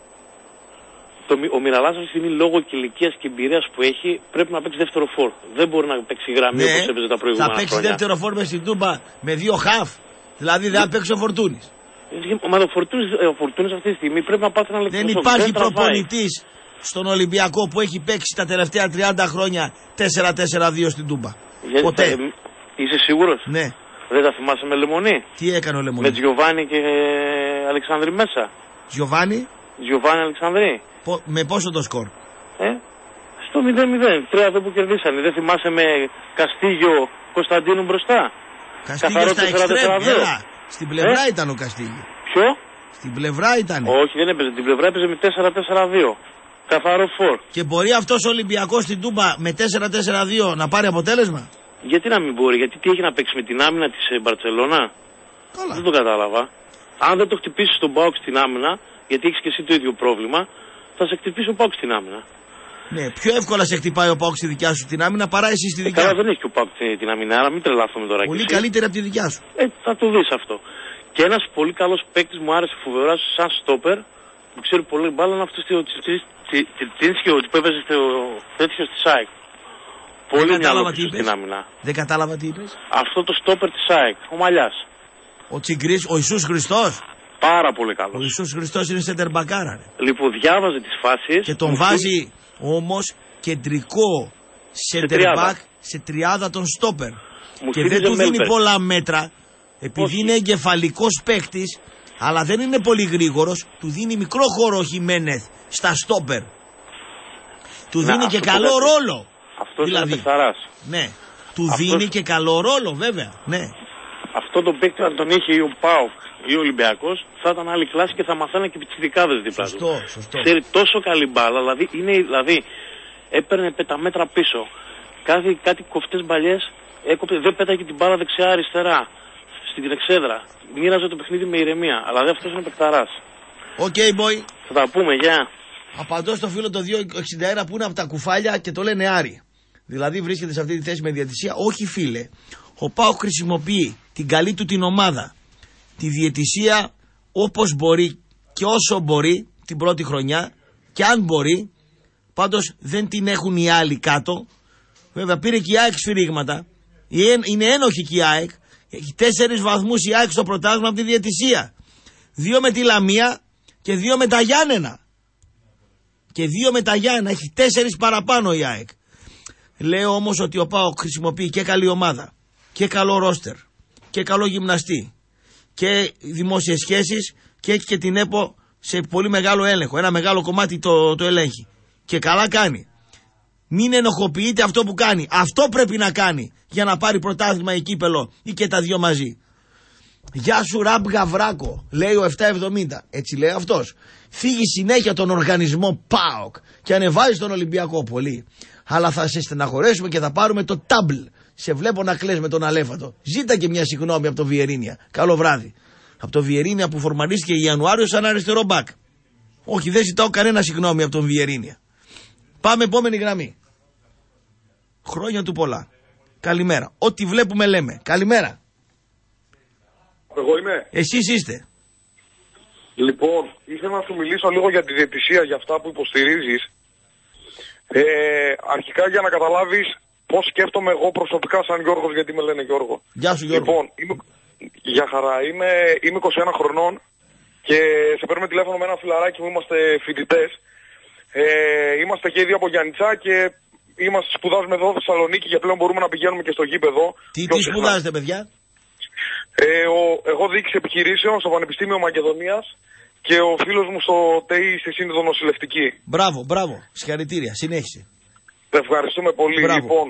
Ο Μιραλάς αυτή τη στιγμή λόγω και ηλικίας και εμπειρίας που έχει πρέπει να παίξει δεύτερο φόρ. Δεν μπορεί να παίξει γραμμή όπως έπαιζε τα προηγούμενα χρόνια. Θα παίξει δεύτερο φόρ με στην Τούμπα με 2 χαφ. Δηλαδή δεν θα παίξει ο Φορτούνης. Μα ο Φορτούνης αυτή τη στιγμή πρέπει να πάθει ένα λεπτό. Δεν υπάρχει προπονητής στον Ολυμπιακό που έχει παίξει τα τελευταία 30 χρόνια 4-4-2 στην Τούμπα. Ποτέ. Είσαι σίγουρος? Ναι. Δεν τα θυμάσαι με Λεμονή? Τι έκανε ο Λεμονή? Με Τζιοβάνι και Αλεξάνδρη μέσα. Τζιοβάνι Αλεξάνδρη. Με πόσο το σκορ? Στο 0-0. 3 που κερδίσανε. Δεν θυμάσαι με Καστίγιο Κωνσταντίνου μπροστά? Καστίγιο στα εξτρέμ. Στην πλευρά ήταν ο Καστίγιο. Ποιο? Στην πλευρά ήταν. Όχι, δεν έπαιζε. Την πλευρά έπαιζε με 4-4-2. Καθαρό φόρ. Και μπορεί αυτός ο Ολυμπιακός στην Τούμπα με 4-4-2 να πάρει αποτέλεσμα? Γιατί να μην μπορεί? Γιατί τι έχει να παίξει με την άμυνα της Μπαρτσελώνα? Καλά. Δεν το κατάλαβα. Αν δεν το χτυπήσει τον Πάοκ στην άμυνα, γιατί έχει και εσύ το ίδιο πρόβλημα, θα σε χτυπήσει ο Πάοκ στην άμυνα. Ναι, πιο εύκολα σε χτυπάει ο Πάοκ στη δικιά σου την άμυνα παρά εσύ στη δικιά σου. Καλά, δεν έχει και ο Πάοκ την άμυνα, άρα μην τρελάθουμε τώρα. Πολύ καλύτερη από τη δικιά σου. Θα το δεις αυτό. Και ένας πολύ καλός παίκτης μου άρεσε φοβερά σαν στόπερ, που ξέρει πολύ μπάλα, είναι αυτός Τσιτσίνσκι που έπαιζε τέτοιο στη ΣΑΕΚ. Πολύ μυαλό στην άμυνα. Δεν κατάλαβα τι είπες. Αυτό το στόπερ της ΣΑΕΚ, ο Μαλιάς. Ο Τσιγκρής, ο Ιησούς Χριστός. Πάρα πολύ καλός. Ο Ιησούς Χριστός είναι σέντερ μπακάρα. Λοιπόν, διάβαζε τις φάσεις. Και τον βάζει όμως κεντρικό σέντερ μπακ σε τριάδα των στόπερ. Και δεν του δίνει πολλά μέτρα, επειδή είναι εγκεφαλικός παίκτης, αλλά δεν είναι πολύ γρήγορος, του δίνει μικρό χώρο ο Χιμένεθ στα στόπερ. Του δίνει και καλό ρόλο. Αυτό δηλαδή, είναι παιχταράς. Ναι. Του δίνει και καλό ρόλο, βέβαια. Ναι. Αυτό το παίκτη, αν τον είχε ο ΠΑΟΚ ή ο Ολυμπιακός, θα ήταν άλλη κλάση και θα μαθαίναν και πιτσιρικάδες δίπλα του. Σωστό. Ξέρει τόσο καλή μπάλα, δηλαδή έπαιρνε τα μέτρα πίσω. Κάτι κοφτές μπαλιές έκοπτε, δεν πέταγε την μπάλα δεξιά-αριστερά στην εξέδρα. Μοίραζε το παιχνίδι με ηρεμία, αλλά αυτός είναι παιχταράς. Οκ, boy. Θα τα πούμε, γεια. Απαντώ στο φίλο το 261 που είναι από τα κουφάλια και το λένε Άρη. Δηλαδή βρίσκεται σε αυτή τη θέση με διαιτησία. Όχι, φίλε. Ο ΠΑΟΚ χρησιμοποιεί την καλή του την ομάδα, τη διαιτησία όπως μπορεί και όσο μπορεί την πρώτη χρονιά και αν μπορεί. Πάντως δεν την έχουν οι άλλοι κάτω. Βέβαια πήρε και η ΑΕΚ σφυρίγματα. Είναι ένοχη και η ΑΕΚ. Έχει 4 βαθμούς η ΑΕΚ στο πρωτάθλημα από τη διαιτησία. 2 με τη Λαμία και 2 με τα Γιάννενα. Και 2 με τα Γιάννενα. Έχει 4 παραπάνω η ΑΕΚ. Λέω όμως ότι ο ΠΑΟΚ χρησιμοποιεί και καλή ομάδα και καλό ρόστερ και καλό γυμναστή και δημόσιες σχέσεις και έχει και την ΕΠΟ σε πολύ μεγάλο έλεγχο. Ένα μεγάλο κομμάτι το ελέγχει. Και καλά κάνει. Μην ενοχοποιείται αυτό που κάνει. Αυτό πρέπει να κάνει για να πάρει πρωτάθλημα ή κύπελο ή και τα δύο μαζί. Γεια σου Ραμπ Γαβράκο, λέει ο 770. Έτσι λέει αυτός. Φύγει συνέχεια τον οργανισμό ΠΑΟΚ και ανεβάζει τον Ολυμπιακό πολύ. Αλλά θα σε στεναχωρέσουμε και θα πάρουμε το τάμπλ. Σε βλέπω να κλαις με τον Αλέφαντο. Ζήτα και μια συγγνώμη από το Βιερίνια. Καλό βράδυ. Από το Βιερίνια που φορμανίστηκε Ιανουάριο σαν αριστερό μπακ. Όχι, δεν ζητάω κανένα συγγνώμη από τον Βιερίνια. Πάμε επόμενη γραμμή. Χρόνια του πολλά. Καλημέρα. Ό,τι βλέπουμε λέμε. Καλημέρα. Εγώ είμαι. Εσείς είστε. Λοιπόν, ήθελα να σου μιλήσω λίγο για τη διαιτησία, για αυτά που υποστηρίζεις. Αρχικά για να καταλάβεις πώς σκέφτομαι εγώ προσωπικά σαν Γιώργος, γιατί με λένε Γιώργο. Γεια σου Γιώργο. Λοιπόν, για χαρά, είμαι 21 χρονών και σε παίρνουμε τηλέφωνο με ένα φιλαράκι μου, είμαστε φοιτητές. Είμαστε και οι δύο από Γιάννητσά και σπουδάζουμε εδώ στη Θεσσαλονίκη και πλέον μπορούμε να πηγαίνουμε και στο γήπεδο. Τι σπουδάζετε, παιδιά? Εγώ διοίκηση επιχειρήσεων στο Πανεπιστήμιο Μακεδονίας και ο φίλος μου στο ΤΕΙ στη Σύνοδο Νοσηλευτική. Μπράβο. Συγχαρητήρια. Συνέχισε. Ευχαριστούμε πολύ. Μπράβο. Λοιπόν,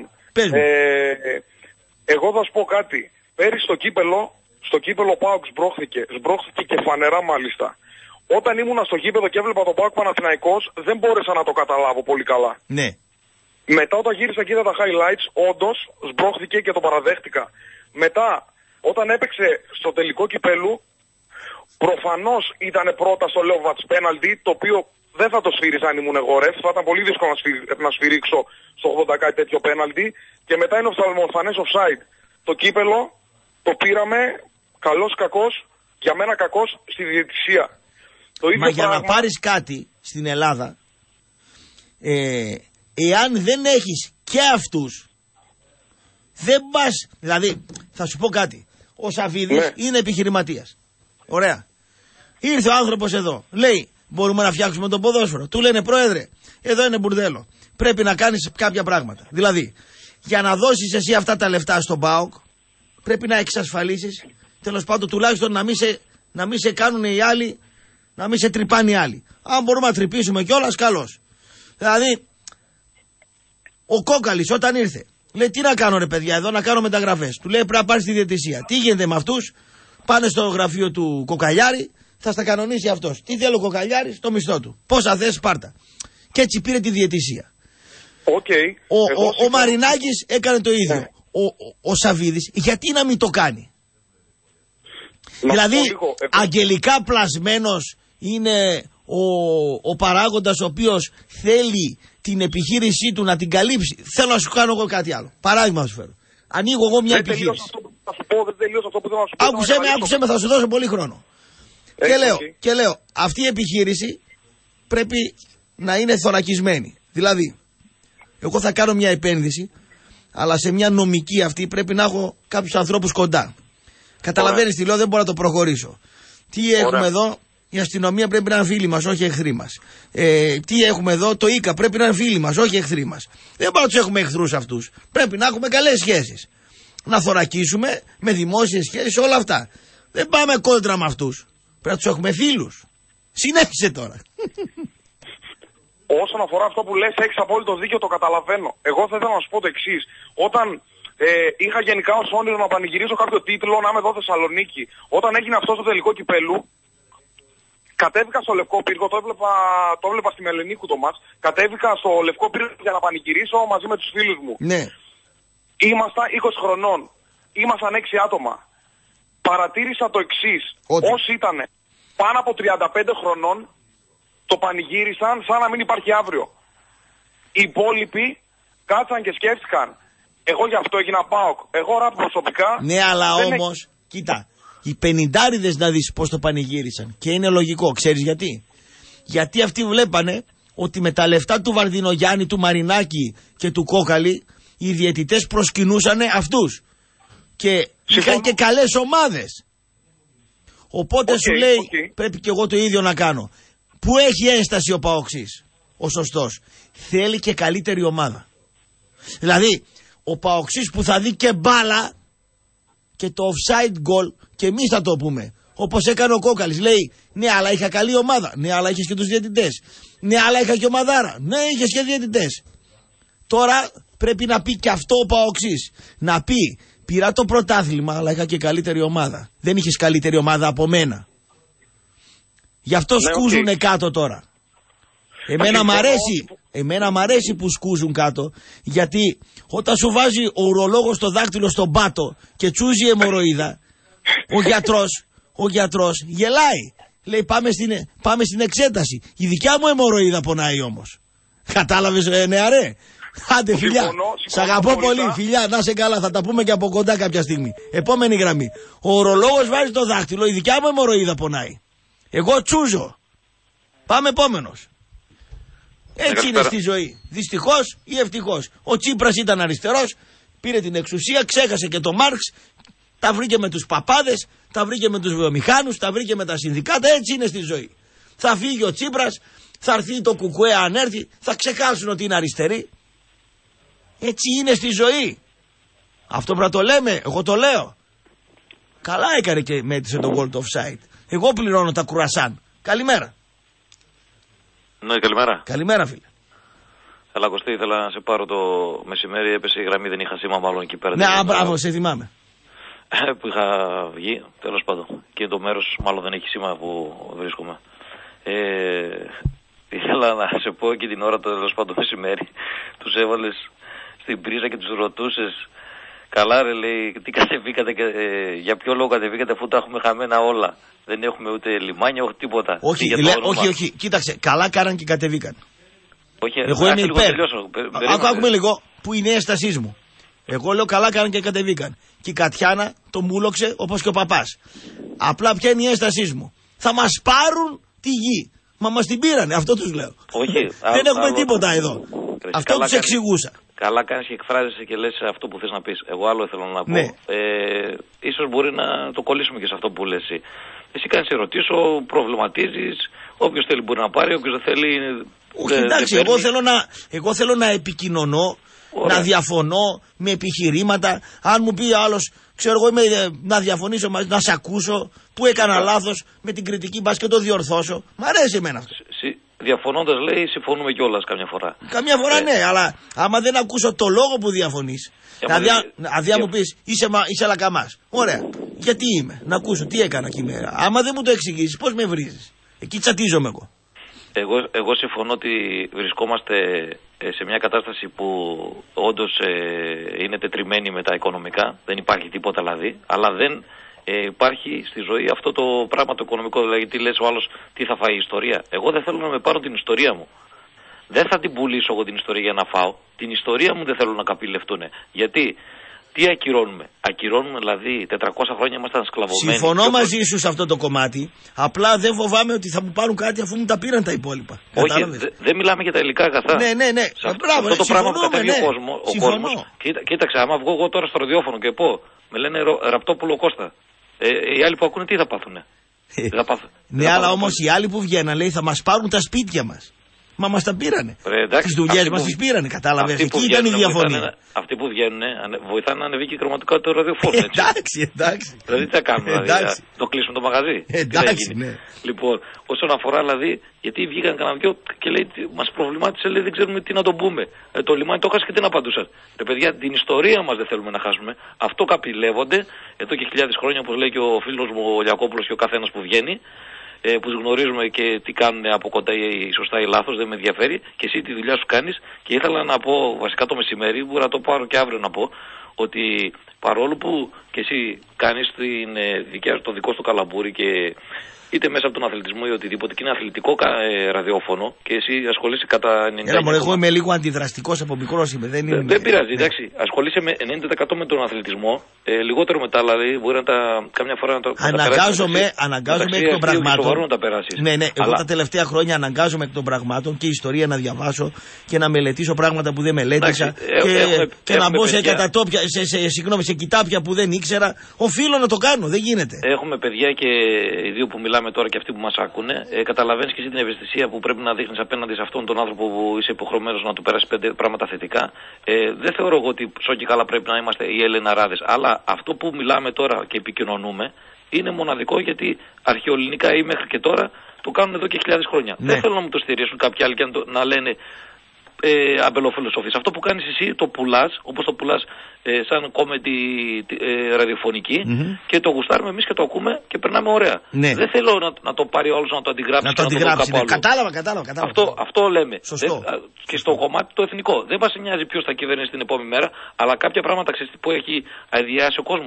εγώ θα σου πω κάτι. Πέρυσι στο κύπελο ΠΑΟΚ σμπρώχθηκε και φανερά μάλιστα. Όταν ήμουνα στο γήπεδο και έβλεπα τον ΠΑΟΚ Παναθηναϊκός, δεν μπόρεσα να το καταλάβω πολύ καλά. Ναι. Μετά όταν γύρισα και είδα τα highlights, όντως σμπρώχθηκε και το παραδέχτηκα. Μετά, όταν έπαιξε στο τελικό κυπέλου, προφανώς ήταν πρώτα στο Λόβατς πέναλτι, το οποίο δεν θα το σφύριζα αν ήμουν εγώ ρεφ. Θα ήταν πολύ δύσκολο να σφυρίξω στο 80 κάτι τέτοιο πέναλτι. Και μετά είναι οφθαλμοφανές offside. Το κύπελο το πήραμε καλός κακός, για μένα κακός, στη διαιτησία. Το ίδιο Μα για να πάρεις κάτι στην Ελλάδα, εάν δεν έχεις και αυτούς, δεν πας. Δηλαδή, θα σου πω κάτι. Ο Σαββίδης είναι επιχειρηματίας. Ωραία. Ήρθε ο άνθρωπος εδώ. Λέει, μπορούμε να φτιάξουμε το ποδόσφαιρο. Του λένε, πρόεδρε, εδώ είναι μπουρδέλο. Πρέπει να κάνεις κάποια πράγματα. Δηλαδή, για να δώσεις εσύ αυτά τα λεφτά στον ΠΑΟΚ, πρέπει να εξασφαλίσεις, τέλος πάντων, τουλάχιστον να μην σε κάνουν οι άλλοι, να μην σε τρυπάνε οι άλλοι. Αν μπορούμε να τρυπήσουμε κιόλας, καλώς. Δηλαδή, ο Κόκαλης όταν ήρθε, λέει, τι να κάνω ρε παιδιά εδώ, να κάνω μεταγραφές. Του λέει, πρέπει να πάρεις τη διαιτησία. Τι γίνεται με αυτούς? Πάνε στο γραφείο του Κοκαλιάρη, θα στα κανονίσει αυτός. Τι θέλει ο Κοκαλιάρης? Το μισθό του. Πόσα θες, πάρτα. Και έτσι πήρε τη διαιτησία. Ο Μαρινάκης έκανε το ίδιο. Ο Σαββίδης, γιατί να μην το κάνει? Δηλαδή, αγγελικά πλασμένος είναι ο παράγοντας ο οποίος θέλει την επιχείρησή του να την καλύψει. Θέλω να σου κάνω εγώ κάτι άλλο. Παράδειγμα να σου φέρω. Ανοίγω εγώ μια επιχείρηση. Άκουσε με, θα σου δώσω πολύ χρόνο. Και λέω, αυτή η επιχείρηση πρέπει να είναι θωρακισμένη. Δηλαδή, εγώ θα κάνω μια επένδυση, αλλά σε μια νομική αυτή πρέπει να έχω κάποιους ανθρώπους κοντά. Καταλαβαίνεις τι λέω, δεν μπορώ να το προχωρήσω. Τι έχουμε εδώ? Η αστυνομία πρέπει να είναι φίλοι μας, όχι εχθροί μας. Τι έχουμε εδώ? Το ΙΚΑ πρέπει να είναι φίλοι μας, όχι εχθροί μας. Δεν μπορούμε να τους έχουμε εχθρούς αυτούς. Πρέπει να έχουμε καλές σχέσεις. Να θωρακίσουμε με δημόσιες σχέσεις, όλα αυτά. Δεν πάμε κόντρα με αυτούς. Πρέπει να τους έχουμε φίλους. Συνέχισε τώρα. Όσον αφορά αυτό που λες, έχεις απόλυτο δίκιο, το καταλαβαίνω. Εγώ θα ήθελα να σου πω το εξής. Όταν είχα γενικά ως όνειρο να πανηγυρίσω κάποιο τίτλο, να είμαι εδώ Θεσσαλονίκη, όταν έγινε αυτό στο τελικό κυπέλου, κατέβηκα στο Λευκό Πύργο, το έβλεπα στη Μελενίκου το μάτς, κατέβηκα στο Λευκό Πύργο για να πανηγυρίσω μαζί με τους φίλους μου. Ναι. Ήμασταν 20 χρονών, ήμασταν 6 άτομα. Παρατήρησα το εξής, όσοι ήταν πάνω από 35 χρονών, το πανηγύρισαν σαν να μην υπάρχει αύριο. Οι υπόλοιποι κάτσαν και σκέφτηκαν, εγώ γι' αυτό έγινα ΠΑΟΚ, εγώ προσωπικά... Ναι, αλλά όμως, κοίτα, οι πενηντάριδες να δεις πώς το πανηγύρισαν. Και είναι λογικό, ξέρεις γιατί? Γιατί αυτοί βλέπανε ότι με τα λεφτά του Βαρδινογιάννη, του Μαρινάκη και του Κόκαλη, οι διαιτητές προσκυνούσαν αυτούς. Και είχαν και καλές ομάδες. Οπότε σου λέει, πρέπει και εγώ το ίδιο να κάνω. Πού έχει ένσταση ο Παοξής, ο σωστός? Θέλει και καλύτερη ομάδα. Δηλαδή, ο Παοξής που θα δει και μπάλα και το offside goal, και εμείς θα το πούμε. Όπως έκανε ο Κόκαλης. Λέει, ναι, αλλά είχα καλή ομάδα. Ναι, αλλά είχες και τους διαιτητές. Ναι, αλλά είχα και ομαδάρα. Ναι, είχες και διαιτητές. Τώρα πρέπει να πει και αυτό ο Παοξής. Να πει, πήρα το πρωτάθλημα, αλλά είχα και καλύτερη ομάδα. Δεν είχες καλύτερη ομάδα από μένα. Γι' αυτό σκούζουνε κάτω τώρα. Εμένα μ' αρέσει που σκούζουν κάτω, γιατί όταν σου βάζει ο ουρολόγος το δάκτυλο στον πάτο και τσούζει αιμορροίδα, ο γιατρός γελάει. Λέει πάμε στην εξέταση. Η δικιά μου αιμορροίδα πονάει όμως. Κατάλαβες νεαρέ? Άντε φιλιά, σ' αγαπώ πολύ, φιλιά, να σε καλά, θα τα πούμε και από κοντά κάποια στιγμή. Επόμενη γραμμή. Ο ορολόγος βάζει το δάχτυλο, η δικιά μου αιμορροίδα πονάει. Εγώ τσούζω. Πάμε επόμενος. Έτσι είναι στη ζωή. Δυστυχώς ή ευτυχώς. Ο Τσίπρας ήταν αριστερός, πήρε την εξουσία, ξέχασε και το Μάρξ, τα βρήκε με τους παπάδες, τα βρήκε με τους βιομηχάνους, τα βρήκε με τα συνδικάτα. Έτσι είναι στη ζωή. Θα φύγει ο Τσίπρας, θα έρθει το κουκουέ αν έρθει, θα ξεχάσουν ότι είναι αριστεροί. Έτσι είναι στη ζωή. Αυτό πρέπει να το λέμε, εγώ το λέω. Καλά έκανε και μέτρησε το World Offside. Εγώ πληρώνω τα κουρασάν. Καλημέρα. Ναι, καλημέρα. Καλημέρα, φίλε. Καλά, Κωστή, ήθελα να σε πάρω το μεσημέρι. Έπεσε η γραμμή, δεν είχα σήμα, μάλλον εκεί πέρα. Ναι, μπράβο, σε θυμάμαι. Που είχα βγει, τέλος πάντων. Και το μέρος, μάλλον δεν έχει σήμα που βρίσκομαι. Ήθελα να σε πω και την ώρα, τέλος πάντων, μεσημέρι. Τους έβαλες στην πρίζα και τους ρωτούσες. Καλά, ρε, λέει, τι κατεβήκατε και για ποιο λόγο κατεβήκατε, αφού τα έχουμε χαμένα όλα. Δεν έχουμε ούτε λιμάνια, ούτε τίποτα. Όχι, κοίταξε, καλά κάναν και κατεβήκαν. Όχι, εγώ είμαι υπέρ. Άκουμε λίγο που είναι η έστασή μου. Εγώ λέω καλά κάναν και κατεβήκαν. Και η Κατιάνα το μούλοξε όπως και ο παπάς. Απλά ποια είναι η έστασή μου? Θα μας πάρουν τη γη. Μα μας την πήρανε, αυτό τους λέω. Όχι. Δεν έχουμε τίποτα εδώ. Αυτό τους εξηγούσα. Καλά κάνεις και εκφράζεσαι και λες αυτό που θες να πεις. Εγώ άλλο θέλω να πω. Ναι. Ίσως μπορεί να το κολλήσουμε και σε αυτό που λες εσύ. Εσύ κάνεις ερωτήσω, προβληματίζεις. Όποιος θέλει μπορεί να πάρει, όποιος δεν θέλει. Όχι, εντάξει, εγώ θέλω να επικοινωνώ. Ωραία. Να διαφωνώ με επιχειρήματα. Αν μου πει άλλος, ξέρω εγώ, να διαφωνήσω μαζί, να σε ακούσω, που έκανα λάθος με την κριτική, μπας και το διορθώσω. Μ' αρέσει εμένα αυτό. Διαφωνώντας, λέει, συμφωνούμε κιόλας καμιά φορά. Καμιά φορά ναι, αλλά άμα δεν ακούσω το λόγο που διαφωνείς, δηλαδή αν μου πεις είσαι λακαμάς. Ωραία. Γιατί είμαι, να ακούσω τι έκανα εκεί μέρα. Άμα δεν μου το εξηγήσεις, πώς με βρίζεις? Εκεί τσατίζομαι εγώ. Εγώ συμφωνώ ότι βρισκόμαστε σε μια κατάσταση που όντως είναι τετριμένη με τα οικονομικά. Δεν υπάρχει τίποτα δηλαδή, αλλά δεν υπάρχει στη ζωή αυτό το πράγμα το οικονομικό. Δηλαδή τι λες ο άλλος, τι θα φάει η ιστορία? Εγώ δεν θέλω να με πάρω την ιστορία μου. Δεν θα την πουλήσω εγώ την ιστορία για να φάω. Την ιστορία μου δεν θέλω να καπηλευτούν. Γιατί? Τι ακυρώνουμε? Ακυρώνουμε δηλαδή 400 χρόνια ήμασταν σκλαβωμένοι. Συμφωνώ μαζί σου σε αυτό το κομμάτι. Απλά δεν φοβάμαι ότι θα μου πάρουν κάτι αφού μου τα πήραν τα υπόλοιπα. Όχι, δεν μιλάμε για τα υλικά αγαθά. Ναι. Αυτό το πράγμα που κατέβει ο κόσμος. Κοίταξε, άμα βγω εγώ τώρα στο ραδιόφωνο και πω, με λένε Ραπτόπουλο Κώστα. Οι άλλοι που ακούνε τι θα πάθουνε? Ναι, αλλά όμως οι άλλοι που βγαίναν, λέει, θα μας πάρουν τα σπίτια μας. Μα μας τα πήρανε. Τις δουλειές μας τις πήρανε, κατάλαβες. Εκεί ήταν η διαφωνία. Αυτοί που βγαίνουν βοηθάνε να ανεβεί και η κρωματικότητα του ραδιοφόρου. Εντάξει. Δηλαδή τι θα κάνουμε, το κλείσουμε το μαγαζί? Εντάξει, ναι. Λοιπόν, όσον αφορά δηλαδή, γιατί βγήκαν κανένα δυο και λέει, μας προβλημάτισε, λέει, δεν ξέρουμε τι να το πούμε. Το λιμάνι το χάσε και τι να απαντούσαν. Ρε παιδιά, την ιστορία μας δεν θέλουμε να χάσουμε. Αυτό καπηλεύονται εδώ και χιλιάδες χρόνια, όπως λέει και ο φίλος μου ο Λιακόπουλος και ο καθένας που βγαίνει. Που γνωρίζουμε και τι κάνουν από κοντά ή σωστά ή λάθος, δεν με ενδιαφέρει. Και εσύ τη δουλειά σου κάνεις. Και ήθελα να πω βασικά το μεσημέρι, μπορώ να το πάρω και αύριο να πω, ότι παρόλο που και εσύ κάνεις το δικό σου καλαμπούρι και είτε μέσα από τον αθλητισμό ή οτιδήποτε, και είναι αθλητικό ραδιόφωνο και εσύ ασχολείσαι κατά 90%. Εγώ είμαι λίγο αντιδραστικός από μικρός είμαι. Δεν πειράζει, εντάξει. Ασχολείσαι με 90% με τον αθλητισμό, λιγότερο μετά, δηλαδή μπορεί να καμιά φορά να το. Αναγκάζομαι εκ των πραγμάτων. Να τα περάσεις. Ναι, εγώ τα τελευταία χρόνια αναγκάζομαι εκ των πραγμάτων και ιστορία να διαβάσω και να μελετήσω πράγματα που δεν μελέτησα. Και να μπω σε κατατόπια, σε κοιτάπια που δεν ήξερα. Οφείλω να το κάνω, δεν γίνεται. Έχουμε παιδιά και οι δύο που μιλάμε τώρα και αυτοί που μας άκουνε, καταλαβαίνεις και εσύ την ευαισθησία που πρέπει να δείχνεις απέναντι σε αυτόν τον άνθρωπο που είσαι υποχρεωμένος να του περάσει 5 πράγματα θετικά. Δεν θεωρώ εγώ ότι σώκει καλά πρέπει να είμαστε οι Ελληναράδες, αλλά αυτό που μιλάμε τώρα και επικοινωνούμε είναι μοναδικό, γιατί αρχαιοελληνικά ή μέχρι και τώρα το κάνουν εδώ και χιλιάδες χρόνια. Ναι. Δεν θέλω να μου το στηρίσουν κάποιοι άλλοι και να λένε αμπελοφιλοσοφείς. Αυτό που κάνεις εσύ το πουλάς, όπως το πουλάς σαν κόμετι ραδιοφωνική, και το γουστάρουμε εμείς και το ακούμε και περνάμε ωραία. Ναι. Δεν θέλω να το πάρει όλος να το αντιγράψει. Να το αντιγράψει, ναι. Κατάλαβα. Αυτό λέμε. Και στο κομμάτι το εθνικό. Δεν μας νοιάζει ποιος θα κυβερνήσει την επόμενη μέρα, αλλά κάποια πράγματα που έχει αδιάσει ο κόσμος.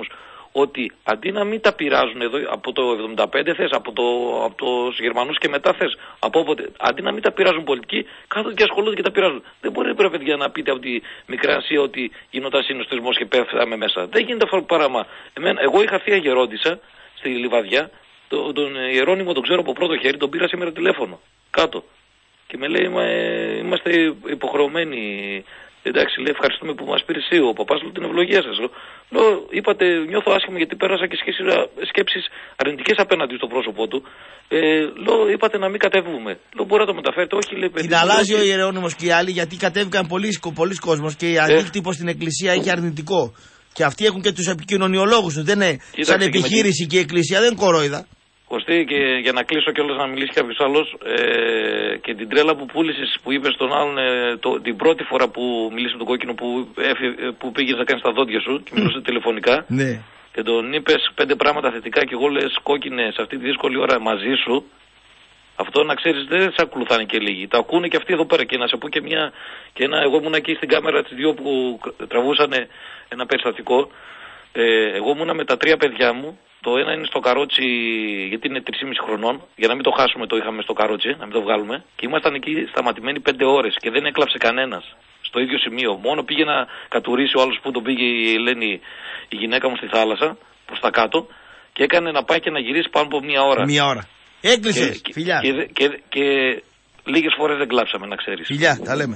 ότι αντί να μην τα πειράζουν εδώ από το 75 θες, από τους Γερμανούς και μετά θες, από όποτε, αντί να μην τα πειράζουν πολιτικοί, κάθονται και ασχολούνται και τα πειράζουν. Δεν μπορεί πρέπει παιδιά να πείτε από τη Μικρά Ασία ότι γινόταν συνοστισμός και πέφταμε μέσα. Δεν γίνεται αυτό το πράγμα. Εγώ είχα θεία γερόντισσα στη Λιβαδιά, τον Ιερώνυμο τον ξέρω από πρώτο χέρι, τον πήρα σήμερα τηλέφωνο κάτω. Και με λέει, είμαστε υποχρεωμένοι. Εντάξει, λέει, ευχαριστούμε που μας πήρε εσύ ο παπάς, λέω την ευλογία σας. Λέω, είπατε, νιώθω άσχημα γιατί πέρασα και σκέψεις αρνητικές απέναντι στο πρόσωπό του. Λέω, είπατε να μην κατέβουμε. Λέω, μπορεί να το μεταφέρετε, όχι, λέει, παιδί. Την αλλάζει ο Ιερώνυμος και οι άλλοι γιατί κατέβηκαν πολλοί κόσμος και η αντίκτυπο στην εκκλησία είχε αρνητικό. Και αυτοί έχουν και τους επικοινωνιολόγους τους. Δεν είναι σαν επιχείρηση και η εκκλησία, δεν κορόιδα. Κωστή, και για να κλείσω κιόλας να μιλήσει κάποιος άλλος, και την τρέλα που πούλησες, που είπες στον άλλον την πρώτη φορά που μιλήσαμε τον κόκκινο που πήγες να κάνεις τα δόντια σου και μιλούσε τηλεφωνικά. Ναι. Και τον είπες 5 πράγματα θετικά και εγώ λες κόκκινε σε αυτή τη δύσκολη ώρα μαζί σου. Αυτό να ξέρεις δεν σε ακολουθάνε και λίγοι. Τα ακούνε και αυτοί εδώ πέρα. Και να σε πω και εγώ ήμουν εκεί στην κάμερα τις 2 που τραβούσαν ένα περιστατικό. Εγώ ήμουνα με τα 3 παιδιά μου. Το ένα είναι στο καρότσι, γιατί είναι 3,5 χρονών. Για να μην το χάσουμε, το είχαμε στο καρότσι, να μην το βγάλουμε. Και ήμασταν εκεί σταματημένοι 5 ώρες και δεν έκλαψε κανένας. Στο ίδιο σημείο. Μόνο πήγε να κατουρίσει ο άλλος που τον πήγε η Ελένη, η γυναίκα μου, στη θάλασσα, προς τα κάτω. Και έκανε να πάει και να γυρίσει πάνω από 1 ώρα. 1 ώρα. Έκλεισε, φιλιά. Και λίγες φορές δεν κλάψαμε, να ξέρεις. Φιλιά, τα λέμε.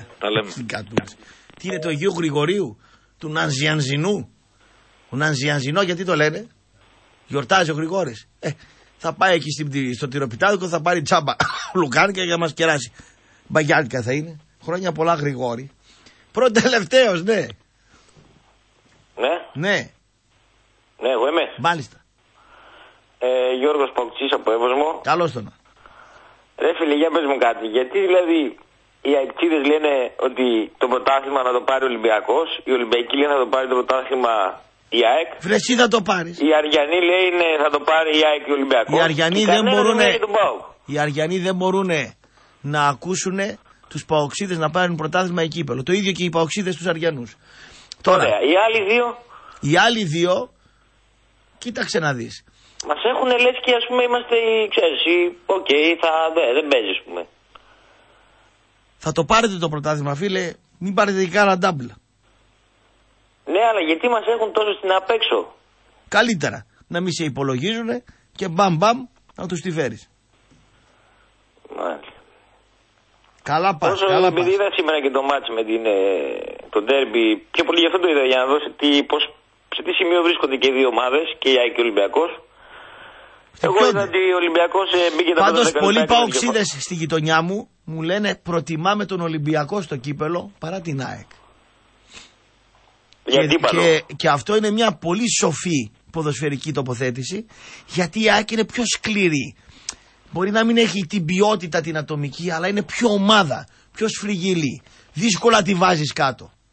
Τι είναι το Αγίου Γρηγορίου, του Νανζιανζινού. Ο Νανζιανζινό, γιατί το λένε? Γιορτάζει ο Γρηγόρης. Θα πάει εκεί στο τυροπιτάδικο, θα πάρει τσάμπα λουκάνικα για να μας κεράσει. Μπαγιάτικα θα είναι. Χρόνια πολλά, Γρηγόρη. Πρώτο τελευταίος, ναι. Ναι. Ναι. Ναι, εγώ είμαι. Μάλιστα. Γιώργος Παουξής από Εύωσμο. Καλώς τον. Ρε φίλε, για πες μου κάτι. Γιατί δηλαδή οι αεξίδες λένε ότι το πρωτάθλημα να το πάρει ο Ολυμπιακός, οι Ολυμπιακοί λένε να το πάρει το πρωτάθλημα η ΑΕΚ. Βρε, εσύ θα το πάρεις. Οι Αριανοί λέει θα το πάρει η ΑΕΚ και ο Ολυμπιακός. Οι Αριανοί δεν μπορούν να ακούσουν τους Παοξίδες να πάρουν πρωτάθλημα ή κύπελλο. Το ίδιο και οι Παοξίδες τους Αριανούς. Τώρα, ωραία, οι άλλοι δύο. Οι άλλοι δύο, κοίταξε να δεις. Μας έχουν λες και ας πούμε είμαστε, ξέρεις, δεν παίζει ας πούμε. Θα το πάρετε το πρωτάθλημα, φίλε, μην πάρετε και κάνα ντάμπλ. Ναι, αλλά γιατί μας έχουν τόσο στην απέξω? Καλύτερα να μην σε υπολογίζουν και μπαμ να τους τη φέρεις. Μάλιστα. Καλά πας. Επειδή είδα σήμερα και το μάτς με το ντέρμπι, πιο πολύ γι' αυτό το είδα, για να δώσω σε τι σημείο βρίσκονται και οι δύο ομάδες, και η ΑΕΚ και ο Ολυμπιακός. Εγώ είδα ότι ο Ολυμπιακός μπήκε τα πάντως πολλοί Παοξίδες στη γειτονιά μου λένε προτιμάμε τον Ολυμπιακό στο κύπελλο παρά την ΑΕΚ. Και αυτό είναι μια πολύ σοφή ποδοσφαιρική τοποθέτηση, γιατί η ΑΕΚ είναι πιο σκληρή. Μπορεί να μην έχει την ποιότητα την ατομική, αλλά είναι πιο ομάδα, πιο σφριγγυλή. Δύσκολα τη βάζεις κάτω.